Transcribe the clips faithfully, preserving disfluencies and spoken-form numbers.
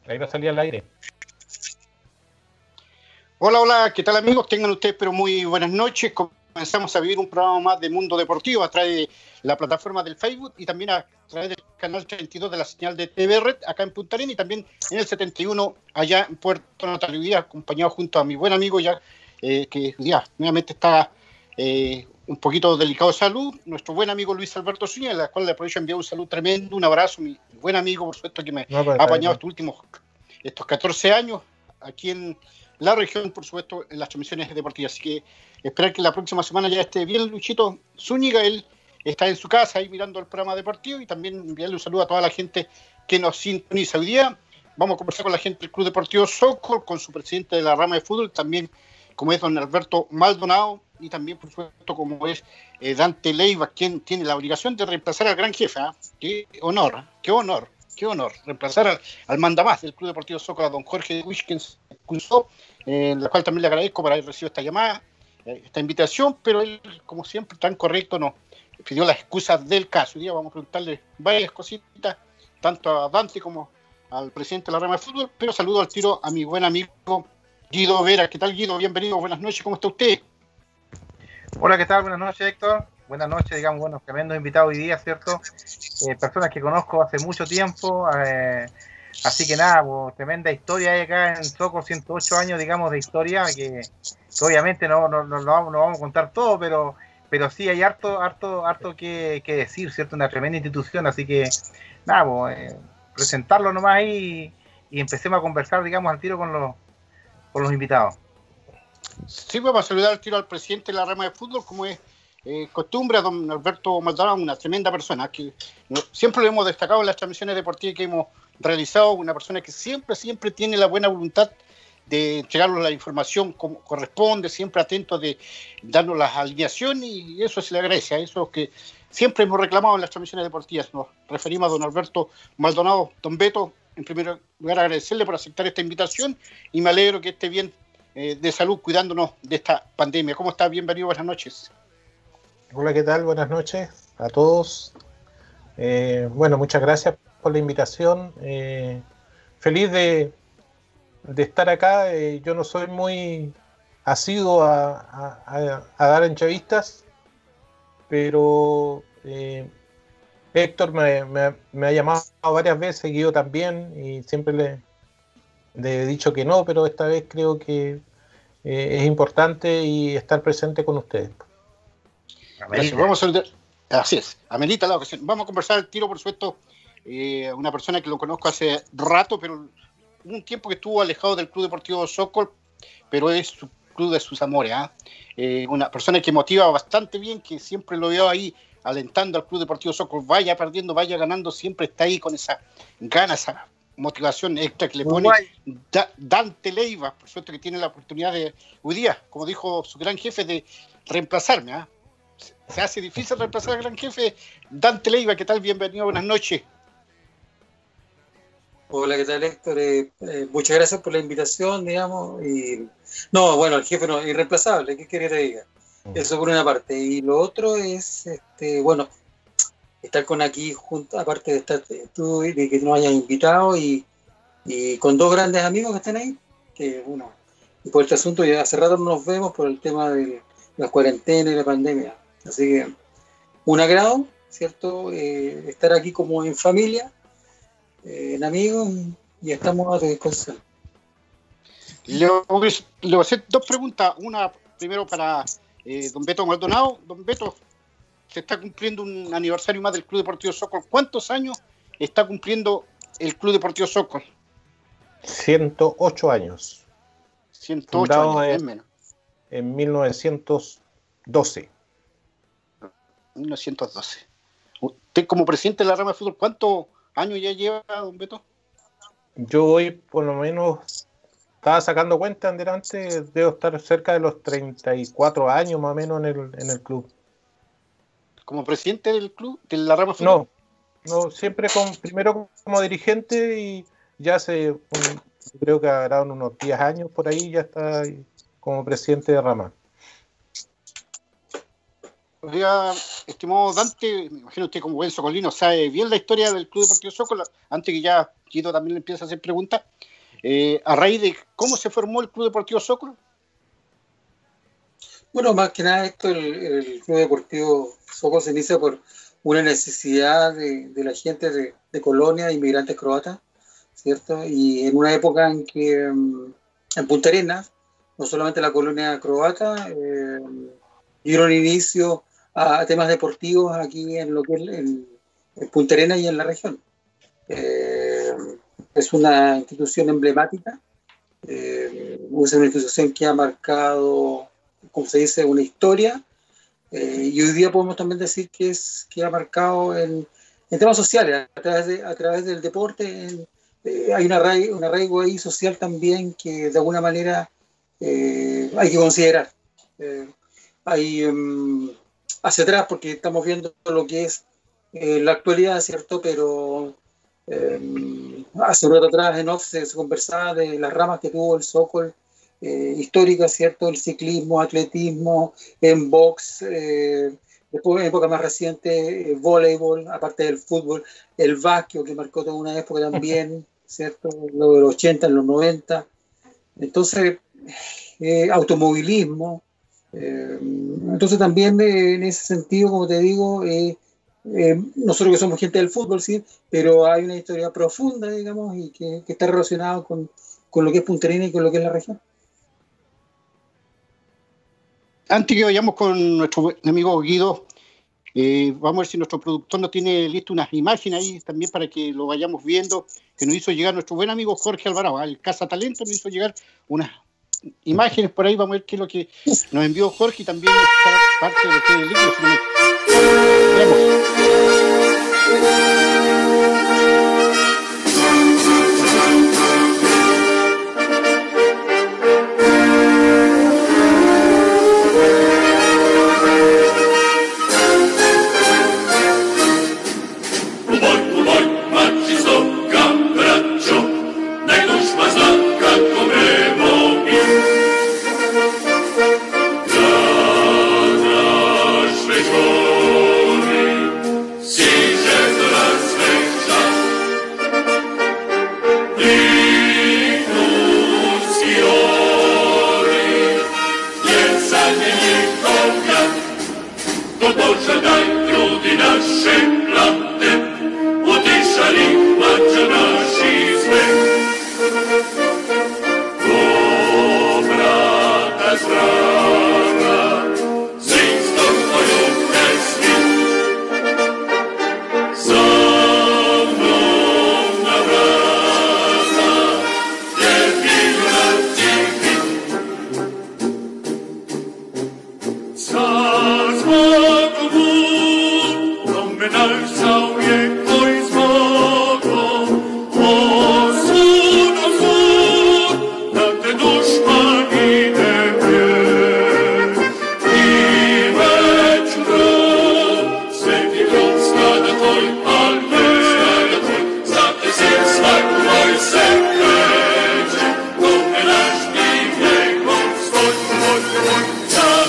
Ahí va a salir al aire. Hola, hola, ¿qué tal amigos? Tengan ustedes pero muy buenas noches. Comenzamos a vivir un programa más de Mundo Deportivo a través de la plataforma del Facebook y también a través del canal treinta y dos de la señal de T V Red acá en Punta Arenas y también en el setenta y uno allá en Puerto Natales, hoy día acompañado junto a mi buen amigo ya eh, que ya nuevamente está eh, un poquito delicado de salud, nuestro buen amigo Luis Alberto Zúñiga, a la cual le aprovecho a enviar un saludo tremendo, un abrazo, mi buen amigo, por supuesto, que me No, pues, ha apañado bien. estos últimos estos catorce años aquí en la región, por supuesto, en las transmisiones deportivas. Así que esperar que la próxima semana ya esté bien Luchito Zúñiga. Él está en su casa ahí mirando el programa deportivo y también enviarle un saludo a toda la gente que nos sintoniza. Hoy día vamos a conversar con la gente del Club Deportivo Socol, con su presidente de la rama de fútbol, también como es don Alberto Maldonado y también, por supuesto, como es eh, Dante Leiva, quien tiene la obligación de reemplazar al gran jefe. ¿eh? Qué honor, qué honor. Qué honor, reemplazar al, al mandamás del Club Deportivo Socol, a don Jorge Wischkens Cusó, eh, la cual también le agradezco por haber recibido esta llamada, eh, esta invitación, pero él, como siempre, tan correcto, nos pidió las excusas del caso. Hoy día vamos a preguntarle varias cositas, tanto a Dante como al presidente de la rama de fútbol, pero saludo al tiro a mi buen amigo Guido Vera. ¿Qué tal, Guido? Bienvenido, buenas noches, ¿cómo está usted? Hola, ¿qué tal? Buenas noches, Héctor. Buenas noches, digamos, bueno, tremendos invitados hoy día, ¿cierto? Eh, personas que conozco hace mucho tiempo, eh, así que nada, pues, tremenda historia hay acá en Socol, ciento ocho años, digamos, de historia, que, que obviamente no, no, no, no, vamos, no vamos a contar todo, pero, pero sí hay harto, harto, harto que, que decir, ¿cierto? Una tremenda institución, así que nada, pues, eh, presentarlo nomás ahí y, y empecemos a conversar, digamos, al tiro con los, con los invitados. Sí, vamos a saludar al tiro al presidente de la rama de fútbol, como es eh, costumbre, a don Alberto Maldonado, una tremenda persona, que no, siempre lo hemos destacado en las transmisiones deportivas que hemos realizado, una persona que siempre, siempre tiene la buena voluntad de entregarnos la información como corresponde, siempre atento de darnos las alineaciones, y eso se le agradece, a eso que siempre hemos reclamado en las transmisiones deportivas. Nos referimos a don Alberto Maldonado. Don Beto, en primer lugar agradecerle por aceptar esta invitación y me alegro que esté bien eh, de salud, cuidándonos de esta pandemia. ¿Cómo está? Bienvenido, buenas noches. Hola, ¿qué tal? Buenas noches a todos. Eh, bueno, muchas gracias por la invitación. Eh, feliz de, de estar acá. Eh, yo no soy muy asiduo a, a, a, a dar entrevistas, pero eh, Héctor me, me, me ha llamado varias veces, Guido también, y siempre le, le he dicho que no, pero esta vez creo que eh, es importante y estar presente con ustedes. Gracias. Vamos a, así es, amerita la ocasión. Vamos a conversar al tiro, por supuesto, eh, una persona que lo conozco hace rato, pero un tiempo que estuvo alejado del Club Deportivo Socol, pero es su club de sus amores. ¿eh? Eh, una persona que motiva bastante bien, que siempre lo veo ahí alentando al Club Deportivo Socol, vaya perdiendo, vaya ganando, siempre está ahí con esa gana, esa motivación extra que le pone da, Dante Leiva, por suerte que tiene la oportunidad de, hoy día, como dijo su gran jefe, de reemplazarme. ¿eh? Se hace difícil reemplazar al gran jefe. Dante Leiva, ¿qué tal? Bienvenido, buenas noches. Hola, ¿qué tal, Héctor? Eh, eh, muchas gracias por la invitación, digamos. Y no, bueno, el jefe no, irreemplazable, ¿qué quería que te diga? Eso por una parte. Y lo otro es, este, bueno, estar con aquí, junto, aparte de estar tú, de que nos hayas invitado y, y con dos grandes amigos que están ahí, que bueno, y por este asunto ya hace rato no nos vemos por el tema de la cuarentena y la pandemia. Así que un agrado, ¿cierto? Eh, estar aquí como en familia, eh, en amigos, y estamos a tu disposición. Le voy a hacer dos preguntas. Una primero para eh, don Beto Maldonado. Don Beto, se está cumpliendo un aniversario más del Club Deportivo Socol. ¿Cuántos años está cumpliendo el Club Deportivo Socol? ciento ocho años. ciento ocho años, en, es menos. En mil novecientos doce. mil novecientos doce. Usted como presidente de la rama de fútbol, ¿cuántos años ya lleva, don Beto? Yo voy por lo menos, estaba sacando cuenta en delante, debo estar cerca de los treinta y cuatro años más o menos en el, en el club. ¿Como presidente del club, de la rama de fútbol? No, no, siempre con, primero como dirigente y ya hace, un, creo que habrá unos diez años por ahí, ya está como presidente de rama. Oiga, estimado Dante, me imagino usted como buen socolino sabe bien la historia del Club Deportivo Sokol, antes que ya Quito también le empiece a hacer preguntas. Eh, a raíz de cómo se formó el Club Deportivo Sokol. Bueno, más que nada esto, el, el Club Deportivo Sokol se inicia por una necesidad de, de la gente de, de colonia, de inmigrantes croatas, ¿cierto? Y en una época en que en Punta Arenas, no solamente la colonia croata, eh, dieron inicio a temas deportivos aquí en lo que es en, en Punta Arenas y en la región. Eh, es una institución emblemática, eh, es una institución que ha marcado, como se dice, una historia, eh, y hoy día podemos también decir que, es, que ha marcado en, en temas sociales, a través, de, a través del deporte, en, eh, hay un arraigo, un arraigo ahí social también que de alguna manera eh, hay que considerar. Eh, hay um, hacia atrás, porque estamos viendo lo que es eh, la actualidad, ¿cierto? Pero eh, hace un rato atrás en off se, se conversaba de las ramas que tuvo el Sokol, eh, históricas, ¿cierto? El ciclismo, atletismo, en box, eh, después en época más reciente, eh, voleibol, aparte del fútbol, el básquet, que marcó toda una época también, ¿cierto? Lo de los ochenta, en los noventa. Entonces, eh, automovilismo. Eh, entonces también eh, en ese sentido, como te digo, eh, eh, nosotros que somos gente del fútbol, sí, pero hay una historia profunda, digamos, y que, que está relacionada con, con lo que es Punta Arenas y con lo que es la región. Antes que vayamos con nuestro amigo Guido, eh, vamos a ver si nuestro productor nos tiene listo unas imágenes ahí también para que lo vayamos viendo, que nos hizo llegar nuestro buen amigo Jorge Alvarado, el Casa Talento, nos hizo llegar unas imágenes por ahí. Vamos a ver qué es lo que nos envió Jorge, y también está parte de lo que es el libro.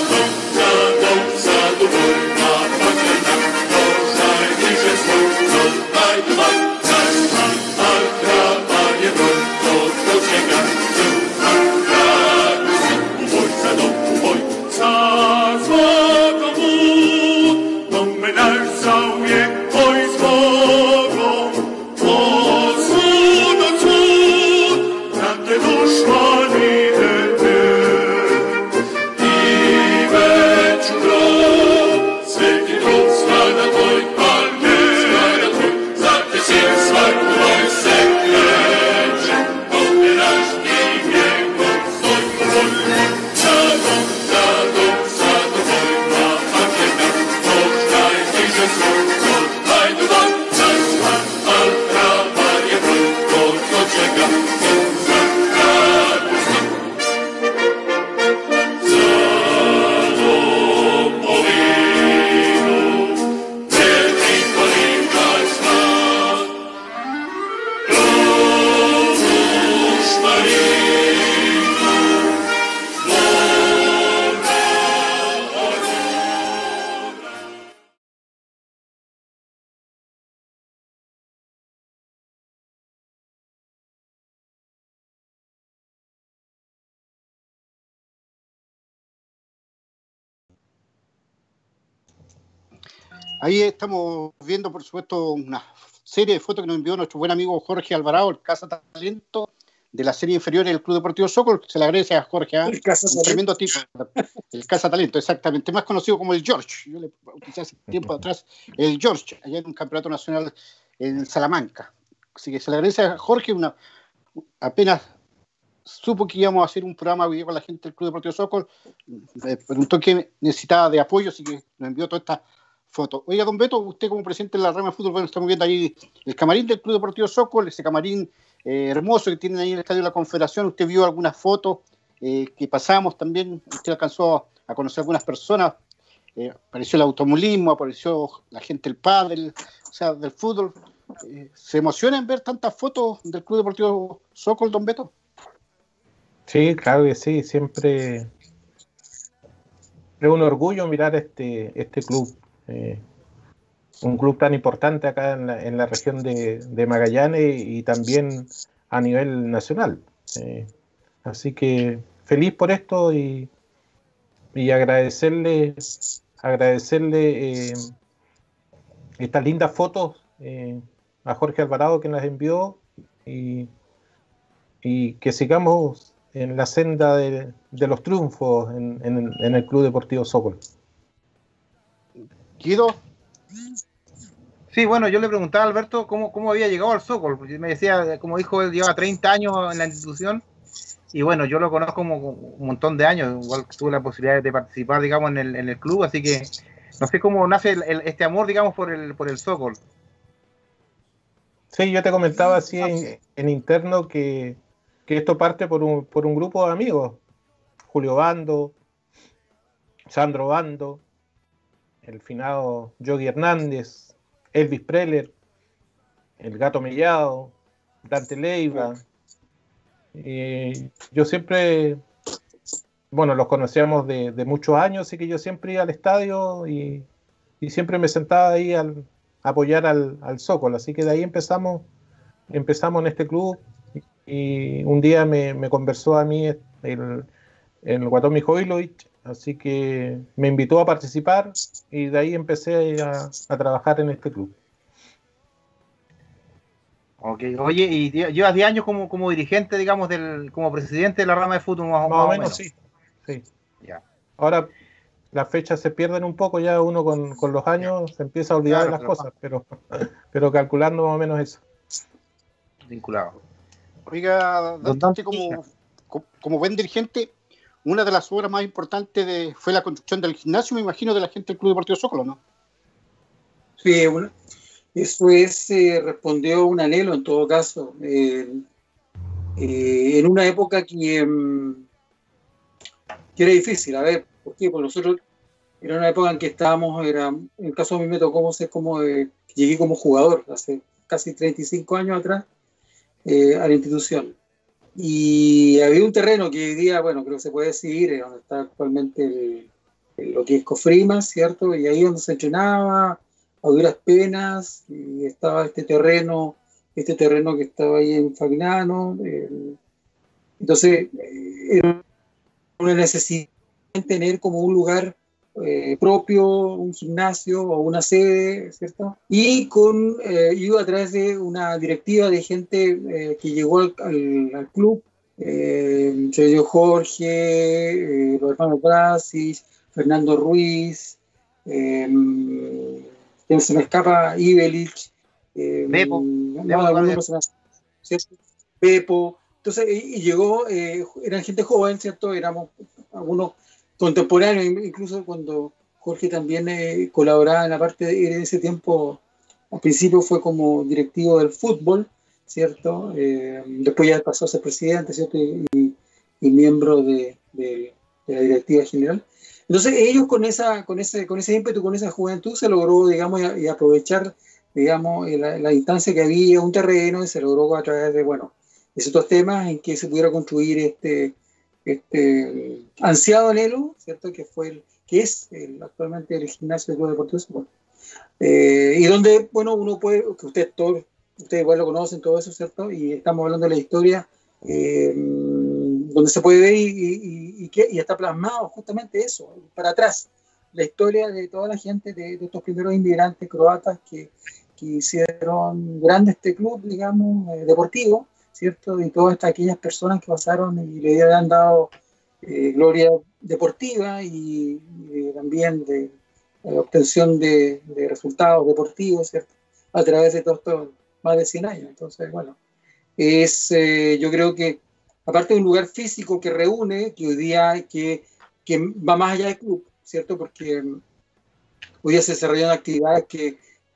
No Ahí estamos viendo, por supuesto, una serie de fotos que nos envió nuestro buen amigo Jorge Alvarado, el Casa Talento de la serie inferior del Club Deportivo Sokol. Se le agradece a Jorge, ¿eh? El Casa Un tremendo tipo. El Casa Talento, exactamente, más conocido como el George. Yo le bauticé hace tiempo atrás el George, allá en un campeonato nacional en Salamanca. Así que se le agradece a Jorge. Una, apenas supo que íbamos a hacer un programa con la gente del Club Deportivo Sokol, me preguntó que necesitaba de apoyo, así que nos envió toda esta foto. Oiga, don Beto, usted como presidente de la rama de fútbol, bueno, estamos viendo ahí el camarín del Club Deportivo Sokol, ese camarín eh, hermoso que tienen ahí en el Estadio de la Confederación. Usted vio algunas fotos eh, que pasamos también, usted alcanzó a conocer algunas personas, eh, apareció el automovilismo, apareció la gente del pádel, o sea, del fútbol. Eh, ¿Se emociona en ver tantas fotos del Club Deportivo Sokol, don Beto? Sí, claro que sí, siempre es un orgullo mirar este, este club, eh, un club tan importante acá en la, en la región de, de Magallanes y también a nivel nacional. Eh, así que feliz por esto y, y agradecerle, agradecerle eh, estas lindas fotos eh, a Jorge Alvarado que las envió y, y que sigamos en la senda de, de los triunfos en, en, en el Club Deportivo Sokol. Guido. Sí, bueno, yo le preguntaba a Alberto cómo, cómo había llegado al Sokol. Me decía, como dijo, él lleva treinta años en la institución. Y bueno, yo lo conozco como un montón de años. Igual tuve la posibilidad de participar, digamos, en el, en el club. Así que no sé cómo nace el, el, este amor, digamos, por el, por el Sokol. Sí, yo te comentaba así en, en interno que, que esto parte por un, por un grupo de amigos. Julio Bando, Sandro Bando, el finado Yogi Hernández, Elvis Preller, el Gato Mellado, Dante Leiva. Y yo siempre, bueno, los conocíamos de, de muchos años, así que yo siempre iba al estadio y, y siempre me sentaba ahí al, a apoyar al, al Sokol. Así que de ahí empezamos, empezamos en este club y un día me, me conversó a mí el, el Guatón Mijailovic, así que me invitó a participar y de ahí empecé a, a trabajar en este club. Ok, oye, y llevas diez años como, como dirigente, digamos, del, como presidente de la rama de fútbol, más, más, más o menos, sí. sí. Ya. Ahora las fechas se pierden un poco, ya uno con, con los años se empieza a olvidar claro, de las pero, cosas, pero, pero calculando más o menos eso. Vinculado. Oiga, Dante, como, como buen dirigente, una de las obras más importantes de, fue la construcción del gimnasio, me imagino, de la gente del Club Deportivo Sokol, ¿no? Sí, bueno, eso es, eh, respondió un anhelo en todo caso. Eh, eh, en una época que, um, que era difícil, a ver, ¿por qué? Porque nosotros, era una época en que estábamos, era, en el caso de mí me tocó ser como, eh, llegué como jugador, hace casi treinta y cinco años atrás, eh, a la institución. Y había un terreno que hoy día, bueno, creo que se puede decir, es donde está actualmente el, el, lo que es Cofrimas, ¿cierto? Y ahí donde se entrenaba a duras penas, y estaba este terreno, este terreno que estaba ahí en Fagnano. Eh, entonces, eh, era una necesidad de tener como un lugar eh, propio, un gimnasio o una sede, ¿cierto? Y con eh, iba a través de una directiva de gente eh, que llegó al, al, al club, eh, yo Jorge, eh, los hermanos Brasis, Fernando Ruiz, eh, que se me escapa, Ibelich, eh, Bepo, no, algunos personajes, ¿cierto? Bepo. Entonces, y, y llegó, eh, eran gente joven, ¿cierto? Éramos algunos contemporáneos, incluso cuando Jorge también eh, colaboraba en la parte de, en ese tiempo, al principio fue como directivo del fútbol, ¿cierto? Eh, después ya pasó a ser presidente, ¿cierto? Y, y, y miembro de, de, de la directiva general. Entonces ellos con esa, con ese, con ese ímpetu, con esa juventud se logró, digamos, y, y aprovechar, digamos, la, la instancia que había, un terreno, y se logró a través de, bueno, de ciertos temas en que se pudiera construir este, este ansiado anhelo, ¿cierto? Que fue el, que es el, actualmente el gimnasio del Club Deportivo Sokol. Eh, y donde, bueno, uno puede, que usted todo, ustedes igual lo conocen, todo eso, ¿cierto? Y estamos hablando de la historia, eh, donde se puede ver y, y, y, que, y está plasmado justamente eso, para atrás, la historia de toda la gente, de, de estos primeros inmigrantes croatas que, que hicieron grande este club, digamos, eh, deportivo, ¿cierto? Y todas estas, aquellas personas que pasaron y le han dado eh, gloria deportiva y, y también de eh, obtención de, de resultados deportivos, ¿cierto? A través de todos estos más de cien años. Entonces, bueno, es, eh, yo creo que aparte de un lugar físico que reúne, que hoy día que, que va más allá del club, ¿cierto? Porque hoy día se desarrollan actividades que,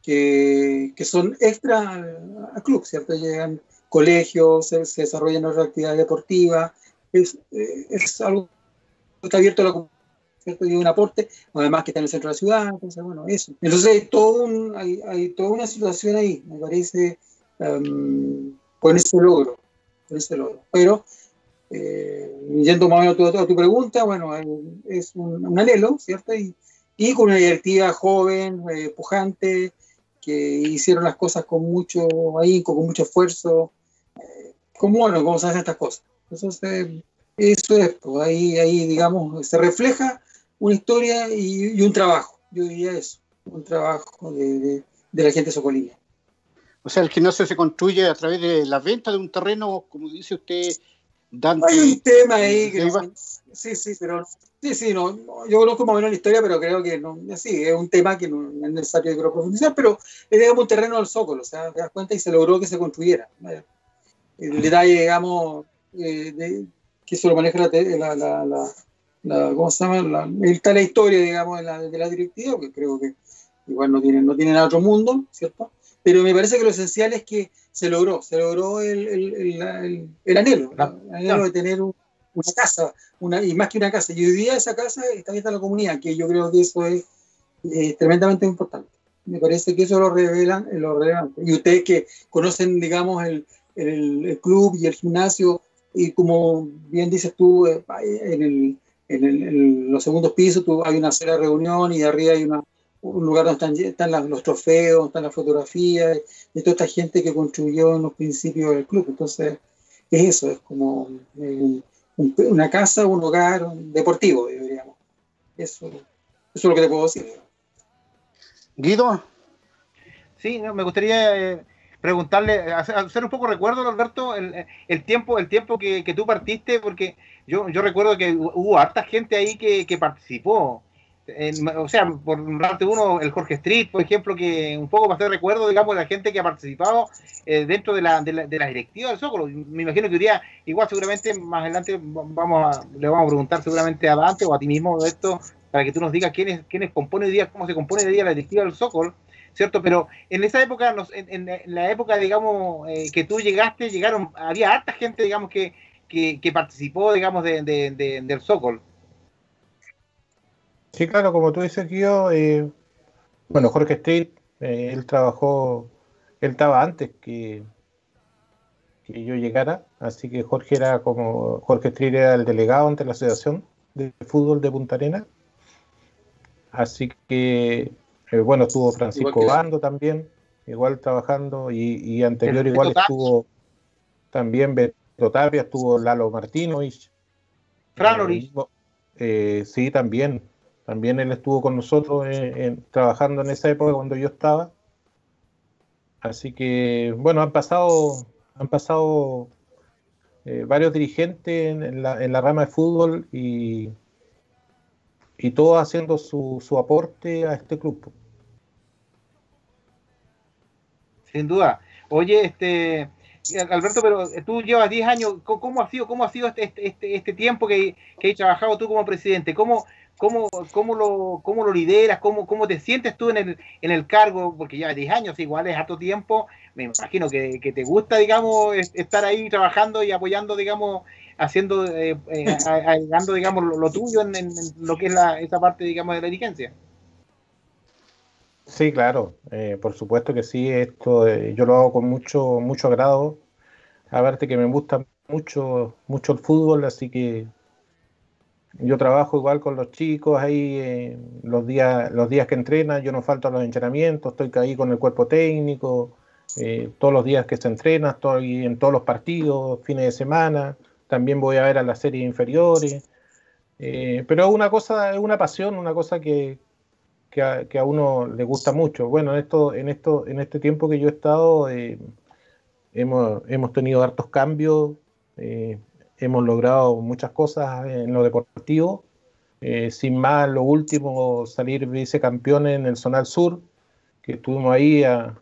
que, que son extra al, al club, ¿cierto? Llegan colegios, se, se desarrollan otras actividades deportivas, es, es algo que está abierto a la comunidad, ¿cierto? Y un aporte, además que está en el centro de la ciudad, entonces, bueno, eso. Entonces hay, todo un, hay, hay toda una situación ahí, me parece, um, con ese logro, con ese logro. Pero, eh, yendo más o menos a tu, a tu pregunta, bueno, es un, un anhelo, ¿cierto? Y, y con una directiva joven, eh, pujante, que hicieron las cosas con mucho ahínco, con mucho esfuerzo, eh, como bueno, cómo se hacen estas cosas. Entonces, eso es, pues ahí, ahí, digamos, se refleja una historia y, y un trabajo, yo diría eso, un trabajo de, de, de la gente socolina. O sea, el gimnasio se construye a través de la venta de un terreno, como dice usted, Dante. Hay un tema ahí que no, sí, sí, pero sí, sí, no, no, yo conozco más o menos la historia, pero creo que no, sí, es un tema que no, no es necesario que lo profundizar, pero es, digamos, un terreno del Zócalo, o sea, te das cuenta y se logró que se construyera. ¿Vale? El detalle, digamos, eh, de, que eso lo maneja la, la, la, la, la ¿cómo se llama? La, está la historia, digamos, de la, de la directiva, que creo que igual no tienen, no tienen otro mundo, ¿cierto? Pero me parece que lo esencial es que se logró, se logró el, el, el, el, el anhelo, el anhelo de tener un, una casa, una, y más que una casa. Y hoy día esa casa está abierta a la comunidad, que yo creo que eso es eh, tremendamente importante. Me parece que eso lo revelan, lo relevante. Y ustedes que conocen, digamos, el, el, el club y el gimnasio, y como bien dices tú, eh, en, el, en, el, en los segundos pisos tú, hay una sala de reunión y de arriba hay una un lugar donde están, están las, los trofeos, están las fotografías de toda esta gente que construyó en los principios del club. Entonces, es eso, es como eh, un, una casa, un hogar deportivo, diríamos. Eso, eso es lo que te puedo decir. Guido. Sí, no, me gustaría eh, preguntarle, hacer, hacer un poco recuerdo, Alberto, el, el tiempo, el tiempo que, que tú partiste, porque yo, yo recuerdo que hubo harta gente ahí que, que participó. En, o sea, por darte uno, el Jorge Street, por ejemplo, que un poco para hacer recuerdo, digamos, de la gente que ha participado eh, dentro de la, de, la, de la directiva del Zócalo. Me imagino que hoy día, igual seguramente más adelante vamos a, le vamos a preguntar seguramente a Dante o a ti mismo de esto, para que tú nos digas quiénes, quiénes compone hoy día, cómo se compone hoy día la directiva del Zócalo, ¿cierto? Pero en esa época, en, en la época, digamos, eh, que tú llegaste, llegaron, había harta gente, digamos, que, que, que participó, digamos, de, de, de, del Zócalo. Sí, claro, como tú dices, Guido, eh, bueno, Jorge Street, eh, él trabajó, él estaba antes que, que yo llegara, así que Jorge era como, Jorge Street era el delegado ante la Asociación de Fútbol de Punta Arenas, así que, eh, bueno, estuvo Francisco Bando también, igual trabajando, y, y anterior igual estuvo también Beto Tapia, estuvo Lalo Martínez, Fran eh, eh, sí, también. También él estuvo con nosotros en, en, trabajando en esa época cuando yo estaba. Así que, bueno, han pasado, han pasado eh, varios dirigentes en, en, la, en la rama de fútbol y, y todos haciendo su, su aporte a este club. Sin duda. Oye, este Alberto, pero tú llevas diez años, ¿cómo ha sido, cómo ha sido este, este, este tiempo que, que has trabajado tú como presidente? ¿Cómo, cómo, cómo, lo, cómo lo lideras? ¿Cómo, cómo te sientes tú en el, en el cargo? Porque llevas diez años, igual es harto tiempo. Me imagino que, que te gusta, digamos, estar ahí trabajando y apoyando, digamos, haciendo, eh, eh, agregando, digamos, lo, lo tuyo en, en lo que es la, esa parte, digamos, de la dirigencia. Sí, claro, eh, por supuesto que sí, esto eh, yo lo hago con mucho mucho agrado, aparte que me gusta mucho mucho el fútbol, así que yo trabajo igual con los chicos ahí eh, los días los días que entrenan, yo no falto a los entrenamientos, estoy ahí con el cuerpo técnico, eh, todos los días que se entrena, estoy en todos los partidos, fines de semana, también voy a ver a las series inferiores, Eh, pero es una cosa, es una pasión, una cosa que, que, a, que a uno le gusta mucho. Bueno, en esto, en esto, en este tiempo que yo he estado, eh, hemos, hemos tenido hartos cambios, eh, hemos logrado muchas cosas en lo deportivo. Eh, sin más, lo último, salir vicecampeones en el Zonal Sur, que estuvimos ahí a,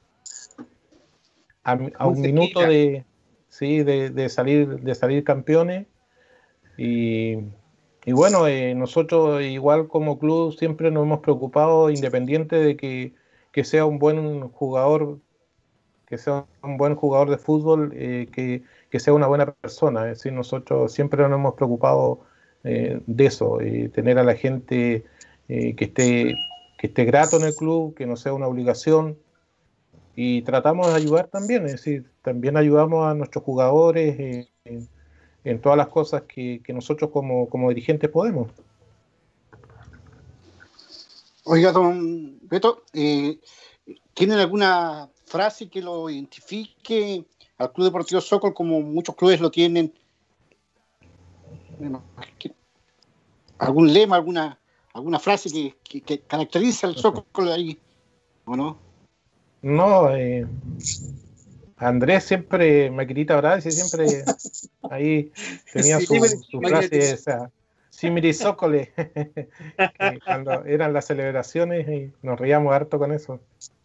a, a un minuto de, sí, de, de, salir, de salir campeones. Y, y bueno, eh, nosotros igual como club siempre nos hemos preocupado, independiente de que, que sea un buen jugador, que sea un buen jugador de fútbol, eh, que, que sea una buena persona. Es decir, nosotros siempre nos hemos preocupado eh, de eso, eh, tener a la gente eh, que esté, que esté grato en el club, que no sea una obligación. Y tratamos de ayudar también, es decir, también ayudamos a nuestros jugadores eh, en, en todas las cosas que, que nosotros como, como dirigentes podemos. Oiga, don Beto, eh, ¿tienen alguna frase que lo identifique al Club Deportivo Sokol como muchos clubes lo tienen? ¿Algún lema, alguna, alguna frase que, que, que caracteriza al Sokol ahí, o no? No, eh, Andrés siempre, Maquinita Brasi, siempre ahí tenía sí, su, su frase esa, Simiri Sócole, que cuando eran las celebraciones y nos reíamos harto con eso.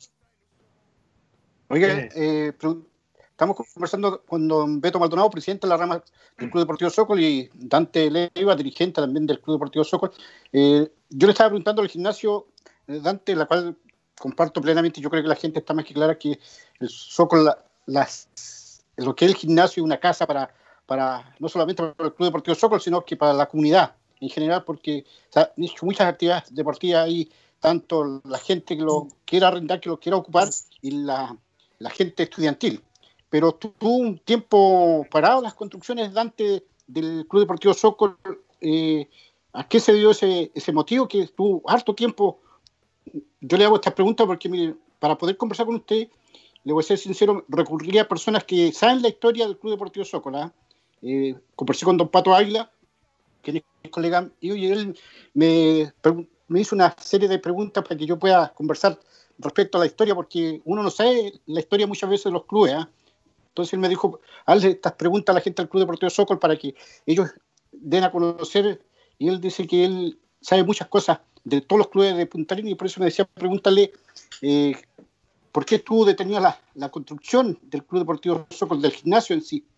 Oiga, eh, estamos conversando con don Beto Maldonado, presidente de la rama del Club Deportivo Sokol, y Dante Leiva, dirigente también del Club Deportivo Sokol. Eh, yo le estaba preguntando al gimnasio, eh, Dante, la cual comparto plenamente, yo creo que la gente está más que clara que el Sokol, la, las, lo que es el gimnasio es una casa para, para no solamente para el Club Deportivo Sokol, sino que para la comunidad en general, porque se han hecho muchas actividades deportivas ahí, tanto la gente que lo quiera arrendar, que lo quiera ocupar, y la, la gente estudiantil. Pero tuvo un tiempo parado las construcciones, Dante, del Club Deportivo Sokol. Eh, ¿A qué se dio ese, ese motivo que estuvo harto tiempo? Yo le hago esta pregunta porque, mire, para poder conversar con usted, le voy a ser sincero, recurriría a personas que saben la historia del Club Deportivo Sokol. ¿eh? Eh, conversé con don Pato Águila, que es colega, y él me, me hizo una serie de preguntas para que yo pueda conversar respecto a la historia, porque uno no sabe la historia muchas veces de los clubes. ¿eh? Entonces él me dijo, hazle estas preguntas a la gente del Club Deportivo Sokol para que ellos den a conocer, y él dice que él sabe muchas cosas de todos los clubes de Punta Arenas, y por eso me decía, pregúntale eh, por qué estuvo detenida la, la construcción del Club Deportivo Sokol, del gimnasio en sí.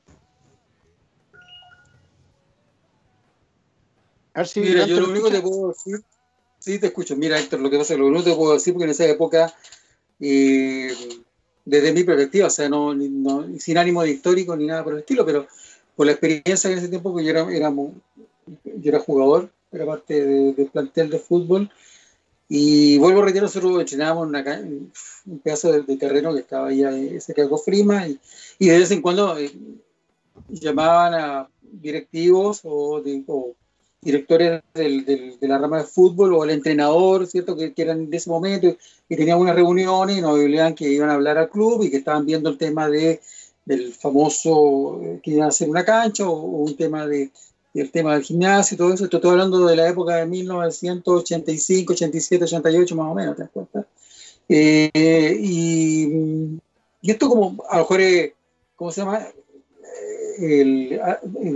A ver si Mira, yo lo único que te puedo decir, sí te escucho, mira Héctor, lo que pasa es que lo único que te puedo decir, porque en esa época, eh, desde mi perspectiva, o sea, no, no, sin ánimo de histórico ni nada por el estilo, pero por la experiencia en ese tiempo que yo era, era, yo era jugador, era parte de, de plantel de fútbol, y vuelvo a retirar, nosotros entrenábamos una, un pedazo de, de terreno que estaba ahí cerca de Cofrima, y, y de vez en cuando eh, llamaban a directivos o, de, o directores del, del, de la rama de fútbol o el entrenador, ¿cierto? Que, que eran de ese momento y tenían unas reuniones y nos obligaban que iban a hablar al club y que estaban viendo el tema de, del famoso que iban a hacer una cancha o, o un tema de el tema del gimnasio y todo eso. Estoy hablando de la época de mil novecientos ochenta y cinco, ochenta y siete, ochenta y ocho más o menos, ¿te das cuenta? Eh, y, y esto como a lo mejor es, ¿cómo se llama? El, el,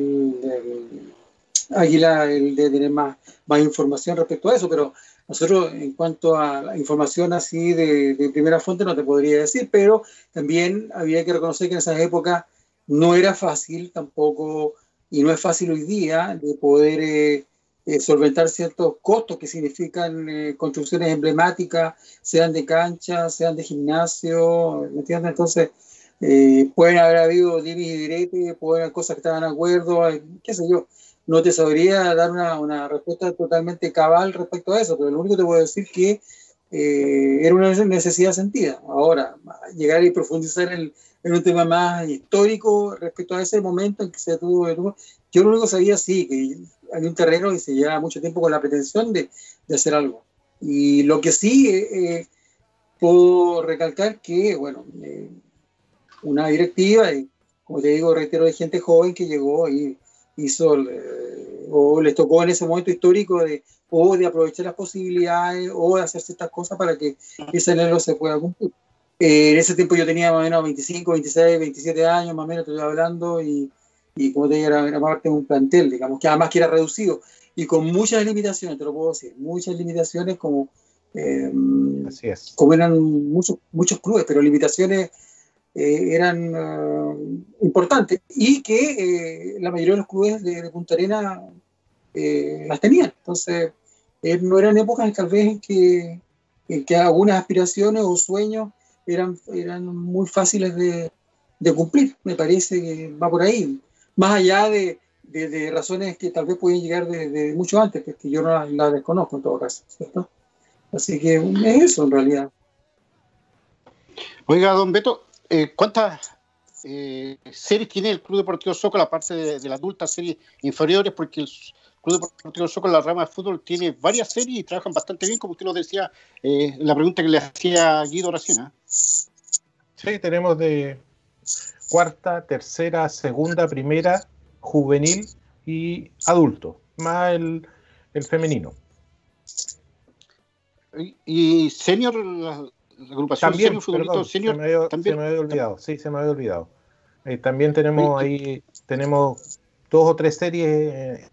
el Águila el de tener más, más información respecto a eso, pero nosotros en cuanto a la información así de, de primera fuente no te podría decir, pero también había que reconocer que en esa época no era fácil tampoco, y no es fácil hoy día, de poder eh, eh, solventar ciertos costos que significan eh, construcciones emblemáticas, sean de cancha, sean de gimnasio, ¿me entiendes? Entonces, eh, pueden haber habido divis y diretes, pueden haber cosas que estaban de acuerdo, eh, qué sé yo. No te sabría dar una, una respuesta totalmente cabal respecto a eso, pero lo único que te puedo decir es que eh, era una necesidad sentida. Ahora, llegar y profundizar en, en un tema más histórico respecto a ese momento en que se tuvo, yo lo único que sabía, sí, que había un terreno y se llevaba mucho tiempo con la pretensión de, de hacer algo. Y lo que sí eh, puedo recalcar que, bueno, eh, una directiva, y como te digo, reitero, de gente joven que llegó y hizo el, o les tocó en ese momento histórico de, o de aprovechar las posibilidades o de hacer ciertas cosas para que ese anhelo se pueda cumplir. Eh, en ese tiempo yo tenía más o menos veinticinco, veintiséis, veintisiete años, más o menos, estoy hablando, y, y como te digo, era, era parte de un plantel, digamos, que además que era reducido y con muchas limitaciones, te lo puedo decir, muchas limitaciones como, eh, Así es. como eran muchos, muchos clubes, pero limitaciones eh, eran uh, importantes y que eh, la mayoría de los clubes de, de Punta Arenas eh, las tenían. Entonces, eh, no eran épocas tal vez en que, en que algunas aspiraciones o sueños eran, eran muy fáciles de, de cumplir. Me parece que va por ahí. Más allá de, de, de razones que tal vez pueden llegar desde de mucho antes, que, que yo no las la desconozco en todo caso, ¿cierto? Así que es eso en realidad. Oiga, don Beto, eh, ¿cuántas eh, series tiene el Club Deportivo Zócalo, aparte de, de las adultas series inferiores? Porque el Club Deportivo Zócalo, la rama de fútbol, tiene varias series y trabajan bastante bien, como usted lo decía, eh, la pregunta que le hacía Guido recién. ¿eh? Sí, tenemos de cuarta, tercera, segunda, primera, juvenil y adulto, más el, el femenino. Y, y senior, la, la agrupación también, senior, futbolito perdón, senior, se me había, también. Se me había olvidado, sí, se me había olvidado. Eh, también tenemos ahí, tenemos dos o tres series. Eh,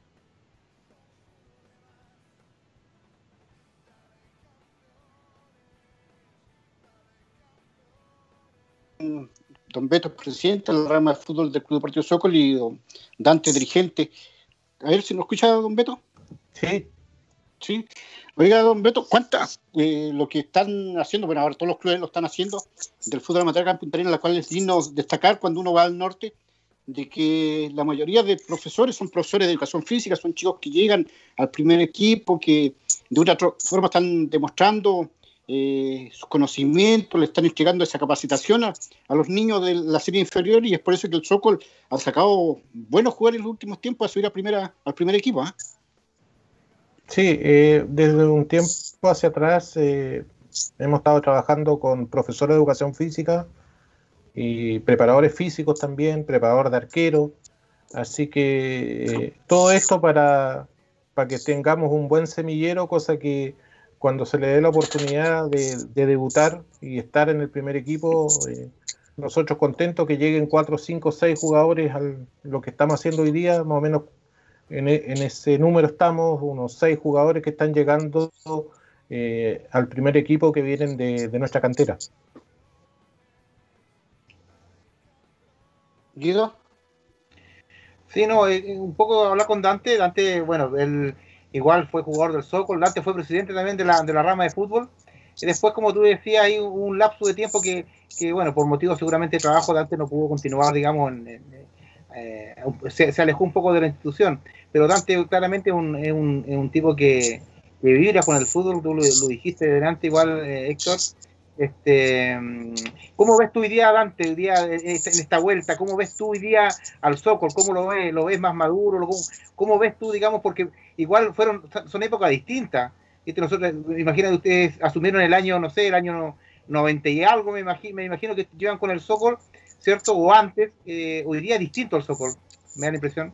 Don Beto, presidente de la rama de fútbol del Club Deportivo Zócalo, y don Dante, dirigente. A ver si nos escucha, don Beto. Sí. Sí. Oiga, don Beto, ¿cuántas eh, lo que están haciendo? Bueno, ahora todos los clubes lo están haciendo del fútbol amateur acá en Punta Arenas, la cual es digno destacar cuando uno va al norte, de que la mayoría de profesores son profesores de educación física, son chicos que llegan al primer equipo, que de una forma están demostrando eh, sus conocimientos, le están entregando esa capacitación a, a los niños de la serie inferior, y es por eso que el Zócalo ha sacado buenos jugadores en los últimos tiempos a subir a primera, al primer equipo. ¿eh? Sí, eh, desde un tiempo hacia atrás eh, hemos estado trabajando con profesores de educación física y preparadores físicos también, preparador de arquero, así que eh, todo esto para, para que tengamos un buen semillero, cosa que cuando se le dé la oportunidad de, de debutar y estar en el primer equipo, eh, nosotros contentos que lleguen cuatro, cinco, seis jugadores a lo que estamos haciendo hoy día, más o menos en, en ese número estamos, unos seis jugadores que están llegando eh, al primer equipo que vienen de, de nuestra cantera. Guido. Sí, no, eh, un poco hablar con Dante. Dante, bueno, él igual fue jugador del Zócalo. Dante fue presidente también de la, de la rama de fútbol. Y después, como tú decías, hay un, un lapso de tiempo que, que, bueno, por motivos seguramente de trabajo, Dante no pudo continuar, digamos, en, en, eh, se, se alejó un poco de la institución. Pero Dante claramente es un, es un, es un tipo que, que vibra con el fútbol. Tú lo, lo dijiste delante igual, eh, Héctor. Este, ¿cómo ves tú hoy día, Dante, hoy día en esta vuelta? ¿Cómo ves tú hoy día al Zócalo? ¿Cómo lo ves? ¿Lo ves más maduro? ¿Cómo, cómo ves tú, digamos, porque igual fueron, son épocas distintas? ¿Viste? Nosotros, imagínate, ustedes asumieron el año, no sé, el año noventa y algo, me imagino, me imagino que llevan con el Zócalo, ¿cierto? O antes, eh, hoy día es distinto al Zócalo, me da la impresión.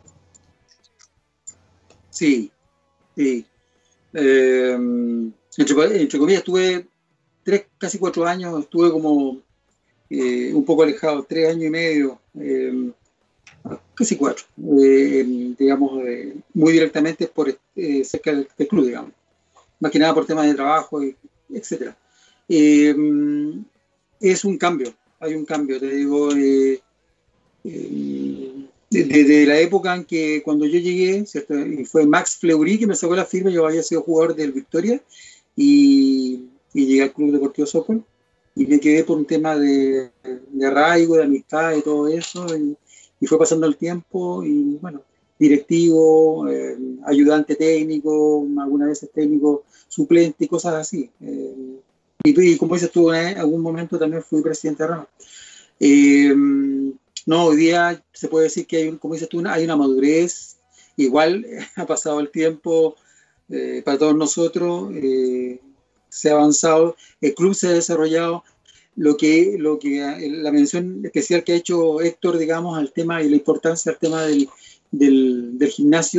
Sí, sí. Eh, entre, entre comillas, estuve tres, casi cuatro años, estuve como eh, un poco alejado, tres años y medio, eh, casi cuatro, eh, digamos, eh, muy directamente por eh, cerca del, del club, digamos, más que nada por temas de trabajo, etcétera. Eh, es un cambio, hay un cambio, te digo, eh, eh, desde de la época en que cuando yo llegué, ¿cierto? Y fue Max Fleury que me sacó la firma, yo había sido jugador del Victoria, y y llegué al Club Deportivo Zócalo y me quedé por un tema de, de arraigo, de amistad y todo eso, y, y fue pasando el tiempo y bueno, directivo, eh, ayudante técnico, algunas veces técnico suplente y cosas así. Eh, y, y como dices tú, en algún momento también fui presidente de rama. Eh, no, hoy día se puede decir que hay, como dices tú, hay una madurez, igual ha pasado el tiempo eh, para todos nosotros, eh, se ha avanzado, el club se ha desarrollado, lo que, lo que la mención especial que ha hecho Héctor, digamos, al tema y la importancia del tema del, del, del gimnasio,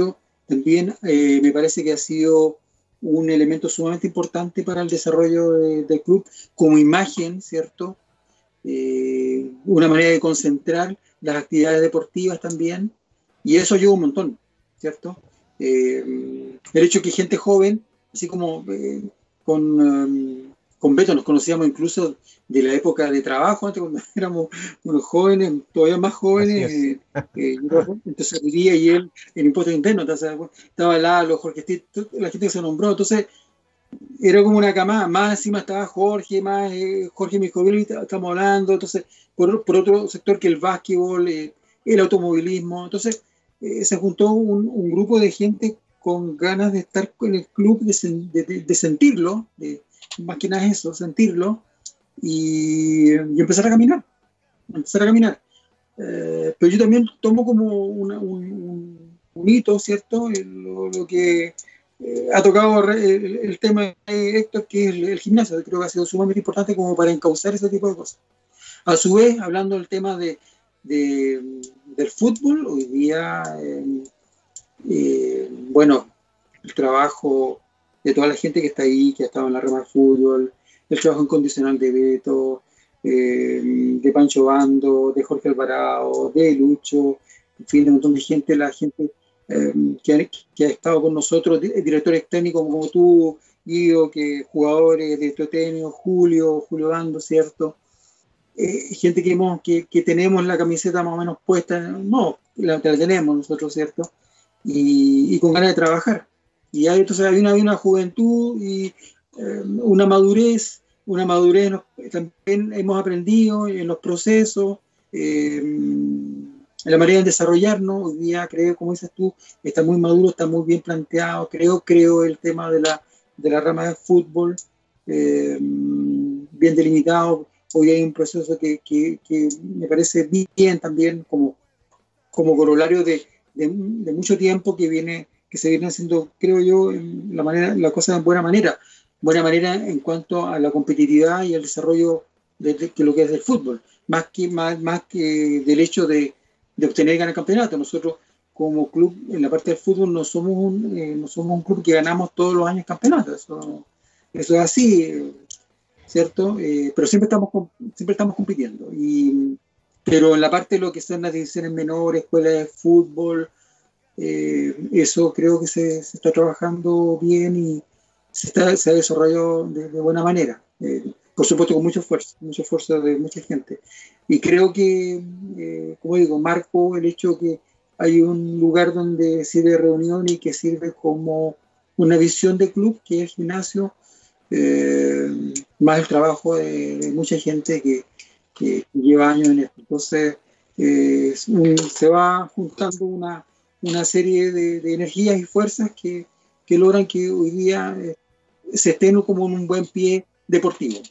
también eh, me parece que ha sido un elemento sumamente importante para el desarrollo de, del club como imagen, ¿cierto? Eh, una manera de concentrar las actividades deportivas también, y eso ayuda un montón, ¿cierto? Eh, el hecho de que gente joven, así como eh, con, um, con Beto nos conocíamos incluso de la época de trabajo, antes cuando éramos unos jóvenes, todavía más jóvenes, eh, eh, entonces diría y él en impuestos internos, entonces, estaba Lalo, Jorge, la gente que se nombró, entonces era como una camada, más encima estaba Jorge, más eh, Jorge Mijovic, estamos hablando, entonces por, por otro sector que el básquetbol, eh, el automovilismo, entonces eh, se juntó un, un grupo de gente con ganas de estar en el club, de, de, de, de sentirlo, de, más que nada eso, sentirlo, y, y empezar a caminar, empezar a caminar. Eh, pero yo también tomo como una, un, un, un hito, ¿cierto? Lo, lo que eh, ha tocado el, el tema de Héctor, que es el, el gimnasio. Creo que ha sido sumamente importante como para encauzar ese tipo de cosas. A su vez, hablando del tema de, de, del fútbol, hoy día, eh, eh, bueno, el trabajo de toda la gente que está ahí, que ha estado en la rama del fútbol, el trabajo incondicional de Beto, eh, de Pancho Bando, de Jorge Alvarado, de Lucho, en fin, de un montón de gente, la gente eh, que, ha, que ha estado con nosotros, directores técnicos como tú, Guido, que jugadores, director técnico, Julio, Julio Bando, ¿cierto? Eh, gente que, hemos, que, que tenemos la camiseta más o menos puesta, no, la, la tenemos nosotros, ¿cierto? Y, y con ganas de trabajar. Y hay, entonces hay una, hay una juventud y eh, una madurez, una madurez nos, también hemos aprendido en los procesos, eh, en la manera de desarrollarnos. Hoy día creo, como dices tú, está muy maduro, está muy bien planteado, creo, creo el tema de la, de la rama de fútbol, eh, bien delimitado. Hoy hay un proceso que, que, que me parece bien también como, como corolario de, de, de mucho tiempo que viene que se viene haciendo, creo yo, la manera, la cosa de buena manera, buena manera en cuanto a la competitividad y el desarrollo de, de, de lo que es el fútbol, más que, más, más que del hecho de, de obtener y ganar campeonato. Nosotros como club, en la parte del fútbol, no somos un, eh, no somos un club que ganamos todos los años campeonatos, eso, eso es así, ¿cierto? Eh, pero siempre estamos, siempre estamos compitiendo. Y, pero en la parte de lo que son las divisiones menores, escuelas de fútbol, Eh, eso creo que se, se está trabajando bien y se, está, se ha desarrollado de, de buena manera, eh, por supuesto con mucho esfuerzo, mucho esfuerzo de mucha gente, y creo que, eh, como digo, marco el hecho que hay un lugar donde sirve de reunión y que sirve como una visión de club, que es el gimnasio, eh, más el trabajo de, de mucha gente que, que lleva años en esto. Entonces eh, un, se va juntando una una serie de, de energías y fuerzas que, que logran que hoy día eh, se estén como en un buen pie deportivo.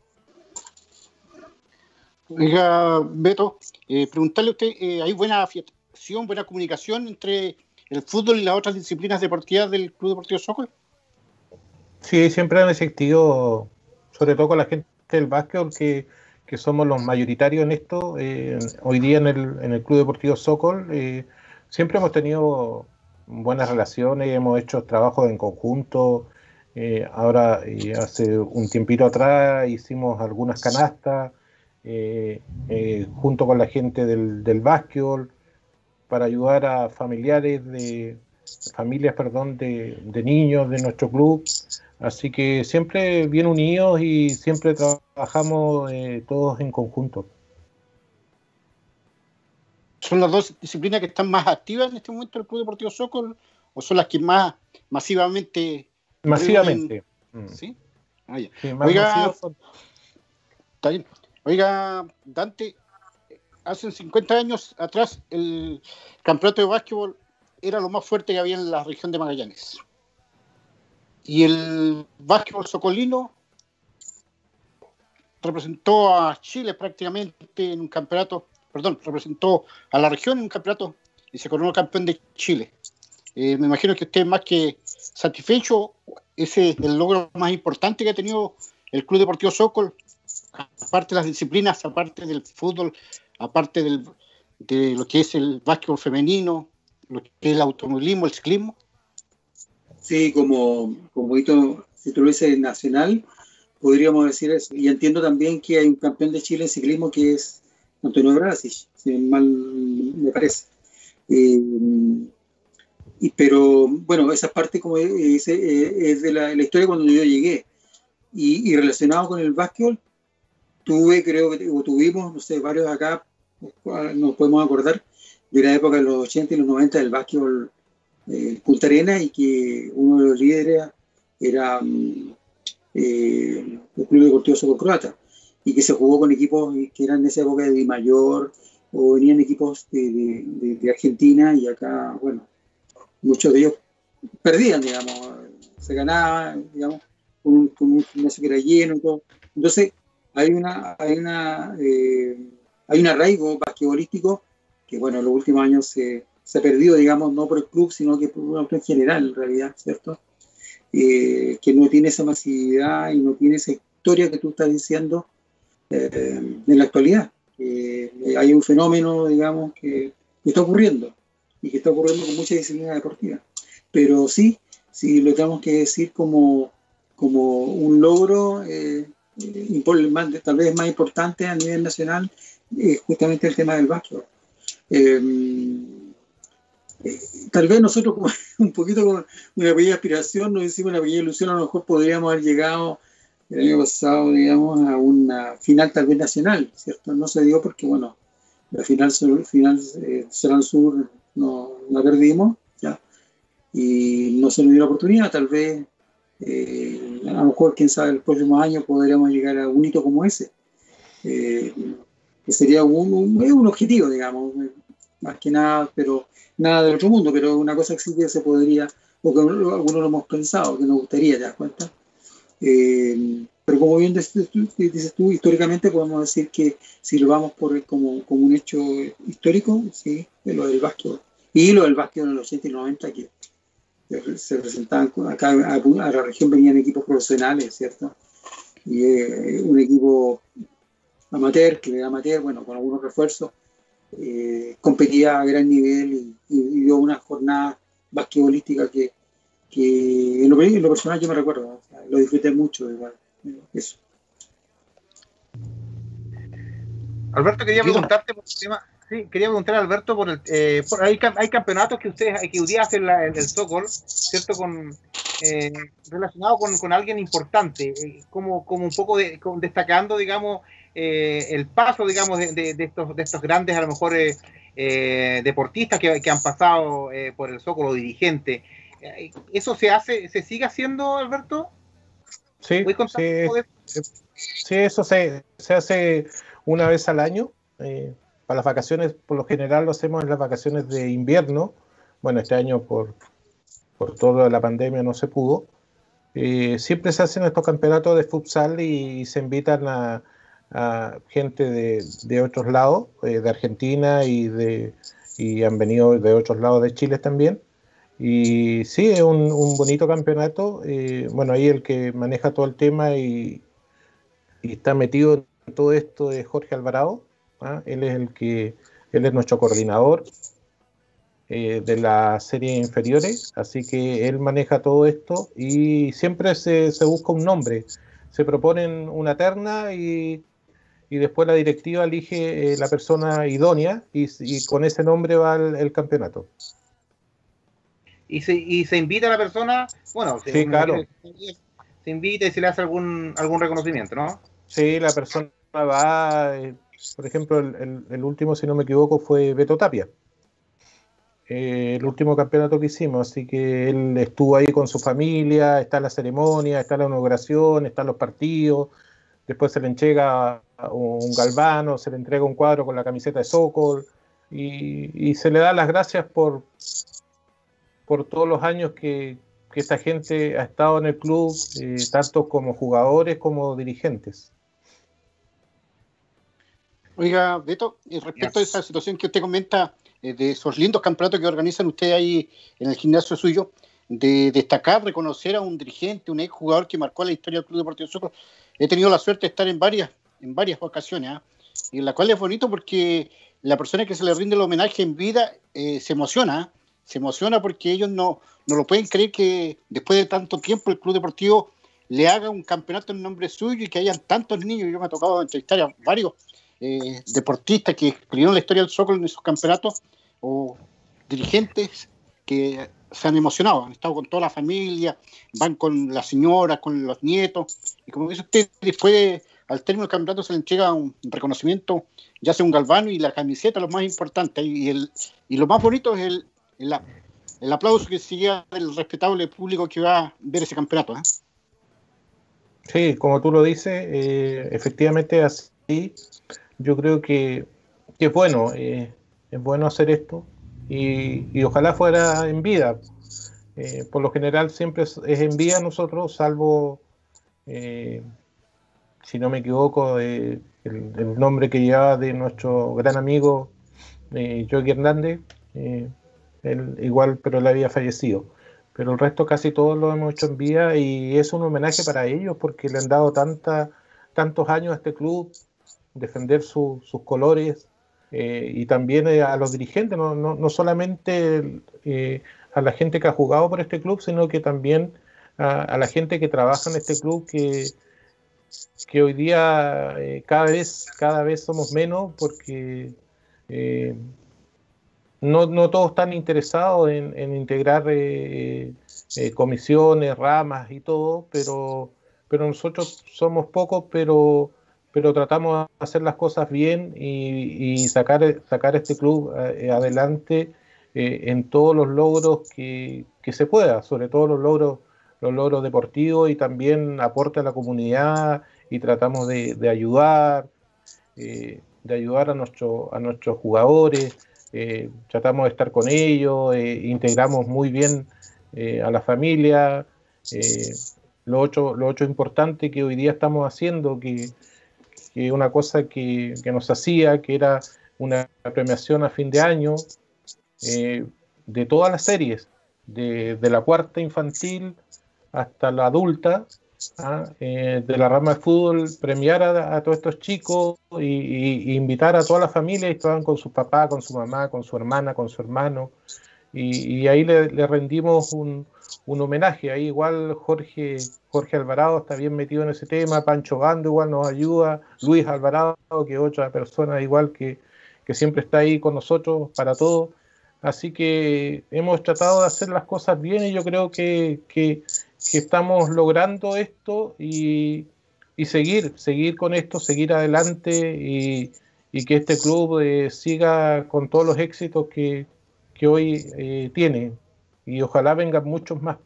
Oiga, Beto, eh, preguntarle a usted, eh, ¿hay buena afiliación, buena comunicación entre el fútbol y las otras disciplinas deportivas del Club Deportivo Sokol? Sí, siempre han existido, sobre todo con la gente del básquetbol, que, que somos los mayoritarios en esto. Eh, hoy día en el, en el Club Deportivo Sokol, eh, siempre hemos tenido buenas relaciones, hemos hecho trabajos en conjunto. Eh, ahora, eh, hace un tiempito atrás, hicimos algunas canastas eh, eh, junto con la gente del, del básquetbol para ayudar a familiares de familias, perdón, de, de niños de nuestro club. Así que siempre bien unidos y siempre trabajamos eh, todos en conjunto. ¿Son las dos disciplinas que están más activas en este momento del Club Deportivo Sokol o son las que más masivamente... Masivamente. Reúnen? ¿Sí? Ah, ya. Sí, más Oiga, son... está bien. Oiga, Dante, hace cincuenta años atrás el campeonato de básquetbol era lo más fuerte que había en la región de Magallanes. Y el básquetbol socolino representó a Chile prácticamente en un campeonato... perdón, representó a la región en un campeonato y se coronó campeón de Chile. Eh, me imagino que usted es más que satisfecho, ese es el logro más importante que ha tenido el Club Deportivo Sokol, aparte de las disciplinas, aparte del fútbol, aparte del, de lo que es el básquetbol femenino, lo que es el automovilismo, el ciclismo. Sí, como, como hito, si tú lo dices nacional, podríamos decir eso. Y entiendo también que hay un campeón de Chile en ciclismo que es Antonio Brasic, si mal me parece. Eh, y, pero bueno, esa parte, como dice, eh, es de la, la historia cuando yo llegué. Y, y relacionado con el básquetbol, tuve, creo que o tuvimos, no sé, varios acá, nos podemos acordar de la época de los ochenta y los noventa del básquetbol eh, Punta Arenas, y que uno de los líderes era eh, el Club Deportivo Soco Croata, y que se jugó con equipos que eran de esa época de Di Mayor, o venían equipos de, de, de, de Argentina, y acá, bueno, muchos de ellos perdían, digamos, se ganaba, digamos, con un, con un gimnasio que era lleno y todo. Entonces, hay una, hay una, eh, hay un arraigo basquetbolístico que, bueno, en los últimos años se, se ha perdido, digamos, no por el club, sino que por un club en general, en realidad, ¿cierto? Eh, que no tiene esa masividad y no tiene esa historia que tú estás diciendo eh, en la actualidad. Eh, hay un fenómeno, digamos, que, que está ocurriendo, y que está ocurriendo con mucha disciplina deportiva. Pero sí, sí lo tenemos que decir como, como un logro, eh, eh, tal vez más importante a nivel nacional, eh, justamente el tema del básquetbol. Eh, eh, tal vez nosotros, como un poquito con una pequeña aspiración, nos hicimos una pequeña ilusión, a lo mejor podríamos haber llegado el año pasado, digamos, a una final tal vez nacional, ¿cierto? No se dio porque, bueno, la final, final eh, Serán Sur no la perdimos, ya, y no se nos dio la oportunidad. Tal vez, eh, a lo mejor, quién sabe, el próximo año podríamos llegar a un hito como ese, eh, que sería un, un, un objetivo, digamos, más que nada, pero nada del otro mundo, pero una cosa que sí que se podría, o que algunos lo hemos pensado, que nos gustaría, ¿te das cuenta? Eh, pero como bien dices tú, dices tú, históricamente podemos decir que si lo vamos por como, como un hecho histórico, sí, es lo del básquetbol. Y lo del básquetbol en los ochenta y noventa, que se presentaban acá a, a la región, venían equipos profesionales, ¿cierto? Y eh, un equipo amateur, que era amateur, bueno, con algunos refuerzos, eh, competía a gran nivel y, y, y dio una jornada basquetbolística que, que en lo, en lo personal yo me recuerdo, o sea, lo disfruté mucho, igual, eso. Alberto, quería preguntarte por el tema, sí, quería preguntar a Alberto por el, eh, por, hay, hay campeonatos que ustedes, que hoy día hacen la, el, el Sokol, ¿cierto? Con eh, relacionado con, con alguien importante, eh, como, como un poco de, con, destacando, digamos, eh, el paso, digamos, de, de, de estos, de estos grandes, a lo mejor, eh, eh, deportistas que, que han pasado eh, por el Sokol o dirigentes. ¿Eso se hace, se sigue haciendo, Alberto? Sí, sí, de... sí, eso se, se hace una vez al año. Eh, para las vacaciones, por lo general lo hacemos en las vacaciones de invierno. Bueno, este año por, por toda la pandemia no se pudo. Eh, siempre se hacen estos campeonatos de futsal y, y se invitan a, a gente de, de otros lados, eh, de Argentina y, de, y han venido de otros lados de Chile también. Y sí, es un, un bonito campeonato. Eh, bueno, ahí el que maneja todo el tema y, y está metido en todo esto es Jorge Alvarado. ¿Ah? Él es el que, él es nuestro coordinador eh, de las series inferiores, así que él maneja todo esto y siempre se, se busca un nombre. Se proponen una terna y, y después la directiva elige eh, la persona idónea y, y con ese nombre va el, el campeonato. Y se, y se invita a la persona, bueno, sí, se, claro. se invita y se le hace algún algún reconocimiento, ¿no? Sí, la persona va, eh, por ejemplo, el, el, el último, si no me equivoco, fue Beto Tapia, eh, el último campeonato que hicimos, así que él estuvo ahí con su familia, está la ceremonia, está la inauguración, están los partidos, después se le entrega un galvano, se le entrega un cuadro con la camiseta de Sokol y, y se le da las gracias por por todos los años que, que esta gente ha estado en el club, eh, tanto como jugadores como dirigentes. Oiga, Beto, respecto a esa situación que usted comenta, eh, de esos lindos campeonatos que organizan ustedes ahí en el gimnasio suyo, de destacar, reconocer a un dirigente, un ex jugador que marcó la historia del Club Deportivo Sokol, he tenido la suerte de estar en varias, en varias ocasiones, ¿eh? Y en la cual es bonito porque la persona que se le rinde el homenaje en vida eh, se emociona, ¿eh? se emociona porque ellos no, no lo pueden creer que después de tanto tiempo el Club Deportivo le haga un campeonato en nombre suyo y que hayan tantos niños. Yo me ha tocado entrevistar a varios eh, deportistas que escribieron la historia del Zócalo en esos campeonatos, o dirigentes que se han emocionado, han estado con toda la familia, van con la señora, con los nietos, y como dice usted, después de, al término del campeonato se le entrega un reconocimiento, ya sea un galvano y la camiseta, lo más importante, y, el, y lo más bonito es el, el, el aplauso que se lleva del respetable público que va a ver ese campeonato, ¿eh? Sí, como tú lo dices, eh, efectivamente así. Yo creo que, que es bueno, eh, es bueno hacer esto y, y ojalá fuera en vida. Eh, por lo general siempre es, es en vida nosotros, salvo, eh, si no me equivoco, eh, el, el nombre que llevaba de nuestro gran amigo eh, Joaquín Hernández, eh, él igual, pero él había fallecido. Pero el resto casi todos lo hemos hecho en vida y es un homenaje para ellos porque le han dado tanta, tantos años a este club, defender su, sus colores eh, y también eh, a los dirigentes, no, no, no solamente eh, a la gente que ha jugado por este club, sino que también a, a la gente que trabaja en este club que, que hoy día eh, cada vez, cada vez somos menos porque eh, No, no todos están interesados en, en integrar eh, eh, comisiones, ramas y todo, pero, pero nosotros somos pocos, pero, pero tratamos de hacer las cosas bien y, y sacar, sacar este club eh, adelante eh, en todos los logros que, que se pueda, sobre todo los logros, los logros deportivos y también aporte a la comunidad y tratamos de, de ayudar, eh, de ayudar a, nuestro, a nuestros jugadores. Eh, tratamos de estar con ellos, eh, integramos muy bien eh, a la familia. Eh, lo, otro, lo otro importante que hoy día estamos haciendo, que, que una cosa que, que nos hacía, que era una premiación a fin de año eh, de todas las series, de, de la cuarta infantil hasta la adulta, ¿ah? eh, de la rama de fútbol, premiar a, a todos estos chicos y, y, y invitar a toda la familia y estaban con su papá, con su mamá, con su hermana, con su hermano y, y ahí le, le rendimos un, un homenaje. Ahí igual Jorge, Jorge Alvarado está bien metido en ese tema, Pancho Gando igual nos ayuda, Luis Alvarado, que es otra persona igual que, que siempre está ahí con nosotros para todo. Así que hemos tratado de hacer las cosas bien y yo creo que, que, que estamos logrando esto y, y seguir, seguir con esto, seguir adelante y, y que este club eh, siga con todos los éxitos que, que hoy eh, tiene y ojalá vengan muchos más.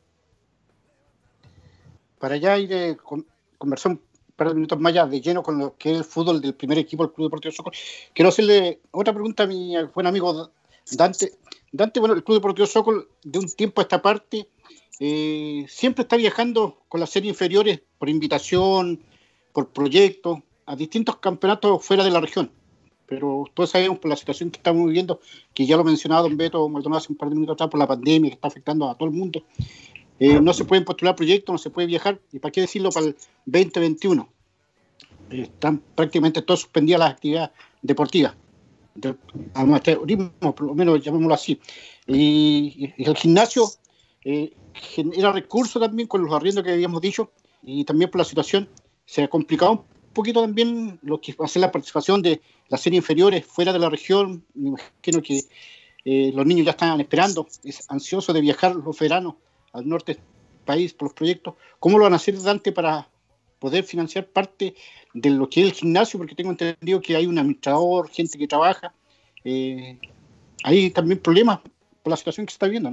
Para ya ir eh, con, conversar un par de minutos más allá de lleno con lo que es el fútbol del primer equipo del Club Deportivo Zócalo, quiero hacerle otra pregunta a mi buen amigo Dante. Dante, bueno, el Club Deportivo Zócalo de un tiempo a esta parte eh, siempre está viajando con las series inferiores por invitación, por proyectos, a distintos campeonatos fuera de la región. Pero todos sabemos por la situación que estamos viviendo, que ya lo mencionaba don Beto Maldonado hace un par de minutos atrás, por la pandemia que está afectando a todo el mundo. Eh, no se pueden postular proyectos, no se puede viajar, y para qué decirlo para el veinte veintiuno. Eh, están prácticamente todas suspendidas las actividades deportivas. De, a nuestro ritmo, por lo menos llamémoslo así. Y, y el gimnasio eh, genera recursos también con los arriendos que habíamos dicho, y también por la situación se ha complicado un poquito también lo que va a ser la participación de las series inferiores fuera de la región. Me imagino que eh, los niños ya están esperando, es ansioso de viajar los veranos al norte del país por los proyectos. ¿Cómo lo van a hacer, Dante, para poder financiar parte de lo que es el gimnasio? Porque tengo entendido que hay un administrador, gente que trabaja. Eh, hay también problemas por la situación que se está viviendo, ¿no?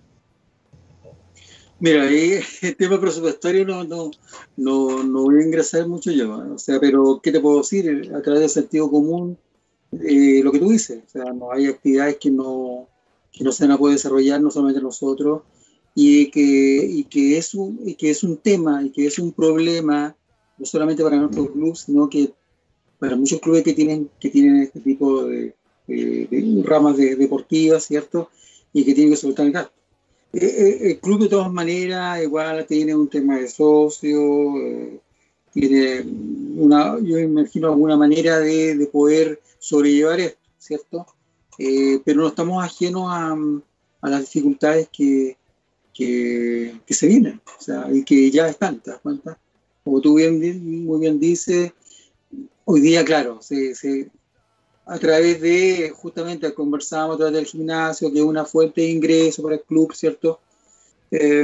Mira, ahí el tema presupuestario no, no, no, no voy a ingresar mucho yo, ¿eh? O sea, pero ¿qué te puedo decir? A través del sentido común, eh, lo que tú dices, o sea, no hay actividades que no, que no se van a poder desarrollar, no solamente nosotros, y que, y, que es un, y que es un tema, y que es un problema, no solamente para nuestro club, sino que para muchos clubes que tienen, que tienen este tipo de, de, de ramas de, deportivas, ¿cierto? Y que tienen que soltar el gasto. El club de todas maneras igual tiene un tema de socio, eh, tiene una, yo imagino alguna manera de, de poder sobrellevar esto, ¿cierto? Eh, pero no estamos ajenos a, a las dificultades que, que, que se vienen, o sea, y que ya están, ¿te das cuenta? Como tú bien, muy bien dices, hoy día, claro, se, se, a través de, justamente conversamos a través del gimnasio, que es una fuente de ingreso para el club, ¿cierto? Eh,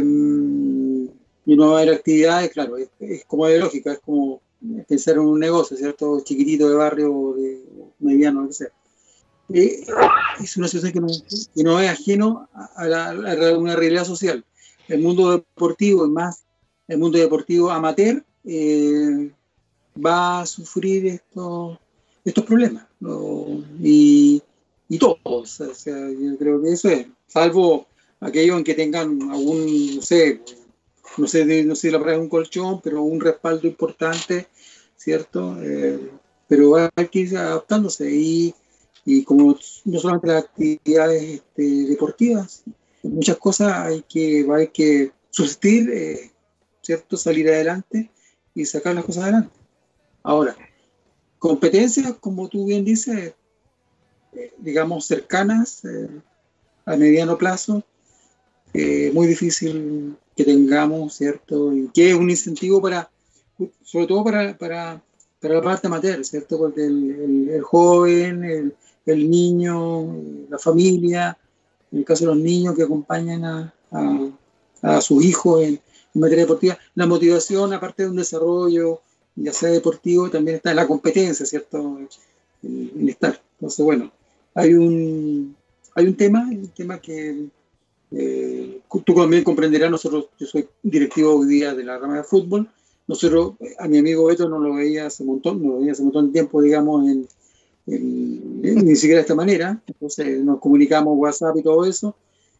y no va a haber actividades, claro, es, es como de lógica, es como pensar en un negocio, ¿cierto? Chiquitito de barrio, de mediano, lo que sea. Eh, es una situación que no, que no es ajeno a, la, a una realidad social. El mundo deportivo, y más el mundo deportivo amateur, eh, va a sufrir estos, estos problemas, ¿no? y, y todos, o sea, yo creo que eso es, salvo aquellos en que tengan algún, no sé, no sé, de, no sé la palabra, un colchón, pero un respaldo importante, ¿cierto? Eh, pero hay que ir adaptándose y, y como no solamente las actividades este, deportivas, muchas cosas hay que, hay que subsistir, eh, ¿cierto? Salir adelante y sacar las cosas adelante. Ahora, competencias, como tú bien dices, eh, digamos cercanas, eh, a mediano plazo, eh, muy difícil que tengamos, ¿cierto? Y que es un incentivo para, sobre todo para, para, para la parte amateur, ¿cierto? Porque el, el, el joven, el, el niño, la familia, en el caso de los niños que acompañan a, a, a sus hijos en, en materia deportiva, la motivación, aparte de un desarrollo, ya sea deportivo, también está en la competencia, ¿cierto? El, el estar. Entonces, bueno, hay un, hay un tema, un tema que Eh, tú también comprenderás, nosotros, yo soy directivo hoy día de la rama de fútbol, nosotros, a mi amigo Beto no lo veía hace un montón, no lo veía hace un montón de tiempo, digamos, en, en, en, ni siquiera de esta manera, entonces nos comunicamos WhatsApp y todo eso,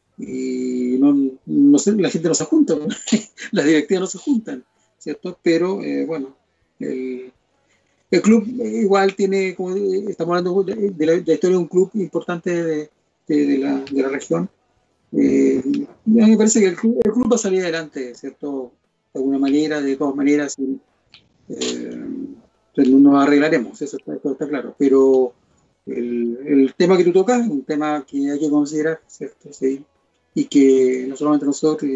y no, no sé, la gente no se junta, las directivas no se juntan, ¿cierto? Pero, eh, bueno, el, el club igual tiene, como estamos hablando de, de, la, de la historia de un club importante de, de, de, la, de la región. Eh, a mí me parece que el club, el club va a salir adelante, ¿cierto? De alguna manera, de todas maneras, eh, nos arreglaremos, eso está, eso está claro. Pero el, el tema que tú tocas es un tema que hay que considerar, ¿cierto? Sí. Y que no solamente a nosotros,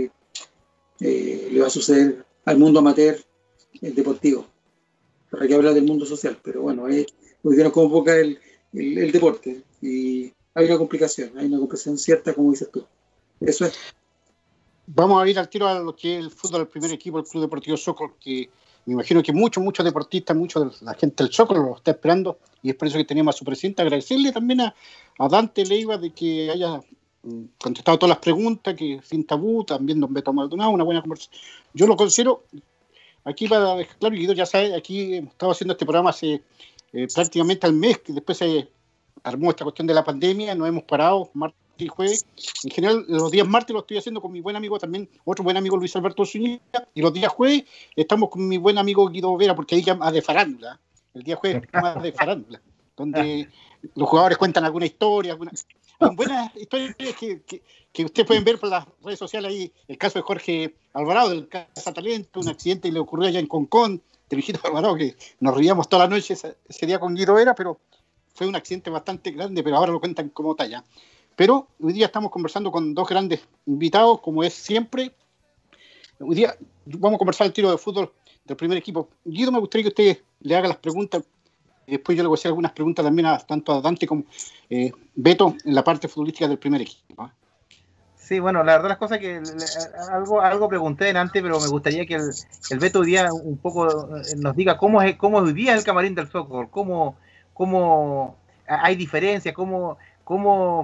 eh, le va a suceder al mundo amateur, el deportivo. Para que hablar del mundo social, pero bueno, eh, hoy día nos convoca el, el, el deporte y hay una complicación, hay una complicación cierta, como dices tú. Eso es. Vamos a ir al tiro a lo que es el fútbol del primer equipo, el Club Deportivo Sokol, que me imagino que muchos, muchos deportistas, mucha de la gente del Sokol lo está esperando, y es por eso que tenemos a su presidente. Agradecerle también a, a Dante Leiva de que haya mm, contestado todas las preguntas, que sin tabú, también don Beto Maldonado, una buena conversación. Yo lo considero, aquí para dejar claro, Guido ya sabe, aquí hemos estado haciendo este programa hace eh, prácticamente al mes, que después se armó esta cuestión de la pandemia, nos hemos parado martes y jueves. En general, los días martes lo estoy haciendo con mi buen amigo también, otro buen amigo Luis Alberto Zúñiga, y los días jueves estamos con mi buen amigo Guido Vera, porque ahí más de farándula. El día jueves más de farándula, donde los jugadores cuentan alguna historia, alguna, buenas historias que, que, que ustedes pueden ver por las redes sociales ahí. El caso de Jorge Alvarado, del Casa Talento, un accidente que le ocurrió allá en Concón, de Mijito Alvarado, que nos reíamos toda la noche ese, ese día con Guido Vera, pero fue un accidente bastante grande, pero ahora lo cuentan como talla. Pero hoy día estamos conversando con dos grandes invitados, como es siempre. Hoy día vamos a conversar el tiro de fútbol del primer equipo. Guido, me gustaría que usted le haga las preguntas, y después yo le voy a hacer algunas preguntas también a, tanto a Dante como eh, Beto en la parte futbolística del primer equipo. Sí, bueno, la verdad las cosas que algo, algo pregunté antes, pero me gustaría que el, el Beto hoy día un poco nos diga cómo es, cómo hoy día es el camarín del Sokol, cómo, cómo hay diferencias, cómo, cómo,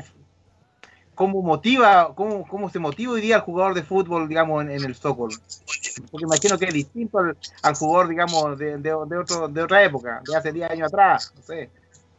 cómo motiva, cómo, cómo se motiva hoy día el jugador de fútbol, digamos, en, en el Sokol. Porque imagino que es distinto al, al jugador, digamos, de, de, de, otro, de otra época, de hace diez años atrás, no sé.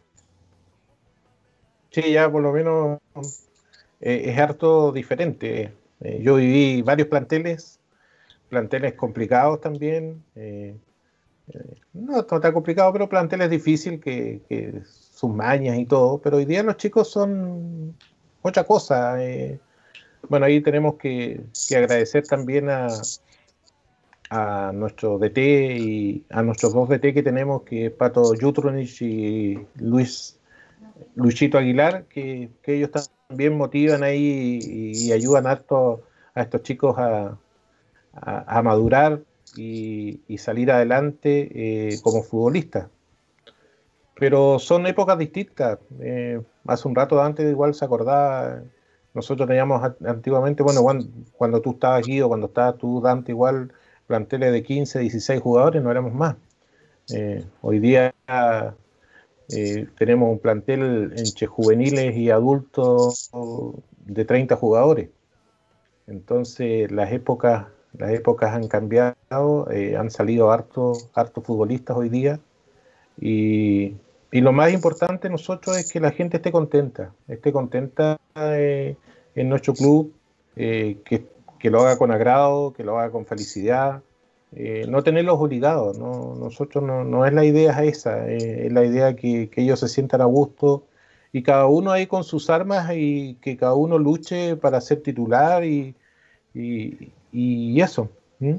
Sí, ya por lo menos eh, es harto diferente. Eh, yo viví varios planteles, planteles complicados también. Eh, eh, no tan complicado, pero planteles difíciles que, que sus mañas y todo. Pero hoy día los chicos son otra cosa. Eh, bueno, ahí tenemos que, que agradecer también a, a nuestro D T y a nuestros dos D T que tenemos, que es Pato Jutronich y Luis Luchito Aguilar, que, que ellos también motivan ahí y, y ayudan harto a estos chicos a, a, a madurar y, y salir adelante eh, como futbolistas. Pero son épocas distintas. Eh, hace un rato antes igual se acordaba, nosotros teníamos antiguamente, bueno, cuando, cuando tú estabas aquí o cuando estabas tú, Dante, igual planteles de quince, dieciséis jugadores, no éramos más. Eh, hoy día eh, tenemos un plantel entre juveniles y adultos de treinta jugadores. Entonces las épocas, las épocas han cambiado, eh, han salido hartos harto futbolistas hoy día y, y lo más importante nosotros es que la gente esté contenta, esté contenta eh, en nuestro club, eh, que, que lo haga con agrado, que lo haga con felicidad. Eh, no tenerlos obligados, ¿no? Nosotros no, no es la idea esa, eh, es la idea que, que ellos se sientan a gusto y cada uno ahí con sus armas y que cada uno luche para ser titular y, y, y eso. ¿Mm?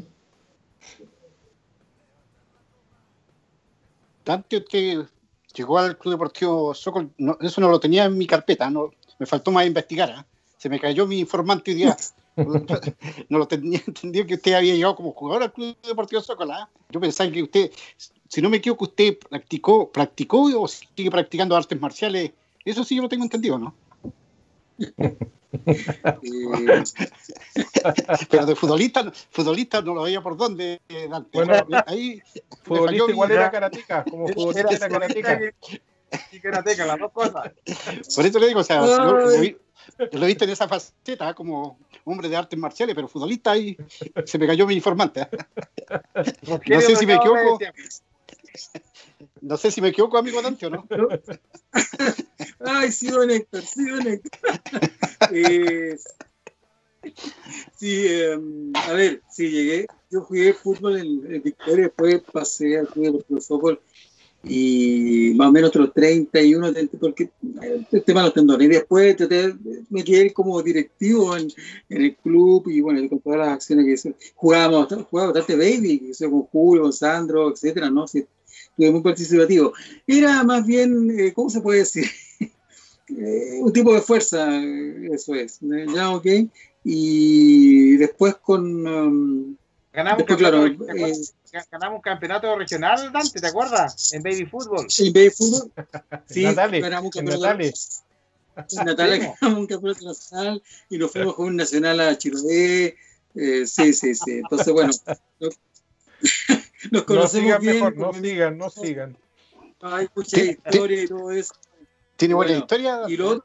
Dante, usted llegó al Club Deportivo Sokol, no, eso no lo tenía en mi carpeta, no, me faltó más investigar, ¿eh? Se me cayó mi informante hoy día. No lo tenía entendido que usted había llegado como jugador al Club Deportivo Sokol, ¿eh? Yo pensaba que usted, si no me equivoco, usted practicó, practicó o sigue practicando artes marciales. Eso sí yo lo tengo entendido, ¿no? Pero de futbolista, futbolista no lo veía por dónde, Dante. Bueno, ahí futbolista igual era karateca, como futbolista era karateca. Y karateca, las dos cosas. Por eso le digo, o sea, yo, lo vi, yo lo he visto en esa faceta como hombre de artes marciales, pero futbolista ahí se me cayó mi informante. No sé si me equivoco. No sé si me equivoco, amigo Dante, ¿o no? Ay, sí, don Héctor, sí, don Héctor. eh, sí, eh, a ver, sí, llegué. Yo jugué fútbol en, en Victoria, después pasé al Club Deportivo Sokol y más o menos otros treinta y uno, treinta, porque el tema de los tendones. Y después traté, me quedé como directivo en, en el club y bueno, con todas las acciones que hice. Jugábamos, jugábamos bastante baby, que hice con Julio, con Sandro, etcétera, ¿no? Sí, estuve muy participativo. Era más bien, eh, ¿cómo se puede decir? eh, un tipo de fuerza, eso es. ¿Ya? Ok. Y después con... Um, Ganamos, después, un claro, eh, ganamos un campeonato regional, Dante, ¿te acuerdas? En Baby Fútbol. En Baby Fútbol. Sí, Natale, ganamos un en campeonato. Natale. En Natale ganamos un campeonato nacional y nos fuimos con un nacional a Chiloé. Eh, sí, sí, sí. Entonces, bueno, nos, nos conocemos no sigan bien. Mejor, no sigan, no sigan. Hay mucha historia y todo eso. ¿Tiene buena bueno, historia? Y lo otro,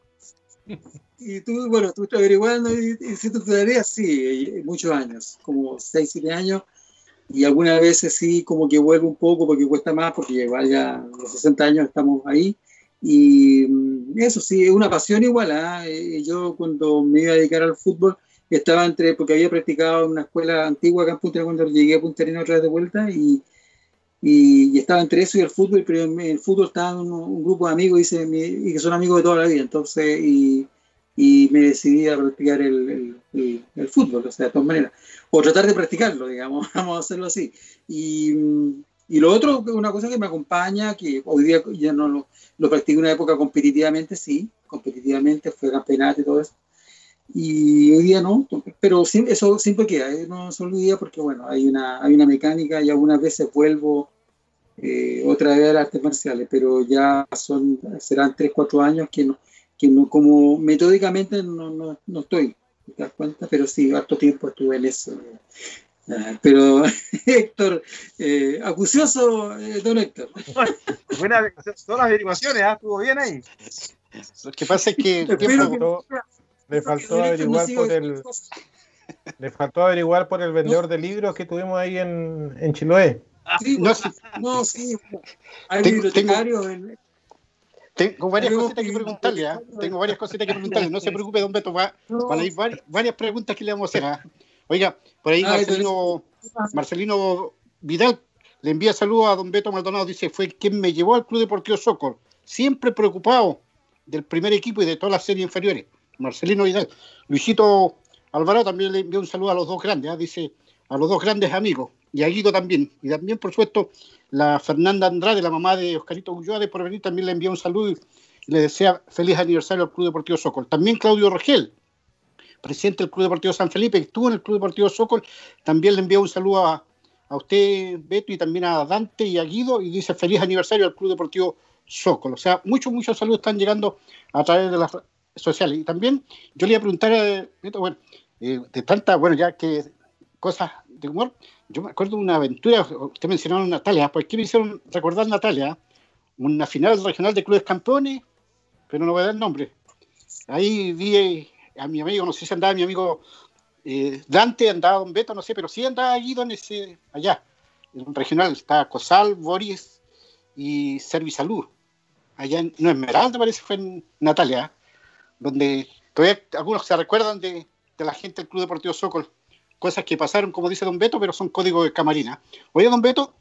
y tú, bueno, tú estás averiguando y hiciste tu tarea, sí, muchos años, como seis, siete años, y algunas veces sí, como que vuelvo un poco porque cuesta más, porque igual ya a los sesenta años estamos ahí, y eso sí, es una pasión igual, ¿eh? Yo cuando me iba a dedicar al fútbol, estaba entre, porque había practicado en una escuela antigua acá en Punta Arenas cuando llegué a Punta Arenas otra vez de vuelta, y Y, y estaba entre eso y el fútbol, pero en el fútbol estaba un, un grupo de amigos y, se, y que son amigos de toda la vida, entonces, y, y me decidí a practicar el, el, el, el fútbol, o sea, de todas maneras, o tratar de practicarlo, digamos, vamos a hacerlo así. Y, y lo otro, una cosa que me acompaña, que hoy día ya no lo, lo practiqué en una época competitivamente, sí, competitivamente, fue campeonato y todo eso, y hoy día no, pero eso siempre queda, ¿eh? No se olvida porque bueno, hay una, hay una mecánica y algunas veces vuelvo eh, otra vez a las artes marciales, pero ya son, serán tres, cuatro años que no, que no como metódicamente no, no, no estoy, ¿te das cuenta? Pero sí, harto tiempo estuve en eso. Uh, pero Héctor, eh, acucioso, eh, don Héctor. Buenas, todas las averiguaciones, ¿eh? Estuvo bien ahí. Lo que pasa es que el tiempo... Le faltó averiguar por el le faltó averiguar por el vendedor de libros que tuvimos ahí en, en Chiloé. Sí, no, no, sí. Hay bibliotecarios. Tengo, tengo varias cositas que preguntarle, ¿eh? Tengo varias cositas que preguntarle. No se preocupe, don Beto, va, van a ir varias, varias preguntas que le vamos a hacer. ¿eh? Oiga, por ahí Marcelino, Marcelino Vidal le envía saludos a don Beto Maldonado. Dice, fue quien me llevó al Club Deportivo Sokol. Siempre preocupado del primer equipo y de todas las series inferiores. Marcelino Vidal. Luisito Alvarado también le envió un saludo a los dos grandes, ¿eh? Dice, a los dos grandes amigos, y a Guido también, y también por supuesto la Fernanda Andrade, la mamá de Oscarito Ulloa de Porvenir, también le envió un saludo le desea feliz aniversario al Club Deportivo Sokol. También Claudio Rogel, presidente del Club Deportivo San Felipe, que estuvo en el Club Deportivo Sokol, también le envía un saludo a, a usted, Beto, y también a Dante y a Guido, y dice feliz aniversario al Club Deportivo Sokol. O sea, muchos, muchos saludos están llegando a través de las redes sociales. Y también yo le iba a preguntar a Beto, bueno, eh, de tantas, bueno, ya que cosas de humor, yo me acuerdo de una aventura, usted mencionó a Natalia, ¿por qué me hicieron recordar Natalia? Una final regional de clubes campeones, pero no voy a dar el nombre. Ahí vi a mi amigo, no sé si andaba mi amigo eh, Dante, andaba Don Beto, no sé, pero sí andaba Guido en ese, allá, en un regional, está Cosal, Boris y Servisalud. Allá en no, Esmeralda parece fue en Natalia, donde todavía algunos se recuerdan de, de la gente del Club Deportivo Sokol, cosas que pasaron, como dice Don Beto, pero son códigos de camarina. Oye, Don Beto,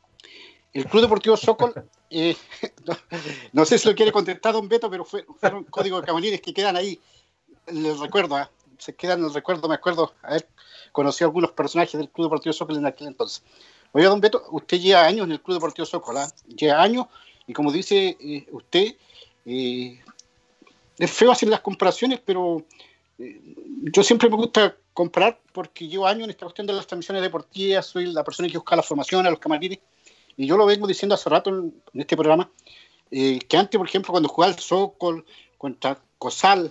el Club Deportivo Sokol, eh, no, no sé si lo quiere contestar Don Beto, pero fue, fueron códigos de camarines que quedan ahí. Les recuerdo, ¿eh? se quedan en el recuerdo, me acuerdo haber conocido a algunos personajes del Club Deportivo Sokol en aquel entonces. Oiga, Don Beto, usted lleva años en el Club Deportivo Sokol, ¿eh? lleva años, y como dice eh, usted, eh, es feo hacer las comparaciones, pero eh, yo siempre me gusta comparar porque llevo años en esta cuestión de las transmisiones deportivas, soy la persona que busca la formación a los camarines, y yo lo vengo diciendo hace rato en, en este programa, eh, que antes, por ejemplo, cuando jugaba el Sokol contra Cosal,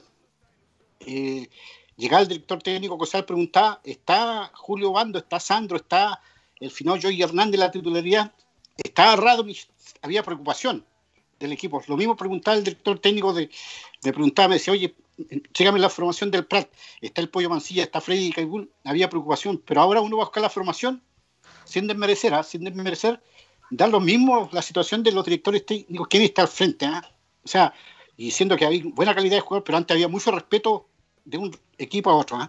Eh, llegaba el director técnico Cosal, preguntaba, ¿está Julio Bando, está Sandro, está el final Joey Hernández en la titularidad? Estaba Radomich, había preocupación del equipo. Lo mismo preguntaba el director técnico, de, de preguntaba, me decía, oye, llégame la formación del Prat, está el Pollo Mancilla, está Freddy Caibul, había preocupación, pero ahora uno va a buscar la formación sin desmerecer, ¿eh? sin desmerecer, da lo mismo la situación de los directores técnicos, quién está al frente, ¿eh? o sea, y diciendo que había buena calidad de jugador, pero antes había mucho respeto de un equipo a otro, ¿eh?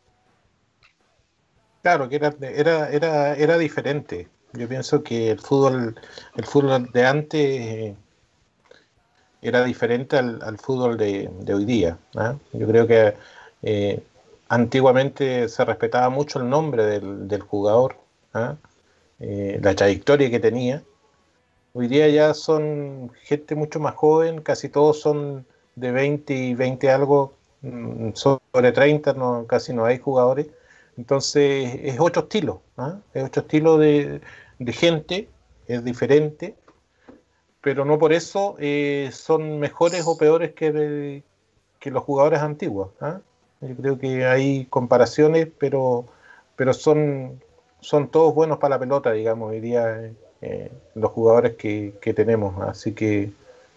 Claro, que era, era, era, era diferente. Yo pienso que el fútbol, el fútbol de antes eh, era diferente al, al fútbol de, de hoy día, ¿eh? Yo creo que eh, antiguamente se respetaba mucho el nombre del, del jugador, ¿eh? Eh, la trayectoria que tenía. Hoy día ya son gente mucho más joven, casi todos son de veinte y veinte algo, sobre treinta, no, casi no hay jugadores. Entonces es otro estilo, ¿eh? es otro estilo de, de gente, es diferente, pero no por eso eh, son mejores o peores que, de, que los jugadores antiguos, ¿eh? Yo creo que hay comparaciones, pero, pero son, son todos buenos para la pelota, digamos, hoy día eh, los jugadores que, que tenemos, así que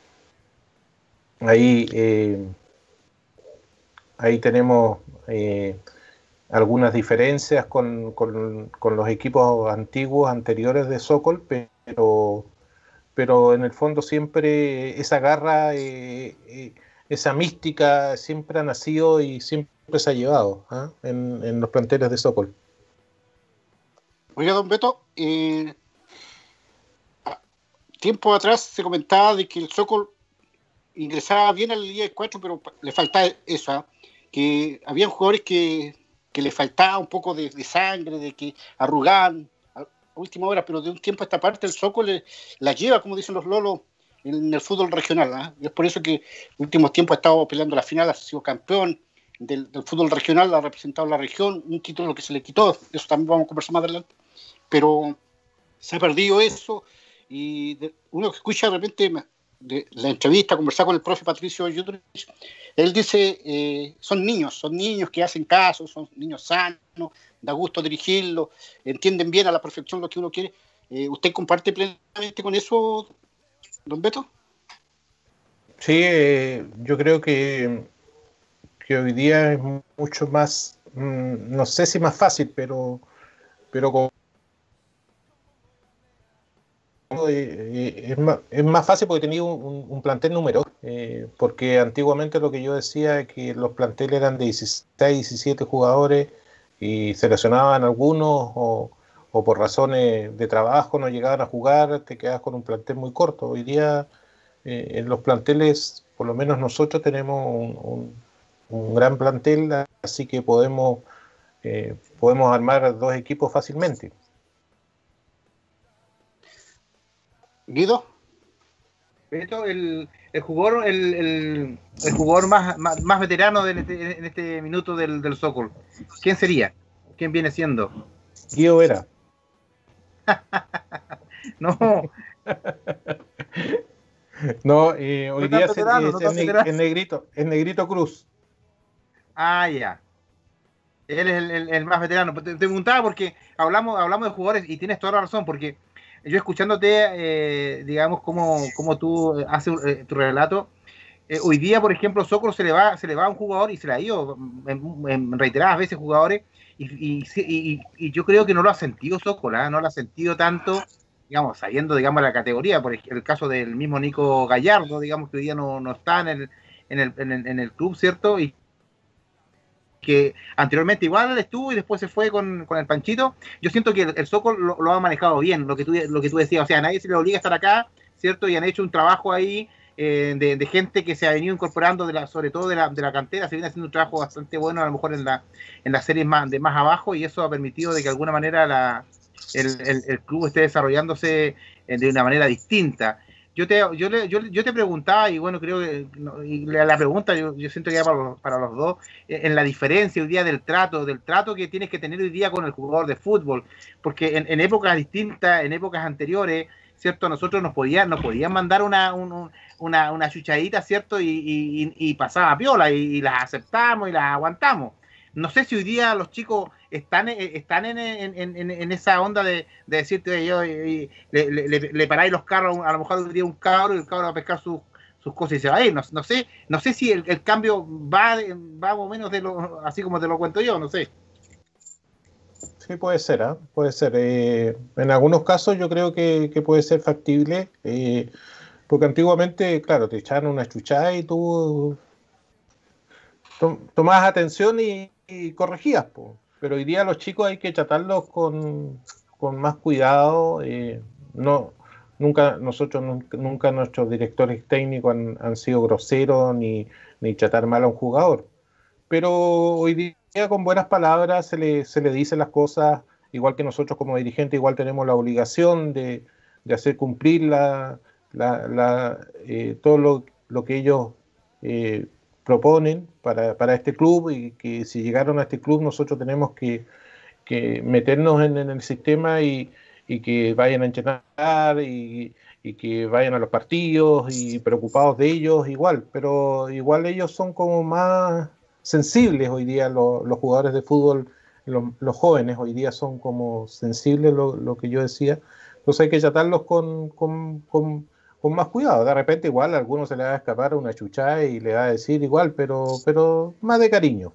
ahí eh, ahí tenemos eh, algunas diferencias con, con, con los equipos antiguos, anteriores de Sokol, pero, pero en el fondo siempre esa garra, eh, eh, esa mística siempre ha nacido y siempre se ha llevado ¿eh? en, en los planteles de Sokol. Oiga, Don Beto, eh, tiempo atrás se comentaba de que el Sokol ingresaba bien a la Liga de Cuatro, pero le faltaba eso, ¿eh? que habían jugadores que, que le faltaba un poco de, de sangre, de que arrugaban a última hora, pero de un tiempo a esta parte el Sokol le, la lleva, como dicen los lolos, en el fútbol regional, ¿eh? Y es por eso que en últimos tiempos ha estado peleando la final, ha sido campeón del, del fútbol regional, ha representado la región, un título que se le quitó, eso también vamos a conversar más adelante, pero se ha perdido eso, y de, uno que escucha de repente de la entrevista, conversar con el profe Patricio Yutrich, él dice, eh, son niños, son niños que hacen caso, son niños sanos, da gusto dirigirlos, entienden bien a la perfección lo que uno quiere. Eh, ¿Usted comparte plenamente con eso, Don Beto? Sí, eh, yo creo que, que hoy día es mucho más, mmm, no sé si más fácil, pero, pero como es más, es más fácil porque tenía un, un plantel numeroso, eh, porque antiguamente lo que yo decía es que los planteles eran de dieciséis, diecisiete jugadores y seleccionaban algunos o, o por razones de trabajo no llegaban a jugar, te quedabas con un plantel muy corto. Hoy día eh, en los planteles, por lo menos nosotros tenemos un, un, un gran plantel, así que podemos, eh, podemos armar dos equipos fácilmente. Guido. Beto, el, el jugador, el, el, el jugador más, más, más veterano de en, este, en este minuto del, del Sokol, ¿quién sería? ¿Quién viene siendo? Guido Vera. No. No, eh, hoy no día veterano, es, no es, es, es Negrito, es Negrito Cruz. Ah, ya. Él es el, el, el más veterano. Te, te preguntaba porque hablamos, hablamos de jugadores y tienes toda la razón, porque yo escuchándote, eh, digamos, cómo, cómo tú haces eh, tu relato, eh, hoy día, por ejemplo, Sokol se le va se le va a un jugador y se le ha ido en, en reiteradas veces jugadores y, y, y, y yo creo que no lo ha sentido Sokol, ¿eh? No lo ha sentido tanto, digamos, sabiendo, digamos, la categoría, por ejemplo, el caso del mismo Nico Gallardo, digamos, que hoy día no, no está en el, en, el, en, el, en el club, ¿cierto? Y que anteriormente igual estuvo y después se fue con, con el Panchito. Yo siento que el, el Sokol lo, lo ha manejado bien, lo que, tú, lo que tú decías, o sea, a nadie se le obliga a estar acá, ¿cierto? Y han hecho un trabajo ahí eh, de, de gente que se ha venido incorporando, de la, sobre todo de la, de la cantera, se viene haciendo un trabajo bastante bueno, a lo mejor en, la, en las series más, de más abajo, y eso ha permitido de que de alguna manera la, el, el, el club esté desarrollándose de una manera distinta. Yo te, yo, le, yo, yo te preguntaba, y bueno, creo que y la pregunta yo, yo siento que era para los, para los dos, en la diferencia hoy día del trato, del trato que tienes que tener hoy día con el jugador de fútbol, porque en, en épocas distintas, en épocas anteriores, ¿cierto? Nosotros nos podían, nos podían mandar una, un, una, una chuchadita, ¿cierto? Y, y, y pasaba piola, y, y las aceptamos y las aguantamos. No sé si hoy día los chicos están, están en, en, en, en esa onda de, de decirte, yo, y, le, le, le paráis los carros, a lo mejor hoy día un cabro y el cabro va a pescar sus, sus cosas y se va a ir. No, no sé, no sé si el, el cambio va, va más o menos de lo, así como te lo cuento yo, no sé. Sí, puede ser, ¿eh? Puede ser. Eh, en algunos casos yo creo que, que puede ser factible, eh, porque antiguamente, claro, te echaban una chuchada y tú tom, tomabas atención y, y corregías, po. Pero hoy día los chicos hay que tratarlos con, con más cuidado. Eh, no, nunca nosotros nunca, nunca nuestros directores técnicos han, han sido groseros ni, ni tratar mal a un jugador. Pero hoy día con buenas palabras se le, se le dicen las cosas, igual que nosotros como dirigentes igual tenemos la obligación de, de hacer cumplir la, la, la, eh, todo lo, lo que ellos eh, proponen para, para este club, y que si llegaron a este club nosotros tenemos que, que meternos en, en el sistema y, y que vayan a entrenar y, y que vayan a los partidos y preocupados de ellos igual, pero igual ellos son como más sensibles hoy día, lo, los jugadores de fútbol, lo, los jóvenes hoy día son como sensibles, lo, lo que yo decía, entonces hay que tratarlos con, con, con, con más cuidado. De repente igual a algunos se le va a escapar una chuchada y le va a decir igual, pero, pero más de cariño.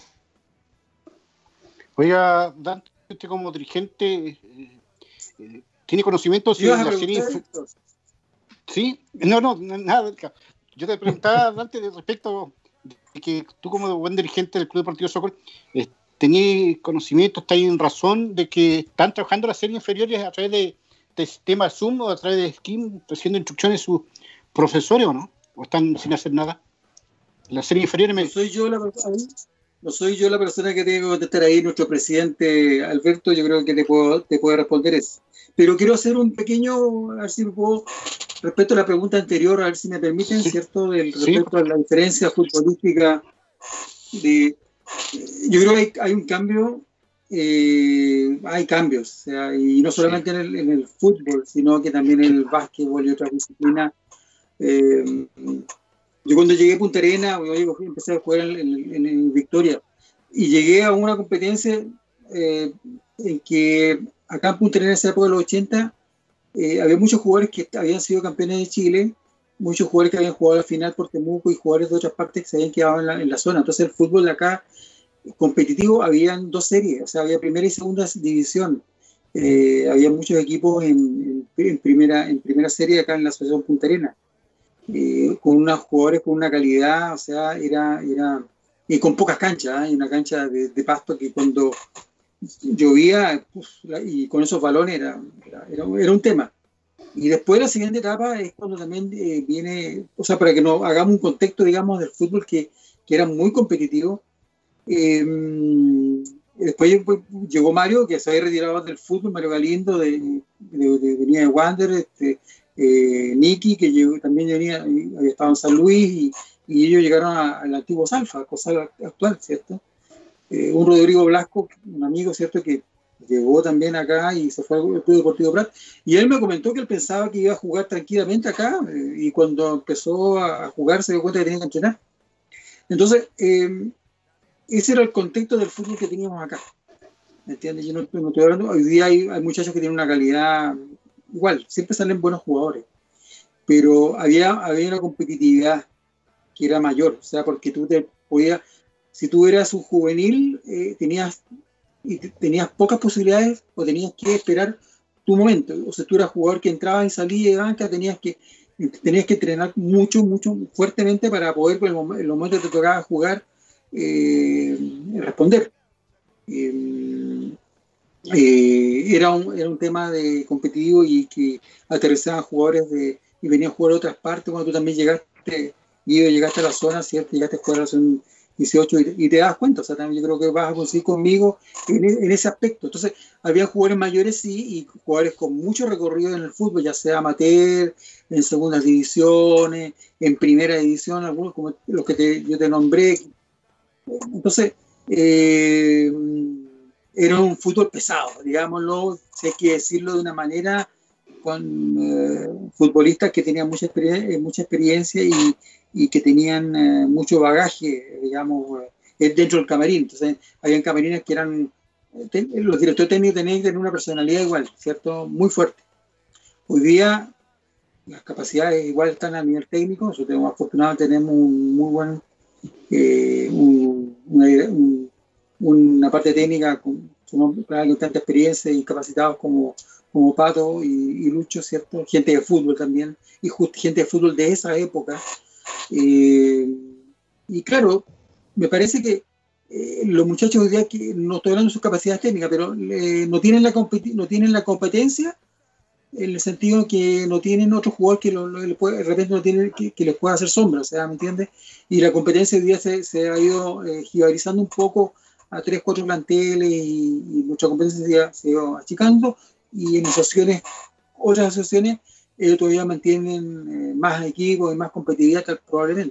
Oiga, Dante, usted como dirigente eh, eh, tiene conocimiento de la serie. Sí, no, no, nada. Yo te preguntaba, Dante, de respecto de que tú como buen dirigente del Club Deportivo Sokol eh, tenías conocimiento, estás en razón de que están trabajando las series inferiores a través de, de sistema Zoom o a través de Scheme, recibiendo instrucciones sus profesores, ¿o no? ¿O están sin hacer nada? Las series inferiores me... No soy yo la persona, no soy yo la persona que tengo que contestar ahí, nuestro presidente Alberto, yo creo que te puedo, te puede responder eso. Pero quiero hacer un pequeño, a ver si me puedo, respecto a la pregunta anterior, a ver si me permiten, sí. ¿Cierto? Del, respecto sí. a la diferencia futbolística, de, yo creo que hay, hay un cambio, eh, hay cambios, o sea, y no solamente sí. en, el, en el fútbol, sino que también en el básquetbol y otras disciplinas. Eh, yo cuando llegué a Punta Arenas, yo empecé a jugar en, en, en, en Victoria, y llegué a una competencia eh, en que acá en Punta Arenas, en esa época de los ochenta, eh, había muchos jugadores que habían sido campeones de Chile, muchos jugadores que habían jugado a la final por Temuco y jugadores de otras partes que se habían quedado en la, en la zona. Entonces el fútbol de acá competitivo, habían dos series, o sea, había primera y segunda división. Eh, había muchos equipos en, en, en, primera, en primera serie acá en la Asociación Punta Arenas, eh, con unos jugadores con una calidad, o sea, era... era y con pocas canchas, ¿eh? Una cancha de, de pasto que cuando llovía, pues, la, y con esos balones era, era, era, era un tema. Y después la siguiente etapa es cuando también eh, viene, o sea, para que nos hagamos un contexto, digamos, del fútbol que, que era muy competitivo. Eh, después llegó Mario, que se había retirado del fútbol, Mario Galindo, de, de, de, de venía de Wander, este, eh, Nicky, que llegó, también venía, había estado en San Luis, y, y ellos llegaron al antiguo Salfa, cosa actual, ¿cierto? Eh, un Rodrigo Blasco, un amigo, ¿cierto?, que llegó también acá y se fue al Club Deportivo Prat, y él me comentó que él pensaba que iba a jugar tranquilamente acá, eh, y cuando empezó a jugar se dio cuenta que tenía que entrenar. Entonces, eh, ese era el contexto del fútbol que teníamos acá, ¿me entiendes? Yo no, no estoy hablando, hoy día hay, hay muchachos que tienen una calidad igual, siempre salen buenos jugadores, pero había, había una competitividad que era mayor, o sea, porque tú te podías, si tú eras un juvenil, eh, tenías y tenías pocas posibilidades o tenías que esperar tu momento. O sea, tú eras jugador que entraba y salía de banca, tenías que, tenías que entrenar mucho, mucho, fuertemente para poder, en el, el momento que te tocaba jugar, eh, responder. Eh, eh, era, un, era un tema de competitivo y que aterrizaban jugadores de, y venían a jugar a otras partes. Cuando tú también llegaste, y llegaste a la zona, ¿cierto? Llegaste a jugar a la zona dieciocho y, y te das cuenta, o sea, también yo creo que vas a conseguir conmigo en, en ese aspecto. Entonces, había jugadores mayores, sí, y jugadores con mucho recorrido en el fútbol, ya sea amateur, en segundas divisiones, en primera división, algunos como los que te, yo te nombré. Entonces, eh, era un fútbol pesado, digámoslo, si hay que decirlo de una manera, con eh, futbolistas que tenían mucha experiencia, mucha experiencia y, y que tenían eh, mucho bagaje, digamos, eh, dentro del camarín. Entonces, habían camarines que eran, ten, los directores técnicos tenían que tener una personalidad igual, ¿cierto? Muy fuerte. Hoy día, las capacidades igual están a nivel técnico. Nosotros tenemos, afortunadamente, tenemos un muy buen, eh, un, una, un, una parte técnica con, con tanta experiencia y capacitados como como Pato y, y Lucho, ¿cierto? Gente de fútbol también, y just, gente de fútbol de esa época. Eh, y claro, me parece que eh, los muchachos hoy día, que no estoy hablando de sus capacidades técnicas, pero eh, no, tienen la no tienen la competencia, en el sentido que no tienen otro jugador que lo, lo, puede, de repente no tiene, que, que les pueda hacer sombra, o sea, ¿me entiendes? Y la competencia hoy día se, se ha ido eh, jibarizando un poco a tres, cuatro planteles, y, y nuestra competencia se ha ido achicando, y en asociaciones, otras asociaciones, ellos todavía mantienen eh, más equipos y más competitividad, tal, probablemente.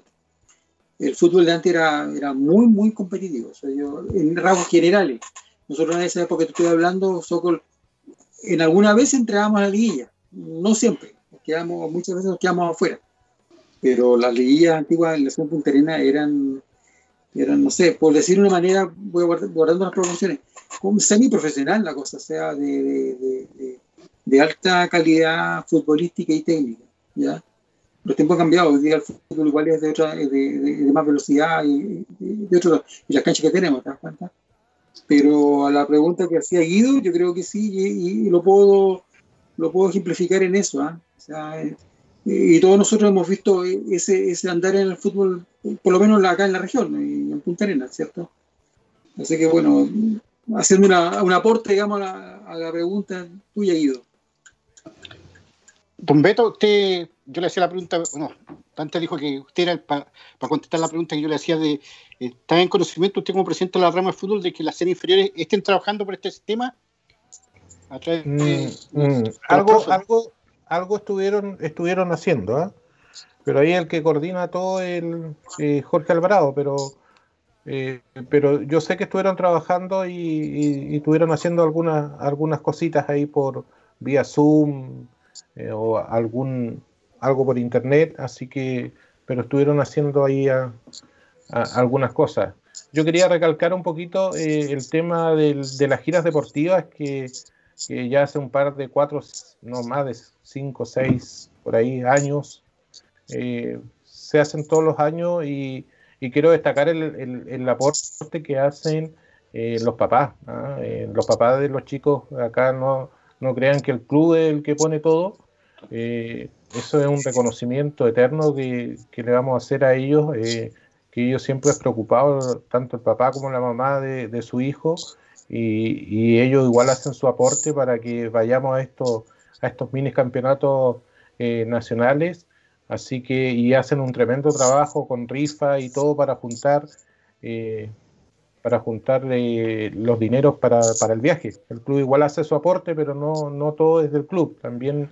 El fútbol de antes era, era muy, muy competitivo, o sea, yo, en rasgos generales. Nosotros en esa época que estoy hablando, Sokol, en alguna vez entrábamos a la liguilla, no siempre, nos quedamos, muchas veces nos quedamos afuera, pero las liguillas antiguas en la zona Punta Arenas eran, eran, no sé, por decir de una manera, voy guardando las proporciones, como semiprofesional la cosa, o sea, de, de, de, de alta calidad futbolística y técnica, ¿ya? Los tiempos han cambiado, hoy día el fútbol igual es de, otra, de, de, de más velocidad y, de, de otro, y las canchas que tenemos, ¿te das cuenta? Pero a la pregunta que hacía Guido, yo creo que sí, y, y lo puedo lo puedo ejemplificar en eso, ¿eh? O sea, eh, y todos nosotros hemos visto ese, ese andar en el fútbol, por lo menos acá en la región, en Punta Arenas, ¿cierto? Así que bueno, haciendo una, un aporte, digamos, a la, a la pregunta tuya, Guido. Don Beto, usted, yo le hacía la pregunta, no, antes dijo que usted era para pa contestar la pregunta que yo le hacía de, ¿está en conocimiento usted como presidente de la rama de fútbol de que las series inferiores estén trabajando por este sistema? A través de, mm, mm, de algo, algo, algo estuvieron, estuvieron haciendo, ¿eh? Pero ahí el que coordina todo es el eh, Jorge Alvarado, pero eh, pero yo sé que estuvieron trabajando y, y, y estuvieron haciendo algunas, algunas cositas ahí por vía Zoom, eh, o algún algo por internet, así que, pero estuvieron haciendo ahí a, a, algunas cosas. Yo quería recalcar un poquito eh, el tema del, de las giras deportivas que, que ya hace un par de cuatro, no más de cinco, seis, por ahí, años, eh, se hacen todos los años, y, y quiero destacar el, el, el aporte que hacen eh, los papás, ¿ah? eh, los papás de los chicos acá. No, no crean que el club es el que pone todo. Eh, eso es un reconocimiento eterno que, que le vamos a hacer a ellos, eh, que ellos siempre es preocupado, tanto el papá como la mamá de, de su hijo, y, y ellos igual hacen su aporte para que vayamos a estos, a estos mini campeonatos eh, nacionales, así que, y hacen un tremendo trabajo con rifa y todo para juntar eh, para juntar eh, los dineros para, para el viaje. El club igual hace su aporte, pero no, no todo es del club, también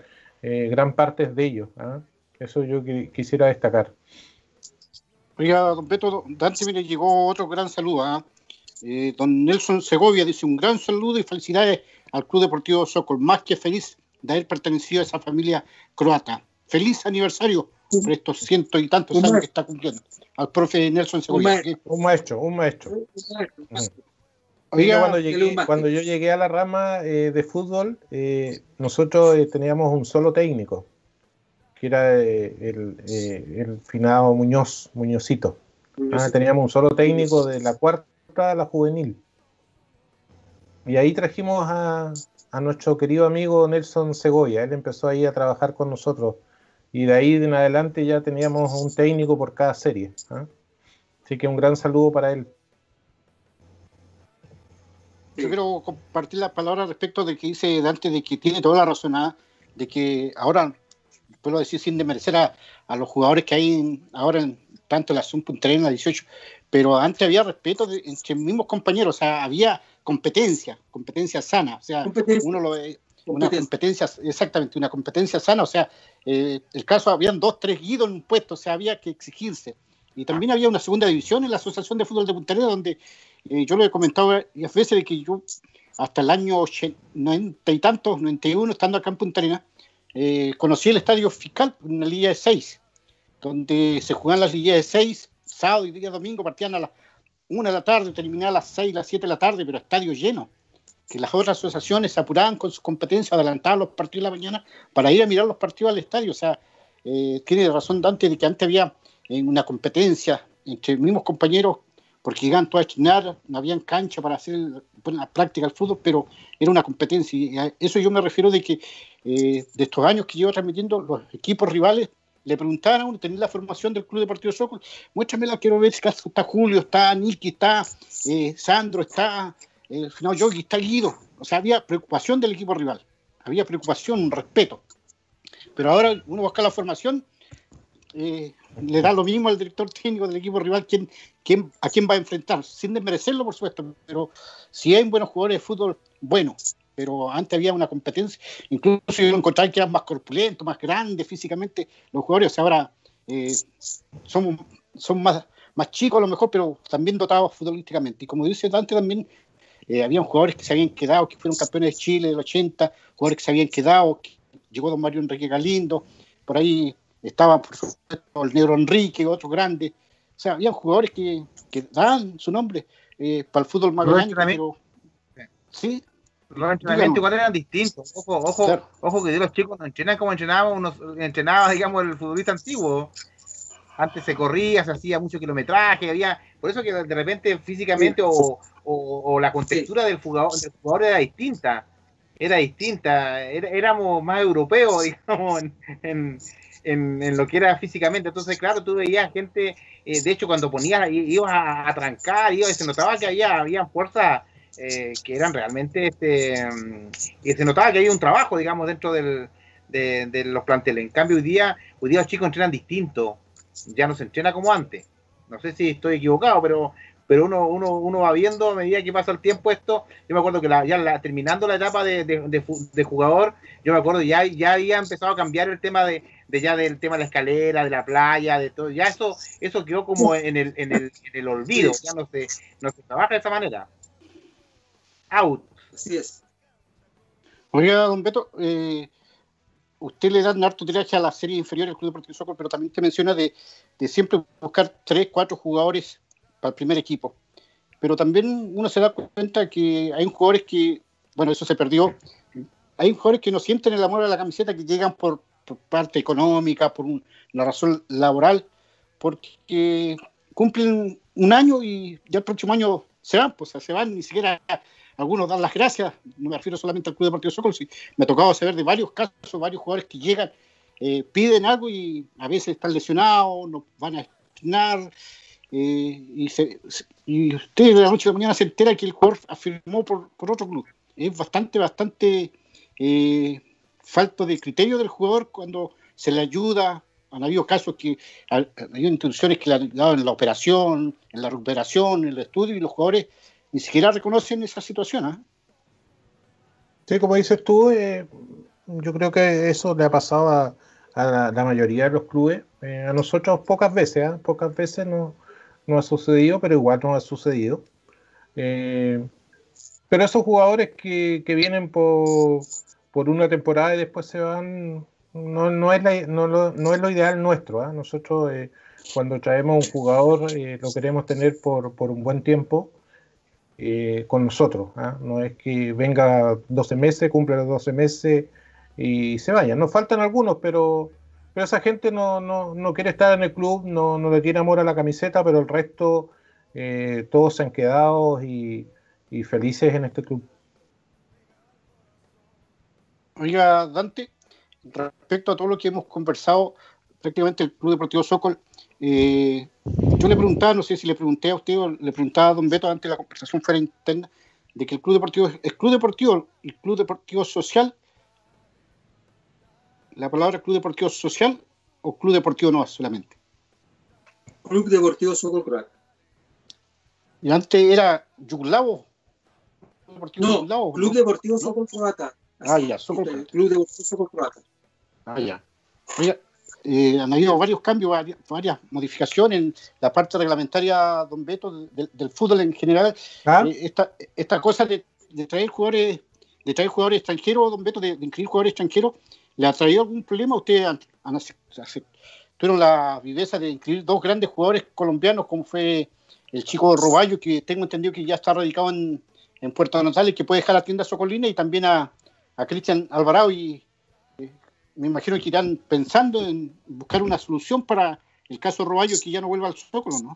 eh, gran parte es de ellos. ¿eh? Eso yo que, quisiera destacar. Oiga, don Beto, Dante, mire, llegó otro gran saludo. ¿eh? Eh, don Nelson Segovia dice un gran saludo y felicidades al Club Deportivo Sokol, más que feliz de haber pertenecido a esa familia croata. Feliz aniversario por estos cientos y tantos años que está cumpliendo. Al profe Nelson Segovia. Un maestro, un maestro. Un maestro. Oiga, cuando, llegué, cuando yo llegué a la rama eh, de fútbol, eh, nosotros eh, teníamos un solo técnico, que era eh, el, eh, el finado Muñoz, Muñozito. Ah, teníamos un solo técnico de la cuarta a la juvenil. Y ahí trajimos a, a nuestro querido amigo Nelson Segovia. Él empezó ahí a trabajar con nosotros. Y de ahí en adelante ya teníamos un técnico por cada serie. ¿eh? Así que un gran saludo para él. Yo quiero compartir las palabras respecto de que dice Dante, de que tiene toda la razón, ¿eh? De que ahora, puedo decir sin desmerecer a, a los jugadores que hay en, ahora en, tanto en la sub tres, en la dieciocho, pero antes había respeto de, entre mismos compañeros, o sea, había competencia, competencia sana, o sea, competencia. uno lo ve, una competencia, exactamente, una competencia sana, o sea, eh, el caso, habían dos, tres guidos en un puesto, o sea, había que exigirse. Y también había una segunda división en la Asociación de Fútbol de Punta Arenas, donde eh, yo lo he comentado a veces de que yo, hasta el año noventa y tantos, noventa y uno, estando acá en Punta Arenas, eh, conocí el estadio fiscal, una liga de seis, donde se jugaban las ligas de seis, sábado y día domingo, partían a las una de la tarde, terminaban a las seis, las siete de la tarde, pero estadio lleno. Que las otras asociaciones se apuraban con sus competencias, adelantaban los partidos de la mañana para ir a mirar los partidos al estadio. O sea, eh, tiene razón Dante de que antes había eh, una competencia entre mismos compañeros, porque llegaban todos a entrenar, no habían cancha para hacer la práctica del fútbol, pero era una competencia. Y a eso yo me refiero de que eh, de estos años que llevo transmitiendo, los equipos rivales le preguntaban a uno, ¿tenés la formación del Club Deportivo Sokol? Muéstramela, quiero ver si está Julio, está Niki, está eh, Sandro, está el final Yogi, está Guido. O sea, había preocupación del equipo rival, había preocupación, un respeto. Pero ahora uno busca la formación, eh, le da lo mismo al director técnico del equipo rival quién, quién, a quién va a enfrentar, sin desmerecerlo, por supuesto, pero si hay buenos jugadores de fútbol, bueno. Pero antes había una competencia, incluso yo encontraba que eran más corpulentos, más grandes físicamente los jugadores, o sea, ahora eh, son, son más, más chicos a lo mejor, pero también dotados futbolísticamente. Y como dice Dante, también eh, habían jugadores que se habían quedado, que fueron campeones de Chile del ochenta, jugadores que se habían quedado, que llegó don Mario Enrique Galindo, por ahí estaba, por supuesto, el Negro Enrique, otro grande. O sea, habían jugadores que, que daban su nombre eh, para el fútbol magallanes, pero sí. Los entrenamientos igual eran distintos. Ojo, ojo, claro. Ojo que los chicos no entrenan como entrenábamos, unos, entrenaba, digamos, el futbolista antiguo. Antes se corría, se hacía mucho kilometraje, había, por eso que de repente físicamente sí. o, o, o la contextura sí. del, jugador, del jugador era distinta. Era distinta. Era, éramos más europeos, digamos, en, en, en, en lo que era físicamente. Entonces, claro, tú veías gente, eh, de hecho, cuando ponías, ibas a, a trancar, ibas, se notaba que había, había fuerza. Eh, que eran realmente este, y se notaba que había un trabajo, digamos, dentro del, de, de los planteles. En cambio, hoy día, hoy día los chicos entrenan distinto, ya no se entrena como antes. No sé si estoy equivocado, pero, pero uno, uno, uno va viendo a medida que pasa el tiempo esto. Yo me acuerdo que la, ya la, terminando la etapa de, de, de, de jugador, yo me acuerdo ya, ya había empezado a cambiar el tema de, de ya del tema de la escalera, de la playa, de todo. Ya eso, eso quedó como en el, en el, en el olvido, ya no se, no se trabaja de esa manera. Out. Así es. Oiga, don Beto, eh, usted le da un harto tiraje a la serie inferior del Club Deportivo Sokol, pero también te menciona de, de siempre buscar tres, cuatro jugadores para el primer equipo. Pero también uno se da cuenta que hay jugadores que, bueno, eso se perdió. Hay jugadores que no sienten el amor a la camiseta, que llegan por, por parte económica, por un, una razón laboral, porque cumplen un año y ya el próximo año se van, pues se van, ni siquiera algunos dan las gracias, no me refiero solamente al Club Deportivo Sokol, si me ha tocado saber de varios casos, varios jugadores que llegan, eh, piden algo y a veces están lesionados, no van a estrenar, eh, y, se, y usted de la noche a la mañana se entera que el jugador afirmó por, por otro club. Es bastante, bastante eh, falto de criterio del jugador cuando se le ayuda. Han habido casos que han habido instituciones que le han dado en la operación, en la recuperación, en el estudio, y los jugadores ni siquiera reconocen esa situación. ¿eh? Sí, como dices tú, eh, yo creo que eso le ha pasado a, a la, la mayoría de los clubes. Eh, a nosotros pocas veces, ¿eh? Pocas veces no, no ha sucedido, pero igual no ha sucedido. Eh, pero esos jugadores que, que vienen por, por una temporada y después se van, no, no, es, la, no, lo, no es lo ideal nuestro. ¿eh? Nosotros eh, cuando traemos un jugador eh, lo queremos tener por, por un buen tiempo. Eh, con nosotros, ¿eh? No es que venga doce meses, cumple los doce meses y se vaya. Nos faltan algunos, pero, pero esa gente no, no, no quiere estar en el club, no, no le tiene amor a la camiseta, pero el resto eh, todos se han quedado y, y felices en este club. Oiga, Dante, respecto a todo lo que hemos conversado, prácticamente el Club Deportivo Sokol, eh, yo le preguntaba, no sé si le pregunté a usted o le preguntaba a don Beto antes de la conversación fuera interna, de que el Club Deportivo, el Club Deportivo, el Club Deportivo Social, la palabra Club Deportivo Social o Club Deportivo no solamente. Club Deportivo Sokol Croata. Y antes era Yugoslavo. No, Yugoslavo, Club ¿no? Deportivo Sokol Croata. Ah, ya, Sokol Croata. Club Deportivo Sokol Croata. Ah, ya. Oiga, eh, han habido varios cambios, varias, varias modificaciones en la parte reglamentaria, don Beto, del, del fútbol en general. ¿Ah? Eh, esta, esta cosa de, de traer jugadores, de traer jugadores extranjeros, don Beto, de, de inscribir jugadores extranjeros, ¿le ha traído algún problema? Ustedes han, han, han, tuvieron la viveza de inscribir dos grandes jugadores colombianos, como fue el chico Roballo, que tengo entendido que ya está radicado en, en Puerto Natales, que puede dejar la tienda Socolina, y también a, a Cristian Alvarado, y eh, me imagino que irán pensando en buscar una solución para el caso Roballo, que ya no vuelva al Zócalo, ¿no?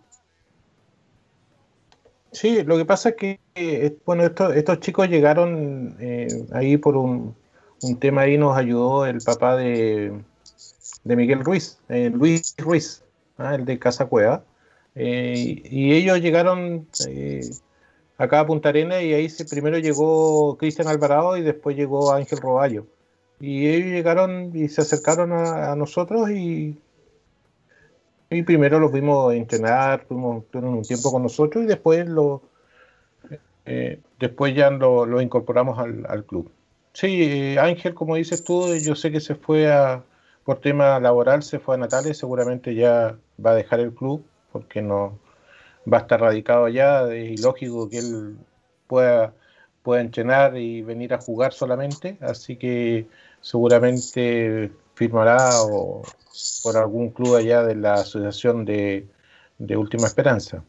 Sí, lo que pasa es que, eh, bueno, estos, estos chicos llegaron eh, ahí por un, un tema, ahí nos ayudó el papá de, de Miguel Ruiz, eh, Luis Ruiz, ¿ah? El de Casa Cueva, eh, y ellos llegaron eh, acá a Punta Arenas, y ahí se, primero llegó Cristian Alvarado y después llegó Ángel Roballo, y ellos llegaron y se acercaron a, a nosotros, y, y primero los vimos entrenar, tuvimos, tuvieron un tiempo con nosotros, y después lo eh, después ya lo, lo incorporamos al, al club. Sí, eh, Ángel, como dices tú, yo sé que se fue a, por tema laboral, se fue a Natales, seguramente ya va a dejar el club, porque no va a estar radicado allá, es ilógico que él pueda, pueda entrenar y venir a jugar solamente, así que seguramente firmará o, por algún club allá de la asociación de, de Última Esperanza.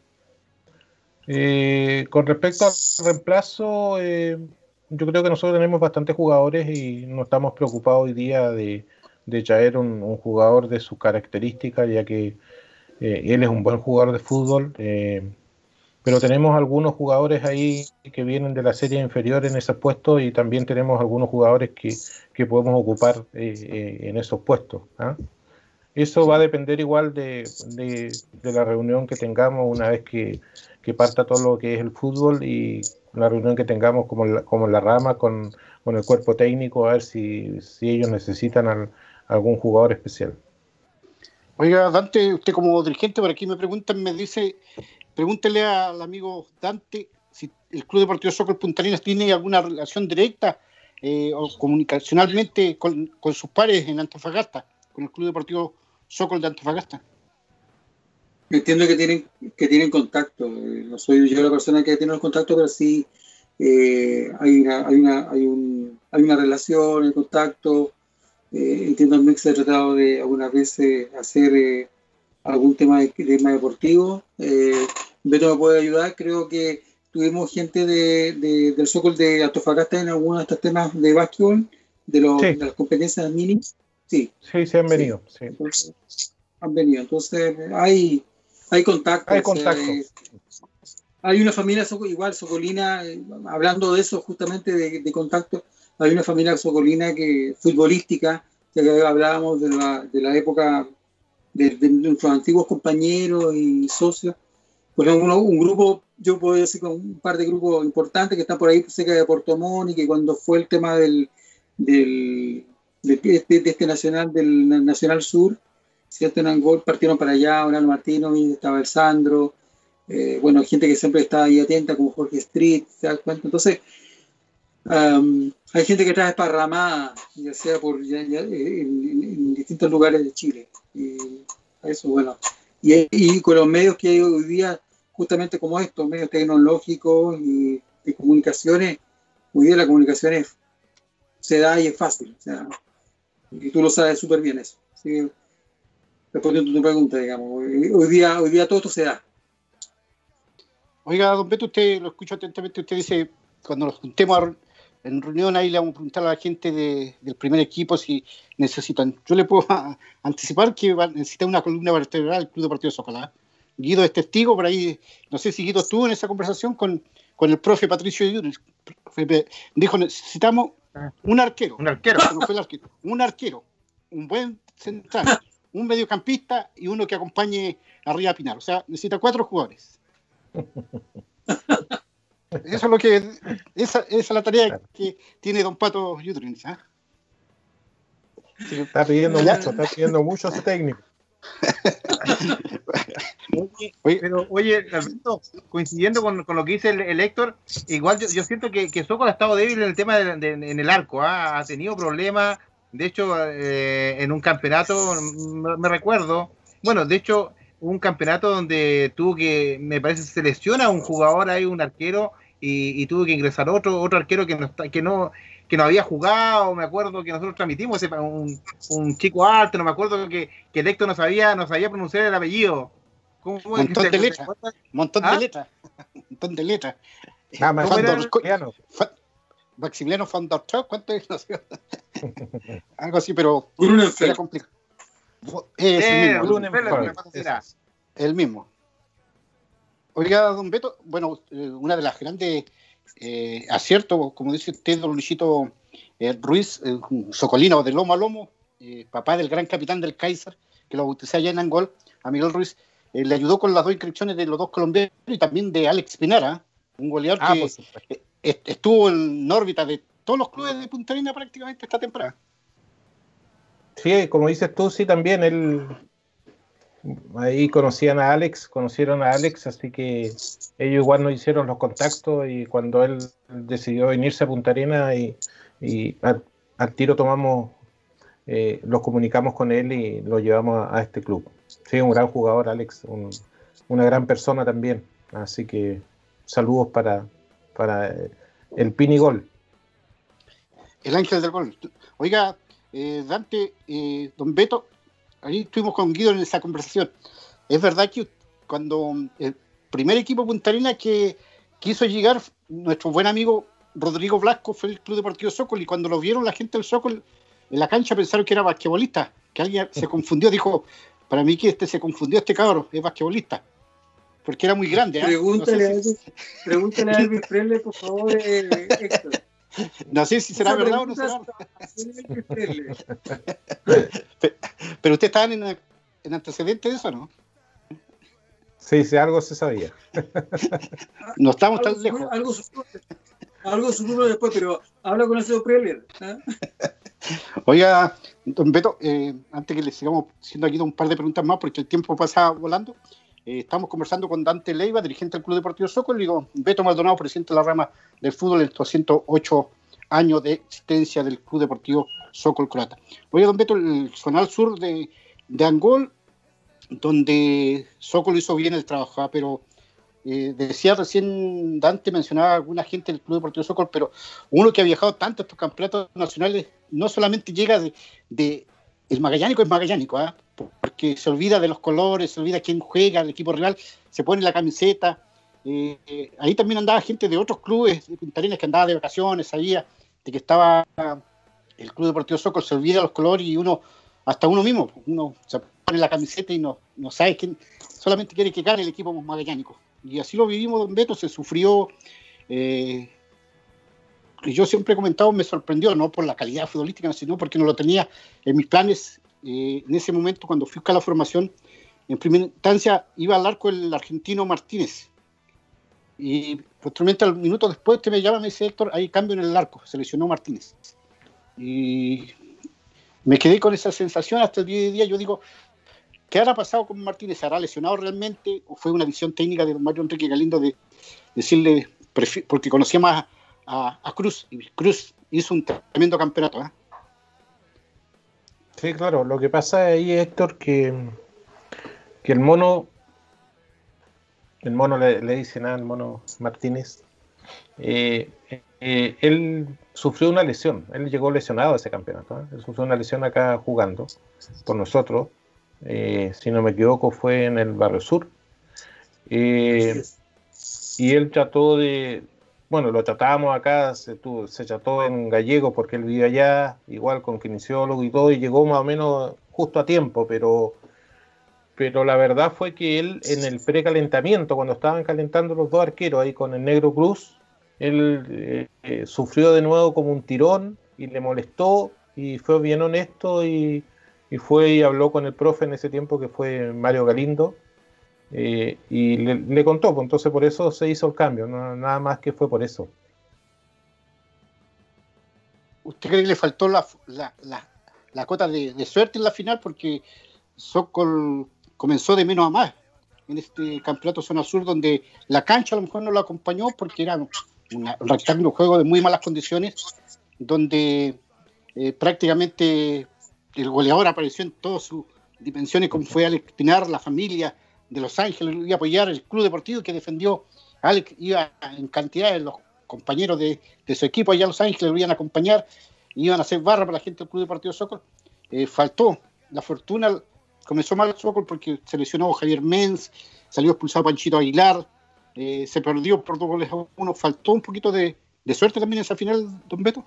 Eh, con respecto al reemplazo, eh, yo creo que nosotros tenemos bastantes jugadores y no estamos preocupados hoy día de, de traer un, un jugador de sus características, ya que eh, él es un buen jugador de fútbol, eh, pero tenemos algunos jugadores ahí que vienen de la serie inferior en esos puestos, y también tenemos algunos jugadores que, que podemos ocupar eh, eh, en esos puestos, ¿ah? Eso va a depender igual de, de, de la reunión que tengamos una vez que, que parta todo lo que es el fútbol, y la reunión que tengamos como la, como la rama con, con el cuerpo técnico, a ver si, si ellos necesitan al, algún jugador especial. Oiga, Dante, usted como dirigente, por aquí me preguntan, me dice, pregúntele al amigo Dante si el Club Deportivo Sokol Punta Arenas tiene alguna relación directa eh, o comunicacionalmente con, con sus pares en Antofagasta, con el Club Deportivo Sokol de Antofagasta. Entiendo que tienen que tienen contacto. No soy yo la persona que tiene los contactos, pero sí eh, hay una hay una hay un hay una relación, hay contacto. Eh, entiendo también que se ha tratado de algunas veces hacer eh, algún tema de tema deportivo. Eh, Beto me puede ayudar. Creo que tuvimos gente de, de del Sokol de Antofagasta en algunos de estos temas de básquetbol, de, los, sí. de las competencias mini. Sí, sí, se han venido. Sí. Sí. Entonces, han venido. Entonces, hay, hay contacto. Hay contacto. Eh, hay una familia igual, socolina, eh, hablando de eso, justamente de, de contacto, hay una familia socolina que futbolística, ya que hablábamos de la, de la época de, de nuestros antiguos compañeros y socios. Por ejemplo, un grupo, yo puedo decir con un par de grupos importantes que están por ahí cerca de Puerto Montt, y que cuando fue el tema del. del De, de, de este nacional del Nacional Sur, ¿cierto? En Angol partieron para allá, Orlando Martínez, estaba el Sandro, eh, bueno, gente que siempre está ahí atenta, como Jorge Street, ¿se da cuenta? Entonces, Um, hay gente que está desparramada, ya sea por ya, ya, en, en, en distintos lugares de Chile. Y eso, bueno. Y, y con los medios que hay hoy día, justamente como estos, medios tecnológicos y de comunicaciones, hoy día la comunicación es, se da y es fácil. O sea, y tú lo sabes súper bien eso. Así que, respondiendo a tu pregunta, digamos, hoy, hoy, día, hoy día todo esto se da. Oiga, don Beto, usted lo escucho atentamente, usted dice, cuando nos juntemos a, en reunión ahí le vamos a preguntar a la gente de, del primer equipo si necesitan. Yo le puedo a, anticipar que va a necesitar una columna vertebral del Club Deportivo Zócalo. Guido es testigo, por ahí, no sé si Guido estuvo en esa conversación con, con el profe Patricio Yuri. Dijo, necesitamos un arquero. Un arquero. No fue el arquero. Un arquero, un buen central, un mediocampista y uno que acompañe arriba a Pinar. O sea, necesita cuatro jugadores. Eso es lo que esa, esa es la tarea que tiene don Pato Yudrin, ¿eh? Sí, está pidiendo mucho, está pidiendo mucho ese técnico. Oye, pero oye, Alberto, coincidiendo con, con lo que dice el, el Héctor, igual yo, yo siento que, que Zócalo ha estado débil en el tema de, de, en el arco, ¿eh? Ha tenido problemas. De hecho, eh, en un campeonato, me, me recuerdo, bueno, de hecho, un campeonato donde tuvo que, me parece, se lesiona a un jugador ahí, un arquero, y, y tuvo que ingresar otro otro arquero que no que no que no había jugado. Me acuerdo que nosotros transmitimos ese, un, un chico alto, no me acuerdo que, que el Héctor no sabía, no sabía pronunciar el apellido. ¿Cómo montón, de letra, montón ¿Ah? de letras, montón de letras. Nada más. Maximiliano Maximiliano Fandor, ¿cuánto es? No sé. Algo así, pero era complicado. Es eh, el mismo. El, es el mismo. Oiga, don Beto, bueno, eh, una de las grandes eh, aciertos, como dice usted, don Luisito eh, Ruiz, eh, socolino de lomo a lomo, eh, papá del gran capitán del Kaiser, que lo bauticé allá en Angol, a Miguel Ruiz, eh, le ayudó con las dos inscripciones de los dos colombianos y también de Alex Pinara, un goleador ah, que eh, estuvo en órbita de todos los clubes de Punta Arenas prácticamente esta temporada. Sí, como dices tú, sí, también él ahí conocían a Alex, conocieron a Alex, así que ellos igual nos hicieron los contactos y cuando él decidió venirse a Punta Arenas y, y al, al tiro tomamos, eh, los comunicamos con él y lo llevamos a, a este club. Sí, un gran jugador, Alex, un, una gran persona también, así que saludos para, para el Pinigol. El ángel del gol. Oiga, eh, Dante, eh, don Beto, ahí estuvimos con Guido en esa conversación. Es verdad que cuando el primer equipo Punta Arenas que quiso llegar, nuestro buen amigo Rodrigo Blasco fue el Club Deportivo Zócalo, y cuando lo vieron la gente del Zócalo en la cancha pensaron que era basquetbolista, que alguien se confundió, dijo, para mí que este se confundió, este cabrón, es basquetbolista, porque era muy grande. ¿eh? Pregúntale, no sé si... pregúntale a Elvis Presley, por favor, eh, Héctor. No sé si será verdad o no será. Pero ustedes estaban en, en antecedentes de eso, ¿no? Sí, sí, algo se sabía. No estamos tan lejos. Algo supo, algo supo después, pero habla con el señor Preller. ¿eh? Oiga, don Beto, eh, antes que le sigamos haciendo aquí un par de preguntas más, porque el tiempo pasa volando, eh, estamos conversando con Dante Leiva, dirigente del Club Deportivo Zócalo, y con Beto Maldonado, presidente de la rama del fútbol en estos ciento ocho años de existencia del Club Deportivo Zócalo Croata. Oiga, don Beto, el zonal sur de, de Angol, donde Zócalo hizo bien el trabajo, ¿eh? pero eh, decía recién Dante, mencionaba a alguna gente del Club Deportivo Zócalo, pero uno que ha viajado tanto a estos campeonatos nacionales no solamente llega de, de el magallánico, es magallánico, ¿eh? porque se olvida de los colores, se olvida quién juega, el equipo rival, se pone la camiseta. Eh, eh, ahí también andaba gente de otros clubes de Punta Arenas que andaba de vacaciones, sabía de que estaba el Club Deportivo Zócalo, se olvida los colores y uno, hasta uno mismo, uno se pone la camiseta y no, no sabe quién, solamente quiere que gane el equipo magallánico. Y así lo vivimos, don Beto, se sufrió. Eh, y yo siempre he comentado, me sorprendió, no por la calidad futbolística, sino porque no lo tenía en mis planes. Eh, en ese momento, cuando fui a la formación, en primera instancia iba al arco el argentino Martínez. Y posteriormente, al minuto después, usted me llama y me dice, Héctor, hay cambio en el arco, se lesionó Martínez. Y me quedé con esa sensación hasta el día de día. Yo digo, ¿qué habrá pasado con Martínez? ¿Se hará lesionado realmente? ¿O fue una visión técnica de don Mario Enrique Galindo de decirle, porque conocía más a, a Cruz, y Cruz hizo un tremendo campeonato. ¿eh? Sí, claro, lo que pasa ahí, Héctor, que, que el mono, el mono le, le dicen al mono Martínez, eh, eh, él sufrió una lesión, él llegó lesionado a ese campeonato, ¿eh? Él sufrió una lesión acá jugando por nosotros, eh, si no me equivoco fue en el Barrio Sur, eh, y él trató de, bueno, lo tratábamos acá, se, tuvo, se trató en gallego porque él vive allá, igual con kinesiólogo y todo, y llegó más o menos justo a tiempo, pero, pero la verdad fue que él en el precalentamiento, cuando estaban calentando los dos arqueros ahí con el Negro Cruz, él eh, eh, sufrió de nuevo como un tirón y le molestó y fue bien honesto y, y fue y habló con el profe en ese tiempo que fue Mario Galindo. Eh, y le, le contó, pues entonces por eso se hizo el cambio, no, nada más que fue por eso. ¿Usted cree que le faltó la, la, la, la cota de, de suerte en la final? Porque Sokol comenzó de menos a más en este campeonato zona sur, donde la cancha a lo mejor no lo acompañó porque era una, un rectángulo juego de muy malas condiciones, donde eh, prácticamente el goleador apareció en todas sus dimensiones, como fue Alex Pinar, la familia de Los Ángeles, lo iba a apoyar, el club deportivo que defendió a Alex, iba en cantidad de los compañeros de, de su equipo allá en Los Ángeles, lo iban a acompañar, iban a hacer barra para la gente del club deportivo Sokol. Eh, faltó la fortuna, comenzó mal Sokol porque se lesionó Javier Menz, salió expulsado Panchito Aguilar, eh, se perdió por dos goles a uno, faltó un poquito de, de suerte también en esa final, don Beto.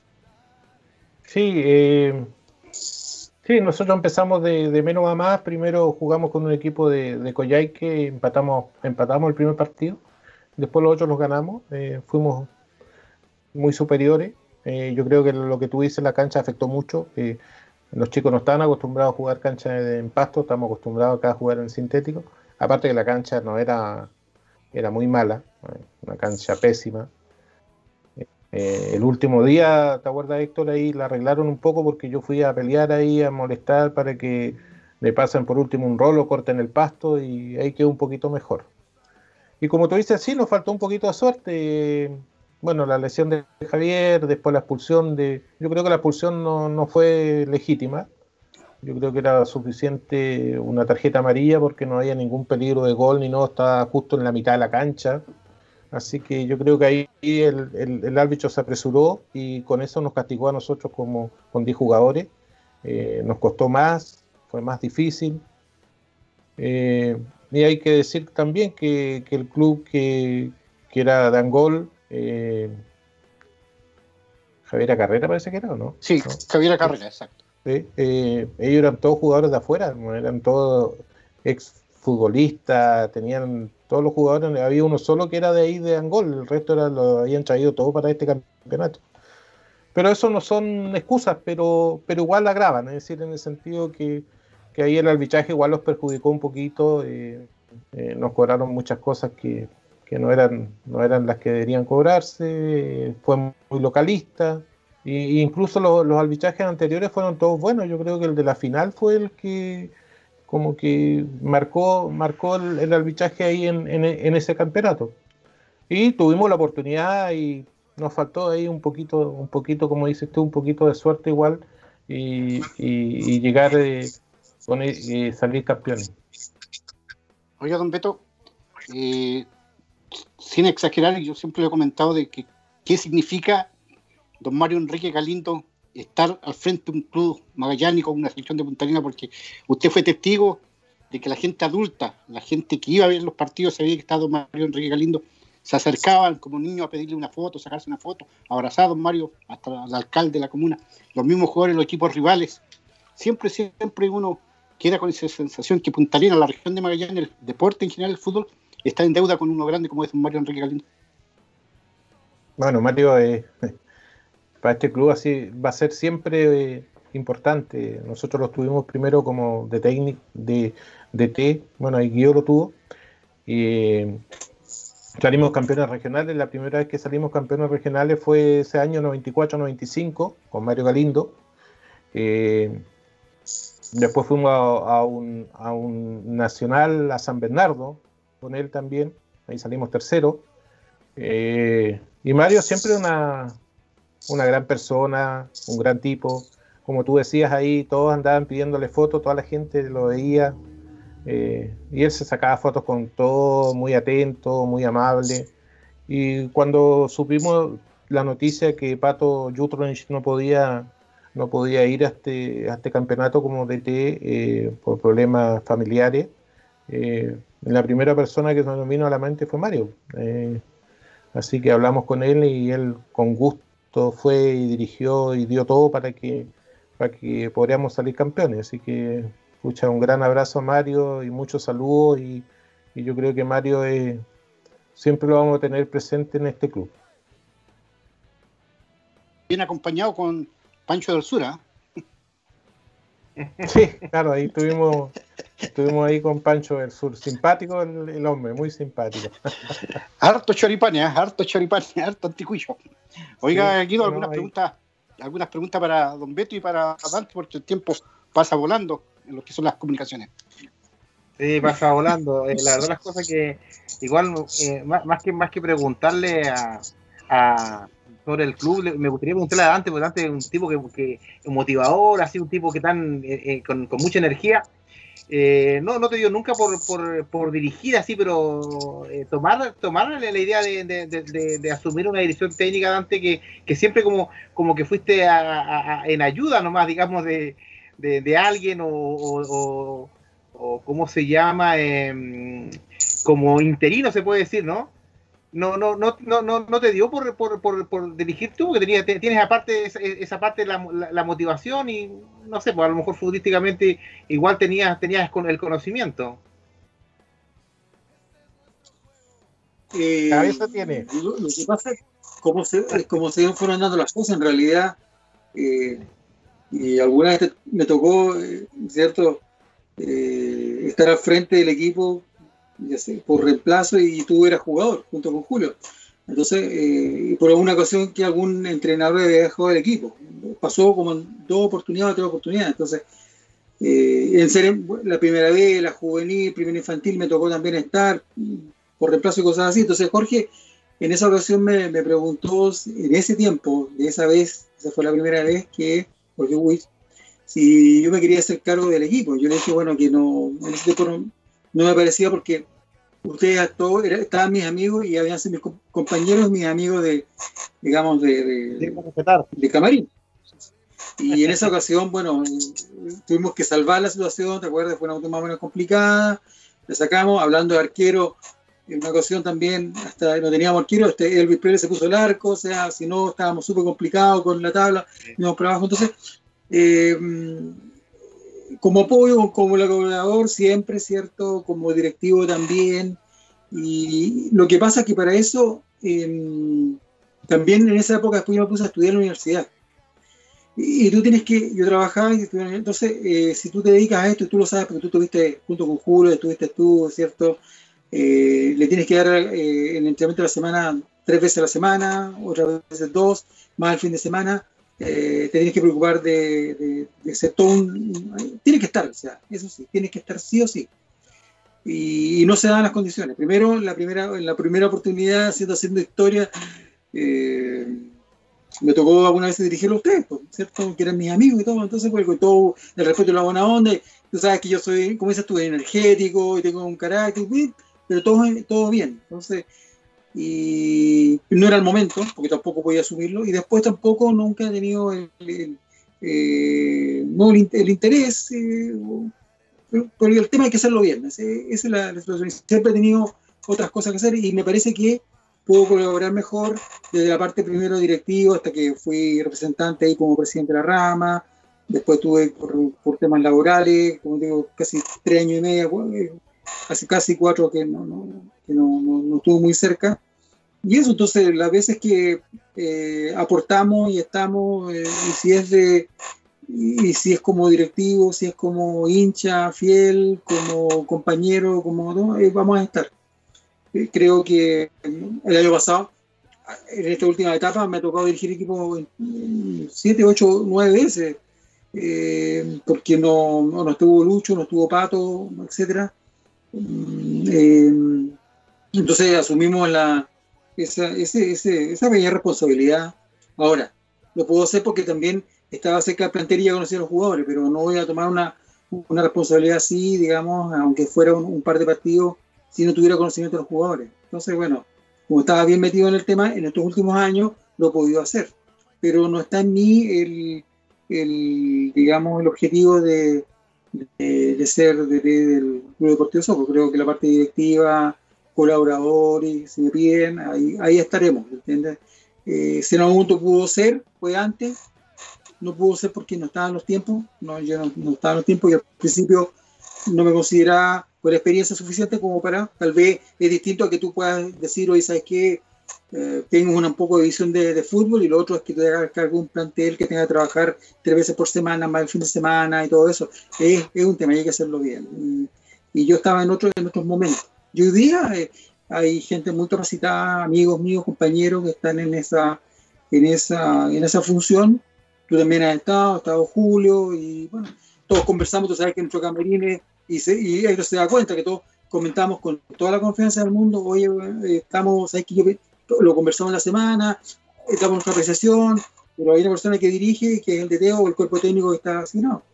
Sí, eh, sí, nosotros empezamos de, de menos a más. Primero jugamos con un equipo de, de Coyhaique, empatamos, empatamos el primer partido, después los otros los ganamos, eh, fuimos muy superiores. Eh, yo creo que lo que tú dices, la cancha afectó mucho. Eh, los chicos no estaban acostumbrados a jugar cancha en pasto, estamos acostumbrados acá a jugar en sintético. Aparte que la cancha no era, era muy mala, eh, una cancha pésima. Eh, el último día, ¿te acuerdas, Héctor? Ahí la arreglaron un poco porque yo fui a pelear ahí, a molestar para que le pasen por último un rolo, corten el pasto y ahí quedó un poquito mejor. Y como tú dices, sí, nos faltó un poquito de suerte. Bueno, la lesión de Javier, después la expulsión de... Yo creo que la expulsión no, no fue legítima. Yo creo que era suficiente una tarjeta amarilla porque no había ningún peligro de gol ni no, estaba justo en la mitad de la cancha. Así que yo creo que ahí el, el, el árbitro se apresuró y con eso nos castigó a nosotros como con diez jugadores. Eh, nos costó más, fue más difícil. Eh, y hay que decir también que, que el club que, que era de Angol, eh, Javier Carrera parece que era, ¿o no? Sí, ¿no? Javier Carrera, exacto. Sí, eh, ellos eran todos jugadores de afuera, ¿no? Eran todos ex futbolistas, tenían todos los jugadores, había uno solo que era de ahí de Angol, el resto era, lo habían traído todo para este campeonato. Pero eso no son excusas, pero, pero igual agravan, es decir, en el sentido que, que ahí el arbitraje igual los perjudicó un poquito, eh, eh, nos cobraron muchas cosas que, que no eran, no eran las que deberían cobrarse, eh, fue muy localista. Y incluso los, los arbitrajes anteriores fueron todos buenos. Yo creo que el de la final fue el que como que marcó, marcó el, el arbitraje ahí en, en, en ese campeonato. Y tuvimos la oportunidad y nos faltó ahí un poquito, un poquito, como dices tú, un poquito de suerte igual y, y, y llegar eh, con y salir campeones. Oiga, don Beto, eh, sin exagerar, yo siempre le he comentado de que qué significa don Mario Enrique Galindo estar al frente de un club magallánico, una selección de Punta Arenas, porque usted fue testigo de que la gente adulta, la gente que iba a ver los partidos, sabía que estaba don Mario Enrique Galindo, se acercaban como niños a pedirle una foto, sacarse una foto, abrazar a don Mario, hasta el alcalde de la comuna, los mismos jugadores, los equipos rivales. Siempre, siempre uno queda con esa sensación que Punta Arenas, la región de Magallanes, el deporte en general, el fútbol, está en deuda con uno grande como es don Mario Enrique Galindo. Bueno, Mario, eh, para este club así va a ser siempre eh, importante. Nosotros lo tuvimos primero como de técnico, de, de T, bueno, ahí Guido lo tuvo. Eh, salimos campeones regionales, la primera vez que salimos campeones regionales fue ese año noventa y cuatro noventa y cinco, con Mario Galindo. Eh, después fuimos a, a, un, a un nacional, a San Bernardo, con él también, ahí salimos tercero. Eh, y Mario siempre una, una gran persona, un gran tipo. Como tú decías ahí, todos andaban pidiéndole fotos, toda la gente lo veía. Eh, y él se sacaba fotos con todo, muy atento, muy amable. Y cuando supimos la noticia que Pato Jutrovich no podía, no podía ir a este, a este campeonato como D T eh, por problemas familiares, eh, la primera persona que nos vino a la mente fue Mario. Eh, así que hablamos con él y él con gusto fue y dirigió y dio todo para que, para que podamos salir campeones. Así que, pucha, un gran abrazo a Mario y muchos saludos. Y, y yo creo que Mario es, siempre lo vamos a tener presente en este club. Bien acompañado con Pancho del Sur, ¿eh? Sí, claro, ahí estuvimos, estuvimos ahí con Pancho del Sur. Simpático el, el hombre, muy simpático. Harto choripán, ¿eh? Harto choripán, harto anticucho. Oiga, sí, Guido, algunas, no, preguntas, algunas preguntas para don Beto y para Dante, porque el tiempo pasa volando en lo que son las comunicaciones. Sí, pasa volando. Eh, la verdad, las cosas que igual, eh, más, más, que, más que preguntarle a, a sobre el club, me gustaría preguntarle a Dante, porque Dante es un tipo que, que motivador, así un tipo que tan eh, eh, con, con mucha energía. Eh, no, no te digo nunca por, por, por dirigir así, pero eh, tomar, tomar la, la idea de, de, de, de asumir una dirección técnica, Dante, que, que siempre como, como que fuiste a, a, a, en ayuda nomás, digamos, de, de, de alguien o, o, o, o ¿cómo se llama? Eh, como interino se puede decir, ¿no? No, no, no, no, no, no te dio por, por, por, por dirigir tú, porque tenías, tienes aparte esa, esa parte la, la, la motivación y no sé, pues a lo mejor futbolísticamente igual tenías, tenías el conocimiento. Eh, Cabeza tiene. Lo, lo que pasa es cómo se, cómo se fueron dando las cosas en realidad. Eh, y alguna vez me tocó, eh, ¿cierto? Eh, estar al frente del equipo, ya sé, por reemplazo, y tú eras jugador junto con Julio. Entonces, eh, por alguna ocasión que algún entrenador había dejado el equipo, pasó como en dos oportunidades, tres oportunidades. Entonces, eh, en ser la primera vez, la juvenil, primera infantil, me tocó también estar por reemplazo y cosas así. Entonces, Jorge, en esa ocasión me, me preguntó, en ese tiempo, de esa vez, esa fue la primera vez que, Jorge Witt, si yo me quería hacer cargo del equipo. Yo le dije, bueno, que no, en ese tiempo no, no me parecía, porque ustedes todos estaban mis amigos y habían sido mis compañeros, mis amigos de, digamos, de, de, de camarín. Y en esa ocasión, bueno, tuvimos que salvar la situación, ¿te acuerdas? Fue una cuestión más o menos complicada, la sacamos, hablando de arquero, en una ocasión también, hasta no teníamos arquero, este, Elvis Pérez se puso el arco, o sea, si no, estábamos súper complicados con la tabla, íbamos para abajo. Entonces, eh, como apoyo, como colaborador siempre, ¿cierto? Como directivo también. Y lo que pasa es que para eso, eh, también en esa época después yo me puse a estudiar en la universidad. Y, y tú tienes que, yo trabajaba, y entonces, eh, si tú te dedicas a esto, y tú lo sabes, porque tú estuviste junto con Julio, estuviste tú, ¿cierto? Eh, le tienes que dar eh, el entrenamiento de la semana tres veces a la semana, otras veces dos, más el fin de semana. Eh, te tienes que preocupar de, de, de ser todo un... Tienes que estar, o sea, eso sí, tienes que estar sí o sí. Y, y no se dan las condiciones. Primero, la primera, en la primera oportunidad, haciendo, haciendo historia, eh, me tocó alguna vez dirigirlo a ustedes, ¿cierto? Que eran mis amigos y todo. Entonces, pues, con todo el respeto y la buena onda, tú sabes que yo soy, como dices tú, energético y tengo un carácter, pero todo, todo bien. Entonces, y no era el momento, porque tampoco podía asumirlo, y después tampoco nunca he tenido el, el, eh, no el, el interés, eh, porque el tema hay que hacerlo bien. Esa es la, la situación. Siempre he tenido otras cosas que hacer y me parece que puedo colaborar mejor desde la parte primero directiva, hasta que fui representante ahí como presidente de la rama. Después tuve por, por temas laborales, como digo, casi tres años y medio, casi, casi cuatro que no, no, que no, no, no estuvo muy cerca. Y eso, entonces, las veces que eh, aportamos y estamos, eh, y si es de, y si es como directivo, si es como hincha fiel, como compañero, como no, eh, vamos a estar. Eh, creo que el año pasado, en esta última etapa, me ha tocado dirigir equipos siete, ocho, nueve veces, eh, porque no, no, no estuvo Lucho, no estuvo Pato, etcétera. Eh, entonces asumimos la esa, ese, ese, esa pequeña responsabilidad. Ahora, lo puedo hacer porque también estaba cerca del plantel y ya conocía a los jugadores, pero no voy a tomar una, una responsabilidad así, digamos, aunque fuera un, un par de partidos, si no tuviera conocimiento de los jugadores. Entonces, bueno, como estaba bien metido en el tema, en estos últimos años lo he podido hacer, pero no está en mí el, el digamos, el objetivo de, de, de ser de, de, del Club Deportivo Soco. Creo que la parte directiva, colaboradores, si me piden, ahí, ahí estaremos, ¿entiendes? Eh, si en algún momento pudo ser, fue antes, no pudo ser porque no estaban los tiempos, no, yo no, no estaba en los tiempos y al principio no me consideraba con la experiencia suficiente como para, tal vez es distinto a que tú puedas decir, oye, ¿sabes qué? Eh, tengo una, un poco de visión de, de fútbol, y lo otro es que te hagas cargo de un plantel que tenga que trabajar tres veces por semana, más el fin de semana y todo eso. Es, es un tema, hay que hacerlo bien. Y, y yo estaba en, otro, en otros momentos. Y hoy día eh, hay gente muy capacitada, amigos míos, compañeros que están en esa, en esa, en esa función. Tú también has estado, ha estado Julio, y bueno, todos conversamos, tú sabes que nuestro camerino, y, se, y ellos se da cuenta que todos comentamos con toda la confianza del mundo, oye, estamos, sabes que yo lo conversamos en la semana, estamos en nuestra apreciación, pero hay una persona que dirige, que es el D T o el cuerpo técnico que está asignado.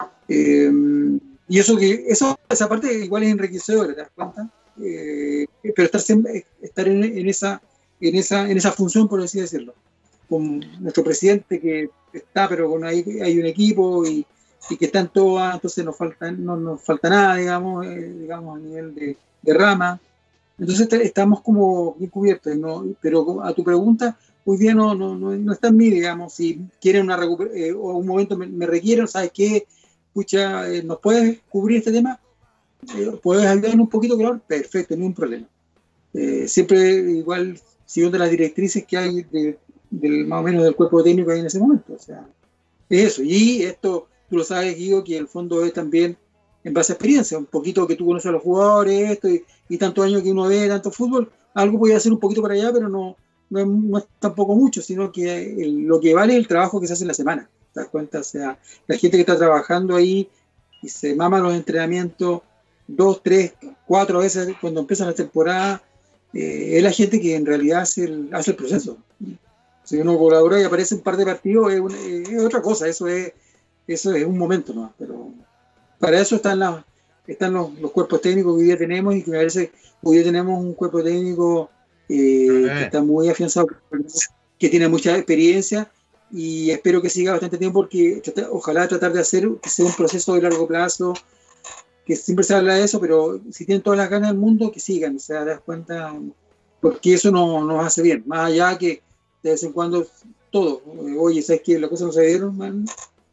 Eh, y eso que, eso, esa parte igual es enriquecedora, ¿te das cuenta? Eh, pero estar, siempre, estar en, en, esa, en, esa, en esa función, por así decirlo, con nuestro presidente que está, pero con ahí hay un equipo y, y que están todas, entonces nos falta, no nos falta nada, digamos, eh, digamos a nivel de, de rama. Entonces estamos como bien cubiertos, ¿no? Pero a tu pregunta, hoy día no, no, no, no está en mí, digamos, si quieren una recuperación, eh, o un momento me, me requieren, ¿sabes qué? Escucha, eh, ¿nos puedes cubrir este tema? Eh, ¿Puedes ayudarnos un poquito, claro? Perfecto, no hay un problema. Eh, siempre igual siguiendo las directrices que hay de, del, más o menos del cuerpo técnico ahí en ese momento. O sea, es eso. Y esto, tú lo sabes, Guido, que el fondo es también en base a experiencia, un poquito que tú conoces a los jugadores, esto, y, y tantos años que uno ve, tanto fútbol, algo puede hacer un poquito para allá, pero no, no, es, no es tampoco mucho, sino que el, lo que vale es el trabajo que se hace en la semana. ¿Te das cuenta? O sea, la gente que está trabajando ahí y se mama los entrenamientos dos, tres, cuatro veces cuando empiezan las temporadas, eh, es la gente que en realidad hace el, hace el proceso. Si uno colabora y aparece un par de partidos, es, una, es otra cosa, eso es, eso es un momento, ¿no? Pero para eso están, la, están los, los cuerpos técnicos que hoy día tenemos, y que me parece que hoy día tenemos un cuerpo técnico eh, que está muy afianzado, que tiene mucha experiencia, y espero que siga bastante tiempo, porque ojalá tratar de hacer que sea un proceso de largo plazo, que siempre se habla de eso, pero si tienen todas las ganas del mundo, que sigan, o sea, te das cuenta, porque eso nos, nos hace bien, más allá que de vez en cuando todo, oye, ¿sabes qué? Las cosas no se dieron, man,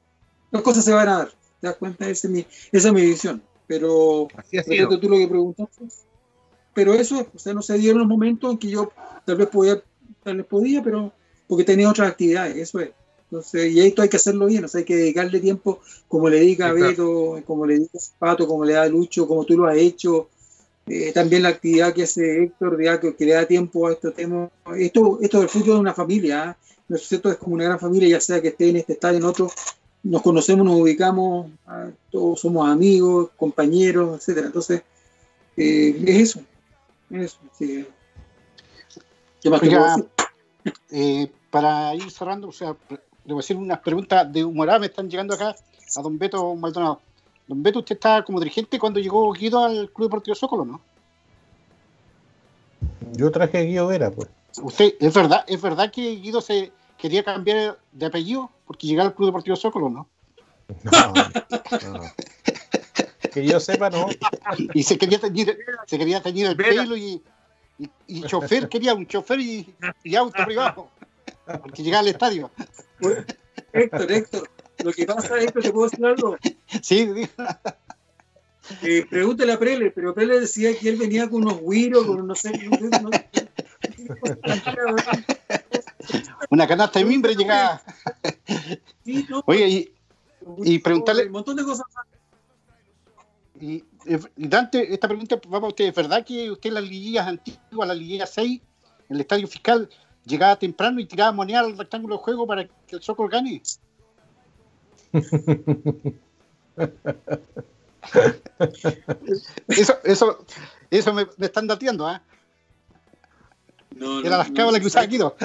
las cosas se van a dar. ¿Te das cuenta? Esa es mi, esa es mi visión. Pero, respecto a tú lo que preguntaste, pero eso, o sea, no se dieron los momentos en que yo tal vez podía, tal vez podía, pero porque tenía otras actividades, eso es. Entonces, y esto hay que hacerlo bien, o sea, hay que dedicarle tiempo, como le dedica a Beto, como le dedica a Pato, como le da a Lucho, como tú lo has hecho. Eh, también la actividad que hace Héctor, que, que le da tiempo a estos temas. Esto, esto del fútbol es una familia, ¿eh? ¿No es cierto? Es como una gran familia, ya sea que esté en este estadio, en otro. Nos conocemos, nos ubicamos, todos somos amigos, compañeros, etcétera. Entonces, eh, es eso. Es eso. Sí. ¿Qué más Oiga, eh, para ir cerrando, o sea, le voy a hacer unas preguntas de humorada, me están llegando acá a don Beto Maldonado. Don Beto, usted estaba como dirigente cuando llegó Guido al Club Deportivo Zócalo, ¿no? Yo traje a Guido Vera, pues. ¿Usted, es verdad, es verdad que Guido se quería cambiar de apellido porque llegaba al Club Deportivo Zócalo, ¿no? No, no. Que yo sepa, no. Y se quería teñir, se quería teñir el pelo y, y, y chofer, quería un chofer y, y auto privado porque llegaba al estadio. Héctor, Héctor, lo que pasa es que te puedo decir algo. Sí, digo. Eh, pregúntale a Prele, pero Prele decía que él venía con unos güiros, con no sé. No, no, una canasta de mimbre llegaba. Sí, no, oye, y, y preguntarle. Un montón de cosas. Y, y Dante, esta pregunta va para usted. ¿Es verdad que usted en las liguillas antiguas, la liguilla seis, en el estadio fiscal, llegaba temprano y tiraba moneda al rectángulo de juego para que el Zócalo gane? eso eso eso me, me están dateando, ¿eh? No, Era no, las no, cábalas que usaba hay, Guido.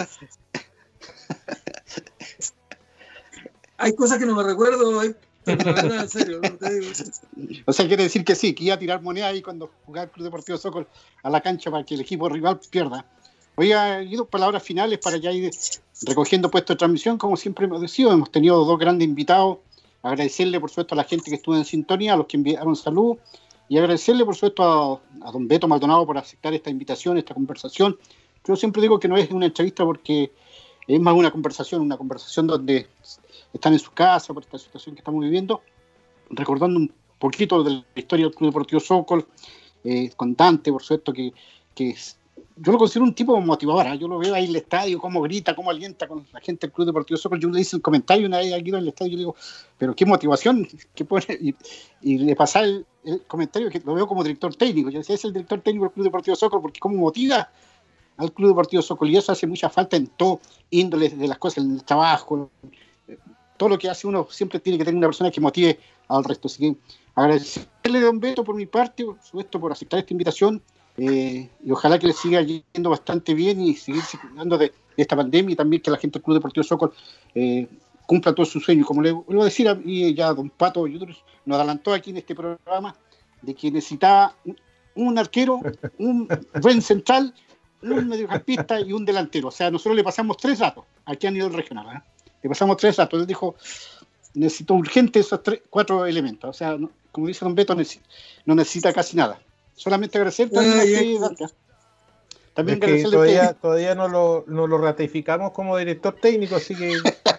hay cosas que no me recuerdo, hay, la verdad, en serio, no te digo. O sea, quiere decir que sí, que iba a tirar moneda ahí cuando jugaba el Club Deportivo Sokol a la cancha para que el equipo rival pierda. Oiga, Guido, palabras finales para ya ir recogiendo puestos de transmisión. Como siempre hemos decidido, hemos tenido dos grandes invitados. Agradecerle, por supuesto, a la gente que estuvo en sintonía, a los que enviaron salud, y agradecerle, por supuesto, a, a don Beto Maldonado por aceptar esta invitación, esta conversación. Yo siempre digo que no es una entrevista porque es más una conversación, una conversación donde están en su casa por esta situación que estamos viviendo, recordando un poquito de la historia del Club Deportivo Sokol, eh, con Dante, por supuesto, que, que es, yo lo considero un tipo motivador, ¿eh? Yo lo veo ahí en el estadio, cómo grita, cómo alienta con la gente del Club Deportivo Sokol. Yo le hice el comentario una vez aquí en el estadio, yo le digo, pero qué motivación que pone, y, y le pasaba el, el comentario que lo veo como director técnico. Yo decía, es el director técnico del Club Deportivo Sokol porque cómo motiva al Club Deportivo Sokol, y eso hace mucha falta en todo índole de las cosas, en el trabajo, todo lo que hace uno. Siempre tiene que tener una persona que motive al resto. Así que agradecerle a don Beto por mi parte, por supuesto, por aceptar esta invitación, eh, y ojalá que le siga yendo bastante bien y seguirse cuidando de, de esta pandemia, y también que la gente del Club Deportivo Sokol eh, cumpla todos sus sueños. Como le vuelvo a decir, y ya don Pato y otros nos adelantó aquí en este programa de que necesitaba un, un arquero, un buen central, un mediocampista y un delantero. O sea, nosotros le pasamos tres datos aquí a nivel regional, ¿eh? Le pasamos tres datos. Él dijo, necesito urgente esos tres, cuatro elementos. O sea, no, como dice don Beto, necesita, no necesita casi nada. Solamente agradecer también, Ay, aquí, ay, también Es que agradecerle todavía, a usted. todavía no, lo, no lo ratificamos como director técnico, así que...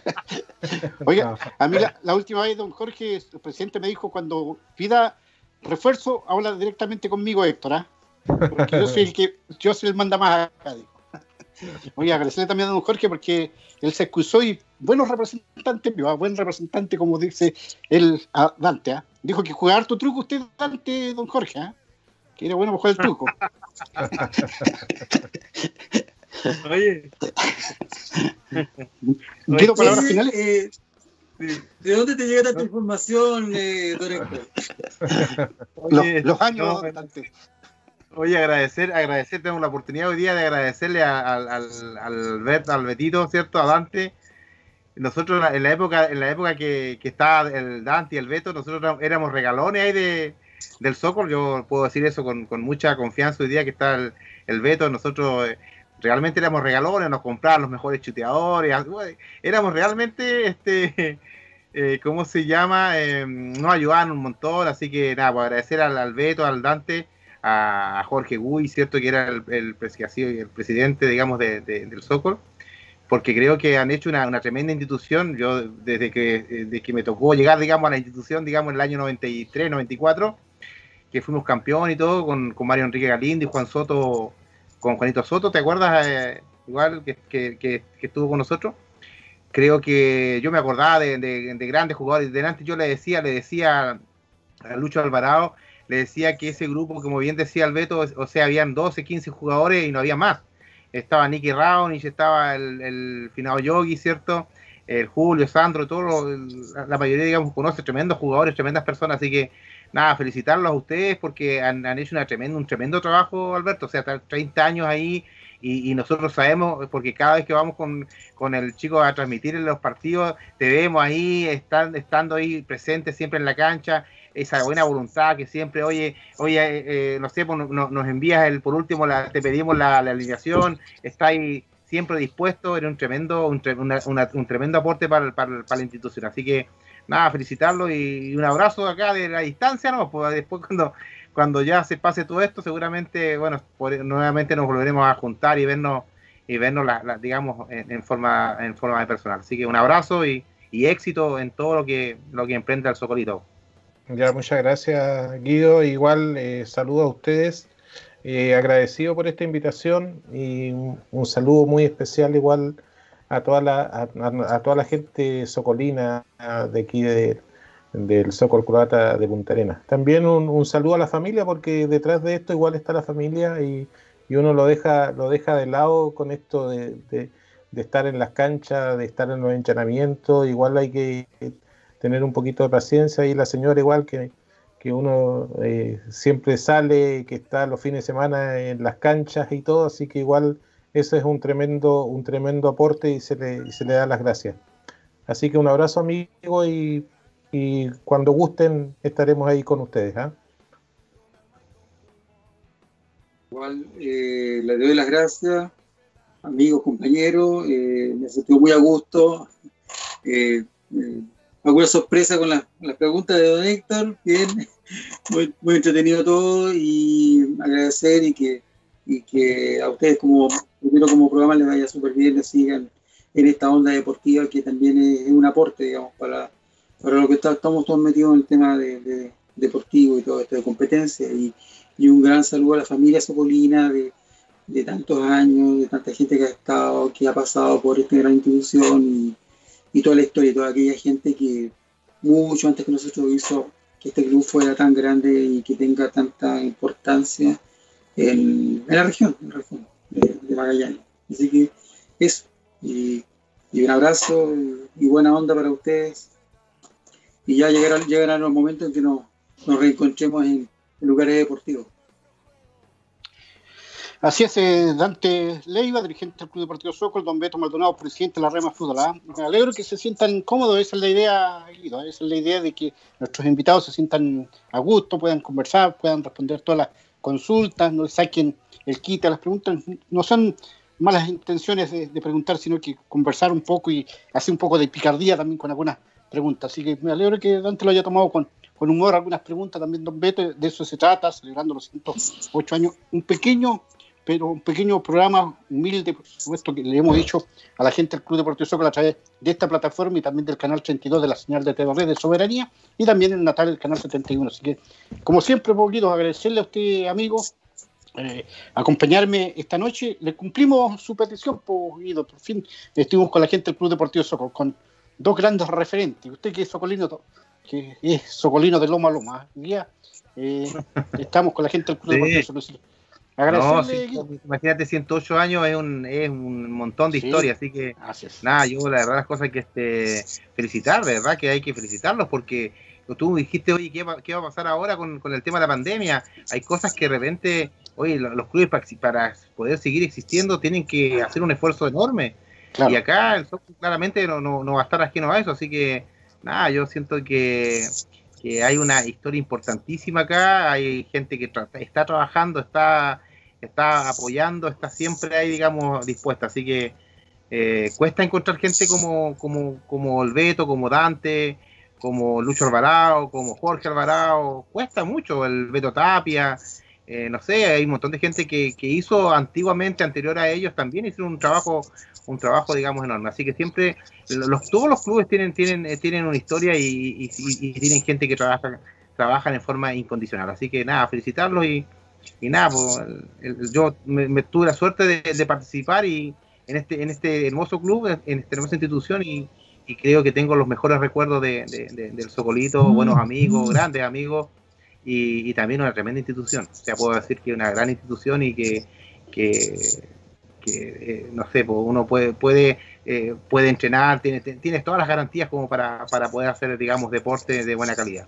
Oiga, No. a mí la, la última vez don Jorge, el presidente, me dijo, cuando pida refuerzo, habla directamente conmigo, Héctor, ¿eh? Porque yo soy el que, yo soy el manda más acá, dijo. Oye, agradecerle también a don Jorge porque él se excusó y buenos representantes, buen representante, como dice él a Dante, ¿eh? Dijo que jugar tu truco usted, Dante, don Jorge, ¿eh? Que era bueno para jugar el truco. Oye, ¿Quiero Oye, palabras Oye, finales? eh, sí. ¿de dónde te llega tanta información, eh, don Héctor? Oye, los, los años, no, Dante. Oye, agradecer, agradecer, tenemos la oportunidad hoy día de agradecerle a- al, al, al, Bet- al Betito, ¿cierto? A Dante. Nosotros en la época, en la época que, que estaba el Dante y el Beto, nosotros éramos regalones ahí de, del Sokol. Yo puedo decir eso con, con mucha confianza hoy día que está el, el Beto. Nosotros eh, realmente éramos regalones, nos compraban los mejores chuteadores, éramos realmente, este, eh, ¿cómo se llama? Eh, nos ayudaban un montón, así que nada, pues agradecer al, al Beto, al Dante, a Jorge Guy, ¿cierto? Que era el, el, el, el presidente, digamos, de, de, del Sokol, porque creo que han hecho una, una tremenda institución. Yo, desde que, desde que me tocó llegar, digamos, a la institución, digamos, en el año noventa y tres, noventa y cuatro, que fuimos campeón y todo, con, con Mario Enrique Galindo y Juan Soto, con Juanito Soto, ¿te acuerdas? Eh, igual que, que, que, que estuvo con nosotros. Creo que yo me acordaba de, de, de grandes jugadores. Delante yo le decía, le decía a Lucho Alvarado, le decía que ese grupo, como bien decía el Beto, o sea, habían doce, quince jugadores y no había más. Estaba Nicky Raonic, estaba el, el finado Yogi, ¿cierto? El Julio, Sandro, todo lo, la, la mayoría, digamos, conoce tremendos jugadores, tremendas personas, así que nada, felicitarlos a ustedes porque han, han hecho una tremenda, un tremendo trabajo, Alberto. O sea, treinta años ahí, y, y nosotros sabemos, porque cada vez que vamos con, con el chico a transmitir en los partidos, te vemos ahí, están, estando ahí presentes siempre en la cancha, esa buena voluntad que siempre, oye, oye, eh, no sé, pues, no, nos envías el, por último, la, te pedimos la, la alineación, está ahí siempre dispuesto, era un tremendo, un, una, una, un tremendo aporte para, para, para la institución. Así que nada, felicitarlo y, y un abrazo acá de la distancia, ¿no? Pues después cuando, cuando ya se pase todo esto, seguramente, bueno, por, nuevamente nos volveremos a juntar y vernos, y vernos la, la, digamos, en, en forma, en forma de personal. Así que un abrazo y, y éxito en todo lo que, lo que emprenda el Socolito. Ya, muchas gracias, Guido. Igual eh, saludo a ustedes, eh, agradecido por esta invitación, y un, un saludo muy especial igual a toda la, a, a, a toda la gente socolina de aquí de, del Sokol Croata de Punta Arenas. También un, un saludo a la familia, porque detrás de esto igual está la familia, y, y uno lo deja, lo deja de lado con esto de, de, de estar en las canchas, de estar en los entrenamientos. Igual hay que tener un poquito de paciencia, y la señora igual que, que uno eh, siempre sale, que está los fines de semana en las canchas y todo, así que igual ese es un tremendo, un tremendo aporte y se le, y se le da las gracias. Así que un abrazo, amigo, y, y cuando gusten estaremos ahí con ustedes, ¿eh? Igual, eh, le doy las gracias, amigos, compañeros, eh, me sentí muy a gusto. Eh, eh, alguna sorpresa con las la preguntas de don Héctor, bien, muy, muy entretenido todo, y agradecer y que, y que a ustedes como, primero como programa les vaya súper bien, les sigan en esta onda deportiva que también es un aporte, digamos, para, para lo que está, estamos todos metidos en el tema de, de deportivo y todo esto de competencia, y, y un gran saludo a la familia socolina de, de tantos años, de tanta gente que ha estado, que ha pasado por esta gran institución, y, y toda la historia, toda aquella gente que mucho antes que nosotros hizo que este club fuera tan grande y que tenga tanta importancia en, en la región, en la región de, de Magallanes. Así que eso, y, y un abrazo y, y buena onda para ustedes, y ya llegarán, llegarán los momentos en que nos, nos reencontremos en, en lugares deportivos. Así es, eh, Dante Leiva, dirigente del Club Deportivo Sokol, don Beto Maldonado, presidente de la Rema Fútbol. ¿eh? Me alegro que se sientan cómodos, esa es la idea, Guido, esa es la idea de que nuestros invitados se sientan a gusto, puedan conversar, puedan responder todas las consultas, no saquen el quite a las preguntas, no son malas intenciones de, de preguntar, sino que conversar un poco y hacer un poco de picardía también con algunas preguntas. Así que me alegro que Dante lo haya tomado con, con humor, algunas preguntas también, don Beto, de eso se trata, celebrando los ciento ocho años, un pequeño... pero un pequeño programa humilde, por supuesto, que le hemos dicho a la gente del Club Deportivo Sokol a través de esta plataforma y también del canal treinta y dos de la señal de T V R de Soberanía, y también en Natal el canal setenta y uno. Así que, como siempre, Paulito, agradecerle a usted, amigo, eh, acompañarme esta noche. Le cumplimos su petición, por Guido, por fin estuvimos con la gente del Club Deportivo Sokol, con dos grandes referentes. Usted que es socolino, que es socolino de loma a loma, día, eh, estamos con la gente del Club sí. Deportivo Sokol. No, sí, imagínate, ciento ocho años es un, es un montón de sí, historia, así que gracias. Nada, yo la verdad las cosas que este, felicitar, de verdad que hay que felicitarlos, porque tú dijiste, oye, ¿qué va, qué va a pasar ahora con, con el tema de la pandemia? Hay cosas que de repente, oye, los clubes para, para poder seguir existiendo tienen que hacer un esfuerzo enorme, claro. Y acá el software claramente no, no, no va a estar ajeno a eso, así que nada, yo siento que, que hay una historia importantísima acá, hay gente que tra- está trabajando, está... está apoyando, está siempre ahí, digamos, dispuesta, así que eh, cuesta encontrar gente como, como, como el Beto, como Dante, como Lucho Alvarado, como Jorge Alvarado, cuesta mucho, el Beto Tapia, eh, no sé, hay un montón de gente que, que hizo antiguamente, anterior a ellos, también hicieron un trabajo, un trabajo, digamos, enorme, así que siempre, los, todos los clubes tienen, tienen, tienen una historia y, y, y, y tienen gente que trabaja, trabajan en forma incondicional, así que nada, felicitarlos y Y nada, pues, el, el, yo me, me tuve la suerte de, de participar y en este en este hermoso club, en esta hermosa institución, y, y creo que tengo los mejores recuerdos de, de, de, del Socolito, buenos amigos, grandes amigos, y, y también una tremenda institución. O sea, puedo decir que es una gran institución y que, que, que eh, no sé, pues uno puede puede eh, puede entrenar, tiene, tienes todas las garantías como para, para poder hacer, digamos, deporte de buena calidad.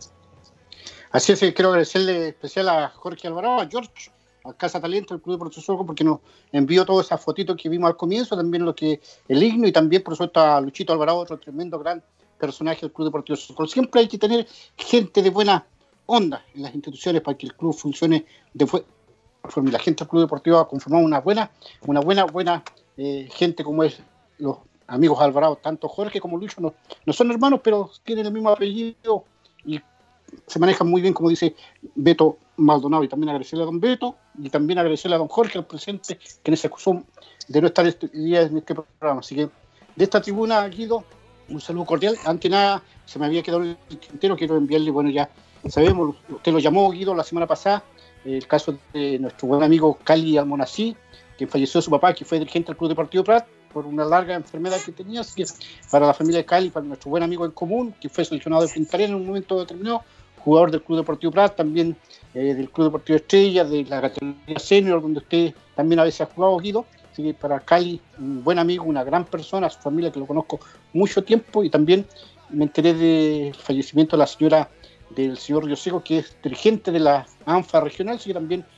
Así es, quiero agradecerle especial a Jorge Alvarado, a George, a Casa Talento, el Club Deportivo Sokol, porque nos envió todas esas fotitos que vimos al comienzo, también lo que el himno, y también, por supuesto, a Luchito Alvarado, otro tremendo gran personaje del Club Deportivo Sokol. Siempre hay que tener gente de buena onda en las instituciones para que el club funcione de forma. Y la gente del Club Deportivo ha conformado una buena, una buena, buena eh, gente como es los amigos Alvarado, tanto Jorge como Lucho, no, no son hermanos, pero tienen el mismo apellido y se manejan muy bien, como dice Beto Maldonado. Y también agradecerle a don Beto y también agradecerle a don Jorge, al presente, que nos excusó de no estar este día en este programa. Así que de esta tribuna, Guido, un saludo cordial. Antes nada, se me había quedado el tintero, quiero enviarle, bueno, ya sabemos, usted lo llamó, Guido, la semana pasada, el caso de nuestro buen amigo Cali Almonací, que falleció su papá, que fue dirigente del Club Deportivo Prat, por una larga enfermedad que tenía. Así que para la familia de Cali, para nuestro buen amigo en común, que fue seleccionado de Punta Arenas en un momento determinado, jugador del Club Deportivo Prat, también eh, del Club Deportivo Estrella, de la categoría senior, donde usted también a veces ha jugado, Guido. Así que para Cali, un buen amigo, una gran persona, su familia, que lo conozco mucho tiempo. Y también me enteré del fallecimiento de la señora del señor Río Seco, que es dirigente de la ANFA regional, así que también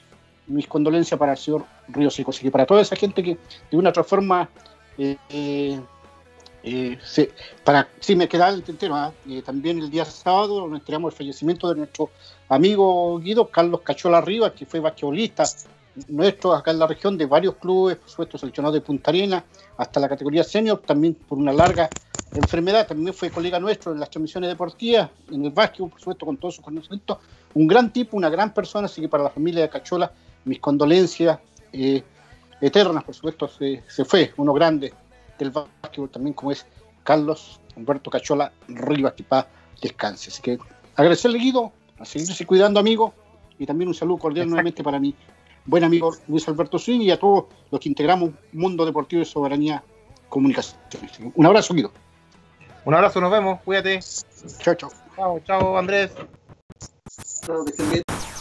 mis condolencias para el señor Río Seco. Así que para toda esa gente que de una otra forma, eh, eh, eh, se, para, sí me queda el tintero, ¿eh? Eh, también el día sábado nos enteramos del fallecimiento de nuestro amigo Guido, Carlos Cachola Rivas, que fue basquetbolista nuestro acá en la región, de varios clubes, por supuesto seleccionado de Punta Arenas hasta la categoría senior, también por una larga enfermedad, también fue colega nuestro en las transmisiones deportivas, en el básquet, por supuesto, con todos sus conocimientos, un gran tipo, una gran persona, así que para la familia de Cachola, mis condolencias eh, eternas, por supuesto, se, se fue, uno grande del básquetbol también, como es Carlos Humberto Cachola Rivas, que para descanse. Así que agradecerle, Guido, a seguirse cuidando, amigo, y también un saludo cordial Exacto. nuevamente para mi buen amigo Luis Alberto Swing y a todos los que integramos Mundo Deportivo y Soberanía Comunicaciones. Un abrazo, Guido. Un abrazo, nos vemos, cuídate. Chao, chao. Chao, chao, Andrés. Chao, que estén bien.